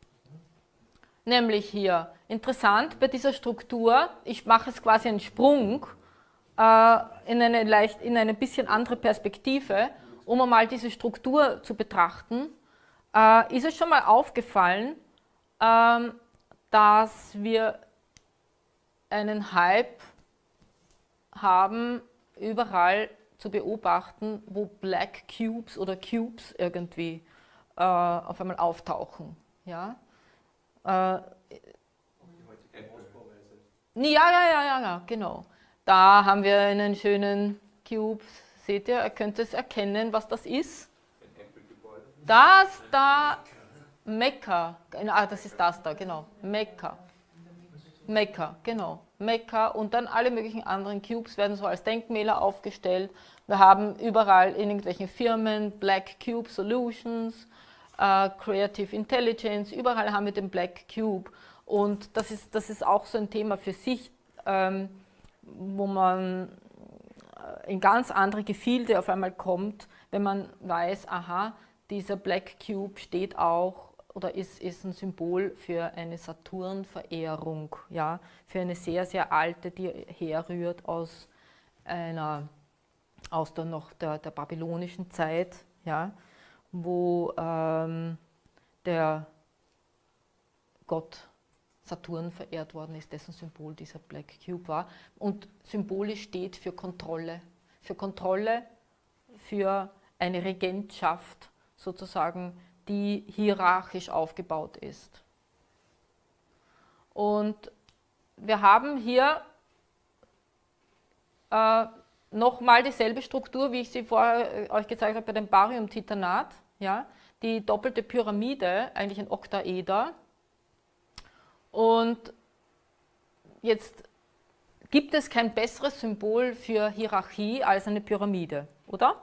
Nämlich hier, interessant bei dieser Struktur, ich mache es quasi einen Sprung äh, in, eine leicht, in eine bisschen andere Perspektive, um einmal diese Struktur zu betrachten. Äh, ist es schon mal aufgefallen, äh, dass wir einen Hype haben, überall zu beobachten, wo Black Cubes oder Cubes irgendwie äh, auf einmal auftauchen. Ja? Äh, ja, ja, ja, ja, ja, genau. Da haben wir einen schönen Cube, seht ihr, ihr könnt es erkennen, was das ist. Das da, Mekka, ah, das ist das da, genau, Mekka. Mekka, genau. Mekka und dann alle möglichen anderen Cubes werden so als Denkmäler aufgestellt. Wir haben überall in irgendwelchen Firmen Black Cube Solutions, äh, Creative Intelligence, überall haben wir den Black Cube. Und das ist, das ist auch so ein Thema für sich, ähm, wo man in ganz andere Gefilde auf einmal kommt, wenn man weiß, aha, dieser Black Cube steht auch oder ist, ist ein Symbol für eine Saturn-Verehrung, ja, für eine sehr, sehr alte, die herrührt aus einer, aus der noch der, der babylonischen Zeit, ja, wo ähm, der Gott Saturn verehrt worden ist, dessen Symbol dieser Black Cube war. Und symbolisch steht für Kontrolle, für Kontrolle, für eine Regentschaft sozusagen, die hierarchisch aufgebaut ist. Und wir haben hier äh, nochmal dieselbe Struktur, wie ich sie vorher euch gezeigt habe bei dem Bariumtitanat. Ja? Die doppelte Pyramide, eigentlich ein Oktaeder. Und jetzt gibt es kein besseres Symbol für Hierarchie als eine Pyramide, oder?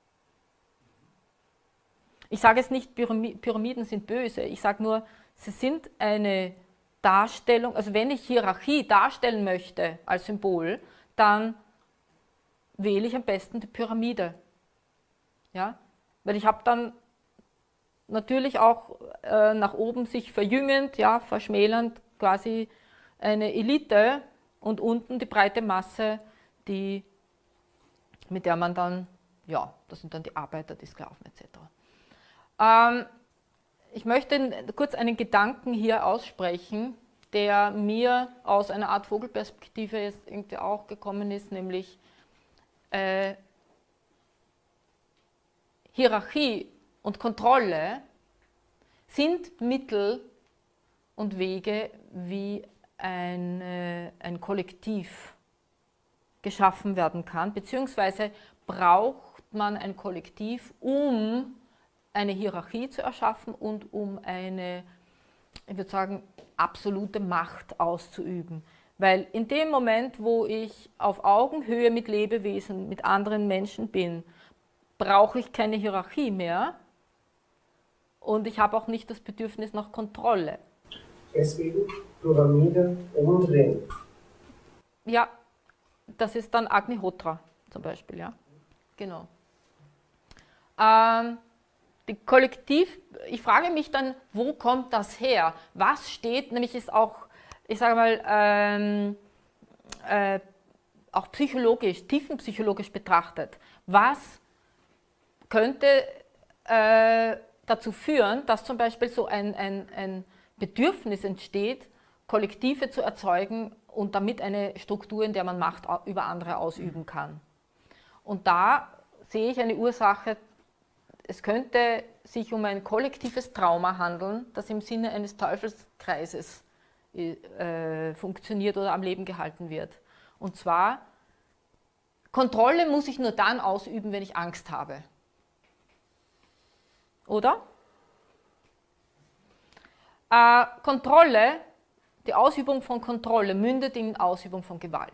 Ich sage jetzt nicht, Pyramiden sind böse, ich sage nur, sie sind eine Darstellung, also wenn ich Hierarchie darstellen möchte als Symbol, dann wähle ich am besten die Pyramide. Ja? Weil ich habe dann natürlich auch äh, nach oben sich verjüngend, ja, verschmälernd quasi eine Elite und unten die breite Masse, die, mit der man dann, ja, das sind dann die Arbeiter, die Sklaven et cetera. Ähm, ich möchte kurz einen Gedanken hier aussprechen, der mir aus einer Art Vogelperspektive jetzt irgendwie auch gekommen ist, nämlich äh, Hierarchie und Kontrolle sind Mittel und Wege, wie ein, äh, ein Kollektiv geschaffen werden kann, beziehungsweise braucht man ein Kollektiv, um eine Hierarchie zu erschaffen und um eine, ich würde sagen, absolute Macht auszuüben. Weil in dem Moment, wo ich auf Augenhöhe mit Lebewesen, mit anderen Menschen bin, brauche ich keine Hierarchie mehr und ich habe auch nicht das Bedürfnis nach Kontrolle. Deswegen Pyramide umdrehen. Ja, das ist dann Agnihotra zum Beispiel, ja. Genau. Ähm, die Kollektiv, ich frage mich dann, wo kommt das her? Was steht, nämlich ist auch, ich sage mal, ähm, äh, auch psychologisch, tiefenpsychologisch betrachtet, was könnte äh, dazu führen, dass zum Beispiel so ein, ein, ein Bedürfnis entsteht, Kollektive zu erzeugen und damit eine Struktur, in der man Macht über andere ausüben kann. Und da sehe ich eine Ursache, es könnte sich um ein kollektives Trauma handeln, das im Sinne eines Teufelskreises äh, funktioniert oder am Leben gehalten wird. Und zwar, Kontrolle muss ich nur dann ausüben, wenn ich Angst habe. Oder? Äh, Kontrolle, die Ausübung von Kontrolle mündet in Ausübung von Gewalt.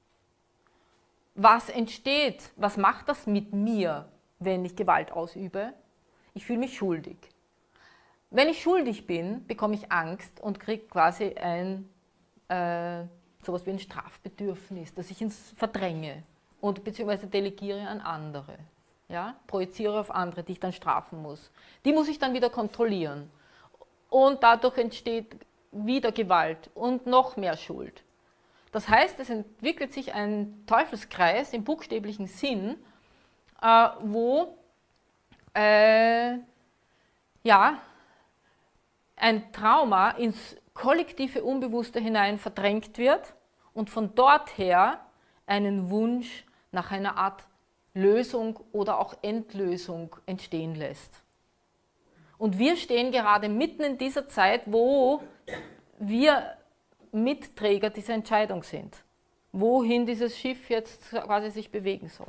Was entsteht, was macht das mit mir, wenn ich Gewalt ausübe? Ich fühle mich schuldig. Wenn ich schuldig bin, bekomme ich Angst und kriege quasi ein, äh, sowas wie ein Strafbedürfnis, das ich ins verdränge und beziehungsweise delegiere an andere. Ja? Projiziere auf andere, die ich dann strafen muss. Die muss ich dann wieder kontrollieren. Und dadurch entsteht wieder Gewalt und noch mehr Schuld. Das heißt, es entwickelt sich ein Teufelskreis im buchstäblichen Sinn, äh, wo äh, ja, ein Trauma ins kollektive Unbewusste hinein verdrängt wird und von dort her einen Wunsch nach einer Art Lösung oder auch Endlösung entstehen lässt. Und wir stehen gerade mitten in dieser Zeit, wo wir Mitträger dieser Entscheidung sind, wohin dieses Schiff jetzt quasi sich bewegen soll.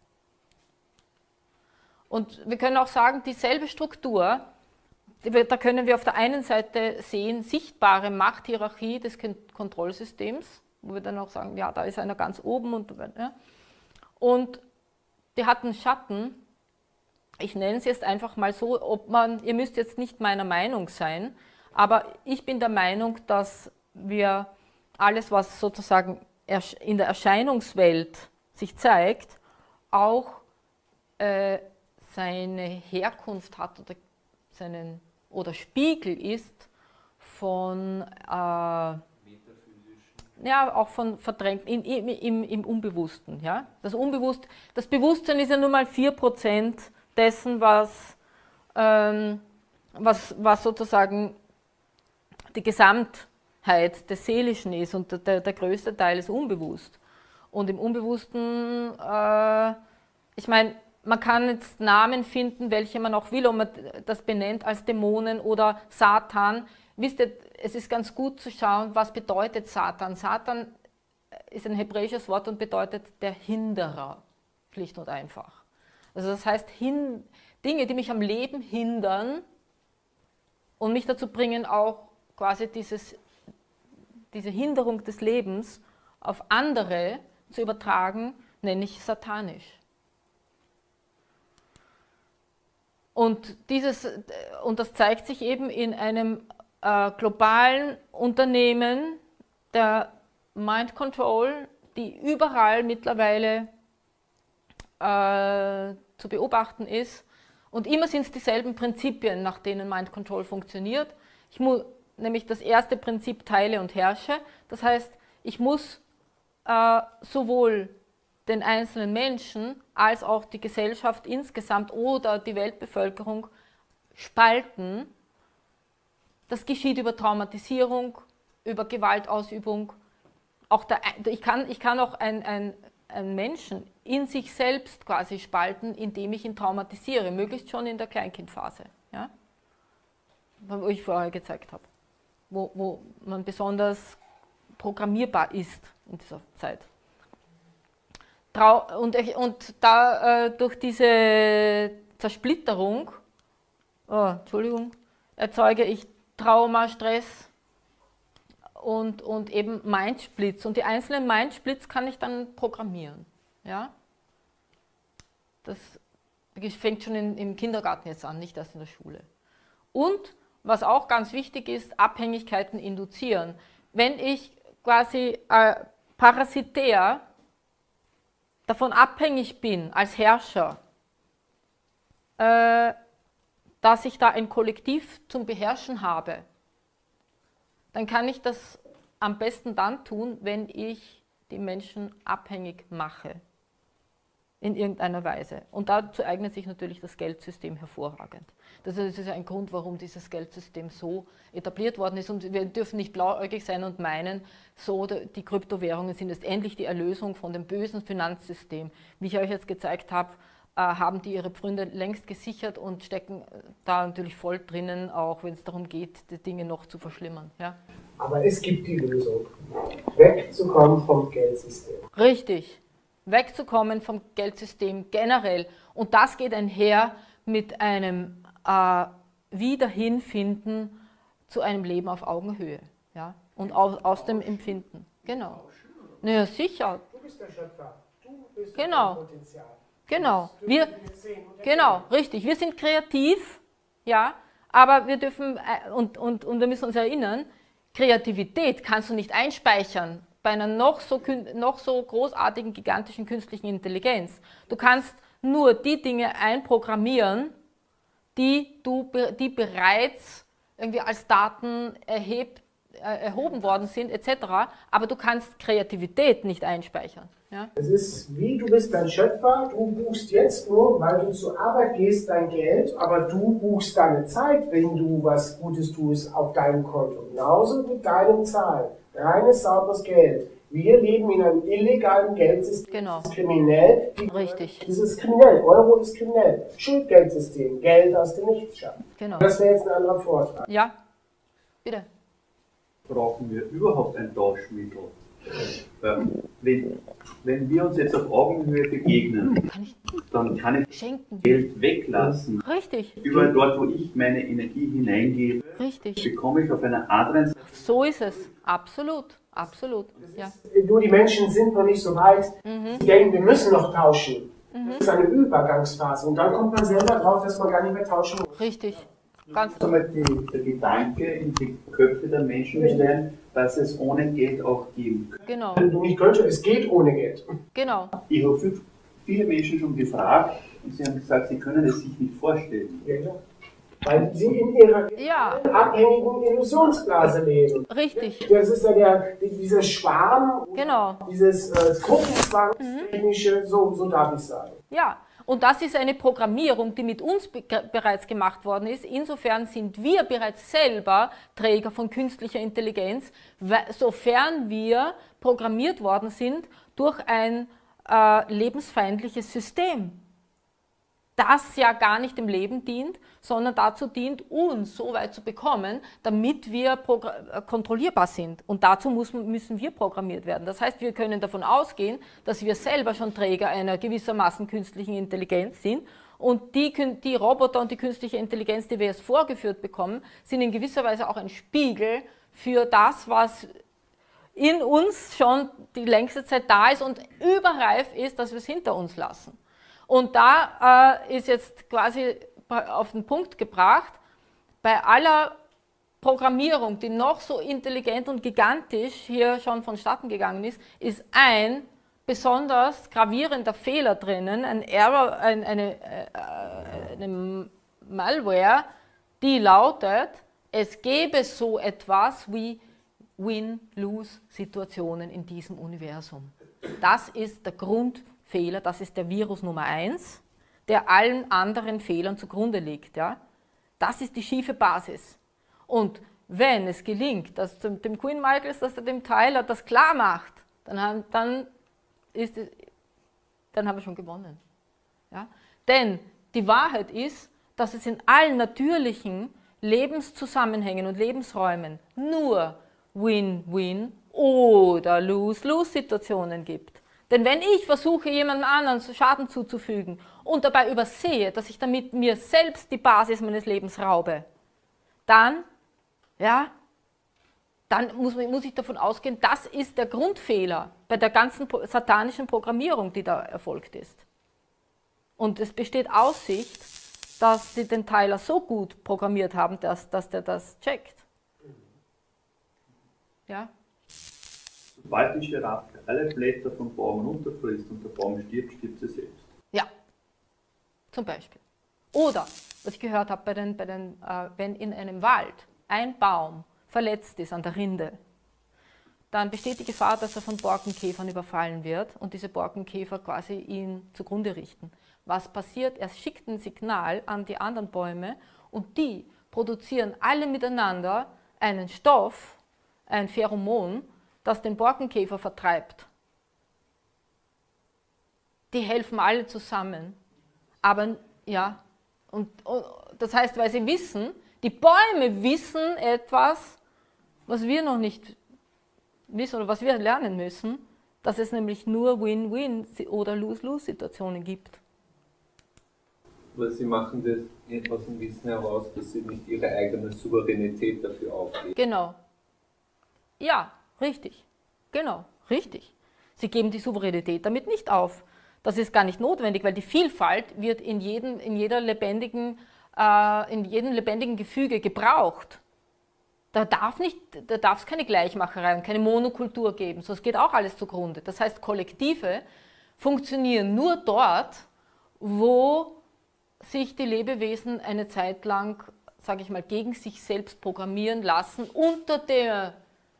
Und wir können auch sagen, dieselbe Struktur, da können wir auf der einen Seite sehen, sichtbare Machthierarchie des Kontrollsystems, wo wir dann auch sagen, ja, da ist einer ganz oben und, ja, und die hat einen Schatten. Ich nenne es jetzt einfach mal so, ob man, ihr müsst jetzt nicht meiner Meinung sein, aber ich bin der Meinung, dass wir alles, was sozusagen in der Erscheinungswelt sich zeigt, auch äh, seine Herkunft hat oder, seinen, oder Spiegel ist von, äh, ja, auch von verdrängt, in, im, im Unbewussten. Ja? Das, Unbewusst, das Bewusstsein ist ja nur mal vier Prozent dessen, was, ähm, was, was sozusagen die Gesamtheit des Seelischen ist und der, der größte Teil ist unbewusst. Und im Unbewussten, äh, ich meine, man kann jetzt Namen finden, welche man auch will, ob man das benennt als Dämonen oder Satan. wisst ihr, es ist ganz gut zu schauen, was bedeutet Satan. Satan ist ein hebräisches Wort und bedeutet der Hinderer, schlicht und einfach. Also das heißt, hin, Dinge, die mich am Leben hindern und mich dazu bringen, auch quasi dieses, diese Hinderung des Lebens auf andere zu übertragen, nenne ich satanisch. Und, dieses, und das zeigt sich eben in einem äh, globalen Unternehmen der Mind Control, die überall mittlerweile äh, zu beobachten ist. Und immer sind es dieselben Prinzipien, nach denen Mind Control funktioniert. Ich muss nämlich das erste Prinzip teile und herrsche. Das heißt, ich muss äh, sowohl den einzelnen Menschen als auch die Gesellschaft insgesamt oder die Weltbevölkerung spalten. Das geschieht über Traumatisierung, über Gewaltausübung. Auch der, ich, kann, ich kann auch einen ein Menschen in sich selbst quasi spalten, indem ich ihn traumatisiere, möglichst schon in der Kleinkindphase, ja? Wo ich vorher gezeigt habe, wo, wo man besonders programmierbar ist in dieser Zeit. Trau und, und da äh, durch diese Zersplitterung, oh, Entschuldigung, erzeuge ich Trauma, Stress und, und eben Mindsplits. Und die einzelnen Mindsplits kann ich dann programmieren. Ja? Das fängt schon in, im Kindergarten jetzt an, nicht erst in der Schule. Und was auch ganz wichtig ist, Abhängigkeiten induzieren. Wenn ich quasi äh, parasitär davon abhängig bin, als Herrscher, äh, dass ich da ein Kollektiv zum Beherrschen habe, dann kann ich das am besten dann tun, wenn ich die Menschen abhängig mache, in irgendeiner Weise. Und dazu eignet sich natürlich das Geldsystem hervorragend. Das ist ein Grund, warum dieses Geldsystem so etabliert worden ist. Und wir dürfen nicht blauäugig sein und meinen, so die Kryptowährungen sind jetzt endlich die Erlösung von dem bösen Finanzsystem. Wie ich euch jetzt gezeigt habe, haben die ihre Pfründe längst gesichert und stecken da natürlich voll drinnen, auch wenn es darum geht, die Dinge noch zu verschlimmern. Ja? Aber es gibt die Lösung, wegzukommen vom Geldsystem. Richtig. Wegzukommen vom Geldsystem generell. Und das geht einher mit einem äh, Wiederhinfinden zu einem Leben auf Augenhöhe. Ja? Und aus, aus dem Empfinden. Genau. Naja, sicher. Du bist der Schöpfer. Du bist genau. dein Potenzial. Genau. Wir, genau, richtig. Wir sind kreativ, ja, aber wir dürfen, und, und, und wir müssen uns erinnern, Kreativität kannst du nicht einspeichern bei einer noch so, noch so großartigen, gigantischen künstlichen Intelligenz. Du kannst nur die Dinge einprogrammieren, die, du, die bereits irgendwie als Daten erhebt, erhoben worden sind, et cetera. Aber du kannst Kreativität nicht einspeichern. Ja? Es ist wie, du bist dein Schöpfer, du buchst jetzt nur, weil du zur Arbeit gehst, dein Geld, aber du buchst deine Zeit, wenn du was Gutes tust auf deinem Konto. Genauso mit deinem Zahlen. Reines, sauberes Geld. Wir leben in einem illegalen Geldsystem. Genau. Das ist kriminell. Richtig. Das ist kriminell. Euro ist kriminell. Schuldgeldsystem. Geld aus dem Nichts schaffen. Genau. Das wäre jetzt ein anderer Vortrag. Ja, bitte. Brauchen wir überhaupt ein Tauschmittel? Ähm, wenn, wenn wir uns jetzt auf Augenhöhe begegnen, Kann ich dann kann ich schenken. Geld weglassen. Richtig. Überall dort, wo ich meine Energie hineingebe, Richtig. bekomme ich auf einer anderen Seite. So ist es. Absolut. Absolut. Ja. Nur die Menschen sind noch nicht so weit. Mhm. Sie denken, wir müssen noch tauschen. Mhm. Das ist eine Übergangsphase. Und dann kommt man selber drauf, dass man gar nicht mehr tauschen muss. Richtig. Ganz Einmal die, der Gedanke in die Köpfe der Menschen stellen, dass es ohne Geld auch geben kann. genau. Wenn du nicht könnte, es geht ohne Geld. Genau. Ich habe viel, viele Menschen schon gefragt und sie haben gesagt, sie können es sich nicht vorstellen. Ja, klar. Weil sie in ihrer Ja. abhängigen Illusionsblase leben. Richtig. Das ist ja der, dieser Schwarm, Genau. dieses äh, Gruppenzwangstechnische, so, so darf ich sagen. Ja. Und das ist eine Programmierung, die mit uns be bereits gemacht worden ist. Insofern sind wir bereits selber Träger von künstlicher Intelligenz, sofern wir programmiert worden sind durch ein äh, lebensfeindliches System. das ja gar nicht dem Leben dient, sondern dazu dient, uns so weit zu bekommen, damit wir kontrollierbar sind. Und dazu muss, müssen wir programmiert werden. Das heißt, wir können davon ausgehen, dass wir selber schon Träger einer gewissermaßen künstlichen Intelligenz sind. Und die, die Roboter und die künstliche Intelligenz, die wir jetzt vorgeführt bekommen, sind in gewisser Weise auch ein Spiegel für das, was in uns schon die längste Zeit da ist und überreif ist, dass wir es hinter uns lassen. Und da äh, ist jetzt quasi auf den Punkt gebracht, bei aller Programmierung, die noch so intelligent und gigantisch hier schon vonstatten gegangen ist, ist ein besonders gravierender Fehler drinnen, ein Error, ein, eine, äh, eine Malware, die lautet, es gäbe so etwas wie Win-Lose-Situationen in diesem Universum. Das ist der Grundfehler, das ist der Virus Nummer eins, der allen anderen Fehlern zugrunde liegt. Ja? Das ist die schiefe Basis. Und wenn es gelingt, dass dem Quinn Michaels, dass er dem Tyler das klar macht, dann, haben, dann, ist es, dann haben wir schon gewonnen. Ja? Denn die Wahrheit ist, dass es in allen natürlichen Lebenszusammenhängen und Lebensräumen nur Win-Win oder Lose-Lose-Situationen gibt. Denn wenn ich versuche, jemandem anderen Schaden zuzufügen und dabei übersehe, dass ich damit mir selbst die Basis meines Lebens raube, dann, ja, dann muss, muss ich davon ausgehen, das ist der Grundfehler bei der ganzen satanischen Programmierung, die da erfolgt ist. Und es besteht Aussicht, dass sie den Tyler so gut programmiert haben, dass, dass der das checkt. Ja? Sobald die Giraffe alle Blätter vom Baum runterfrisst und der Baum stirbt, stirbt sie selbst. Ja, zum Beispiel. Oder, was ich gehört habe, bei den, bei den, äh, wenn in einem Wald ein Baum verletzt ist an der Rinde, dann besteht die Gefahr, dass er von Borkenkäfern überfallen wird und diese Borkenkäfer quasi ihn zugrunde richten. Was passiert? Er schickt ein Signal an die anderen Bäume und die produzieren alle miteinander einen Stoff, ein Pheromon, das den Borkenkäfer vertreibt. Die helfen alle zusammen. Aber, ja, und, und das heißt, weil sie wissen, die Bäume wissen etwas, was wir noch nicht wissen oder was wir lernen müssen, dass es nämlich nur Win-Win oder Lose-Lose-Situationen gibt. Weil sie machen das aus dem Wissen heraus, dass sie nicht ihre eigene Souveränität dafür aufgeben. Genau. Ja, richtig. Genau, richtig. Sie geben die Souveränität damit nicht auf. Das ist gar nicht notwendig, weil die Vielfalt wird in jedem, in jeder lebendigen, äh, in jedem lebendigen Gefüge gebraucht. Da darf nicht, da darf es keine Gleichmacherei und keine Monokultur geben, sonst geht auch alles zugrunde. Das heißt, Kollektive funktionieren nur dort, wo sich die Lebewesen eine Zeit lang, sage ich mal, gegen sich selbst programmieren lassen, unter der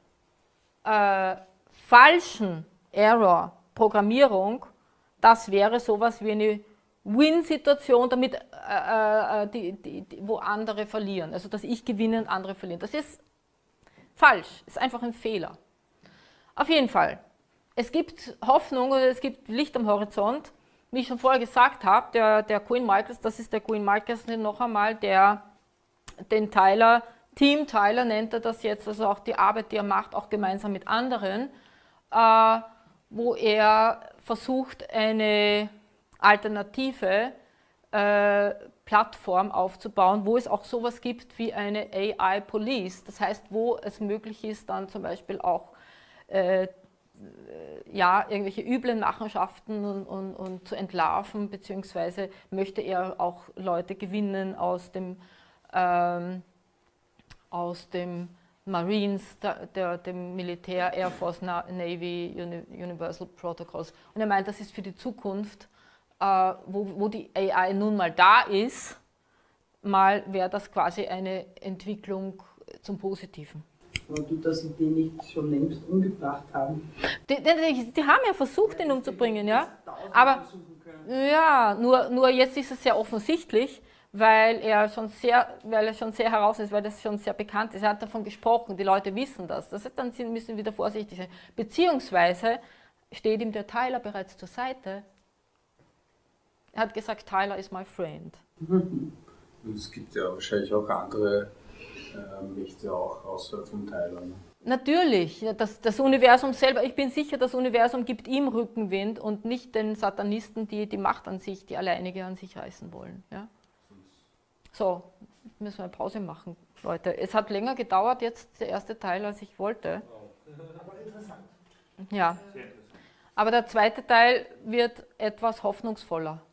äh, falschen Error-Programmierung. Das wäre sowas wie eine Win-Situation, damit, äh, äh, die, die, die, wo andere verlieren. Also, dass ich gewinne und andere verlieren. Das ist falsch, ist einfach ein Fehler. Auf jeden Fall, es gibt Hoffnung oder es gibt Licht am Horizont. Wie ich schon vorher gesagt habe, der, der Quinn Michaels, das ist der Quinn Michaels noch einmal, der den Tyler, Team Tyler nennt er das jetzt, also auch die Arbeit, die er macht, auch gemeinsam mit anderen, äh, wo er versucht, eine alternative äh, Plattform aufzubauen, wo es auch sowas gibt wie eine A I-Police. Das heißt, wo es möglich ist, dann zum Beispiel auch äh, ja, irgendwelche üblen Machenschaften und, und, und zu entlarven, beziehungsweise möchte er auch Leute gewinnen aus dem, ähm, aus dem Marines, der, der, dem Militär, Air Force, Navy, Universal Protocols. Und er meint, das ist für die Zukunft, äh, wo, wo die A I nun mal da ist, mal wäre das quasi eine Entwicklung zum Positiven. Aber du, dass sie den nicht schon längst umgebracht haben? Die, die, die haben ja versucht, ihn umzubringen, ja. Aber ja, nur, nur jetzt ist es sehr offensichtlich, weil er schon sehr, weil er schon sehr heraus ist, weil das schon sehr bekannt ist. Er hat davon gesprochen, die Leute wissen das. Das heißt, dann müssen wir wieder vorsichtig sein. Beziehungsweise steht ihm der Tyler bereits zur Seite. Er hat gesagt, Tyler is my friend. Und es gibt ja wahrscheinlich auch andere äh, Mächte auch außerhalb von Tyler. Ne? Natürlich, das, das Universum selber, ich bin sicher, das Universum gibt ihm Rückenwind und nicht den Satanisten, die die Macht an sich, die alleinige an sich reißen wollen. Ja? So, müssen wir eine Pause machen, Leute. Es hat länger gedauert jetzt, der erste Teil, als ich wollte. Aber interessant. Ja, aber der zweite Teil wird etwas hoffnungsvoller.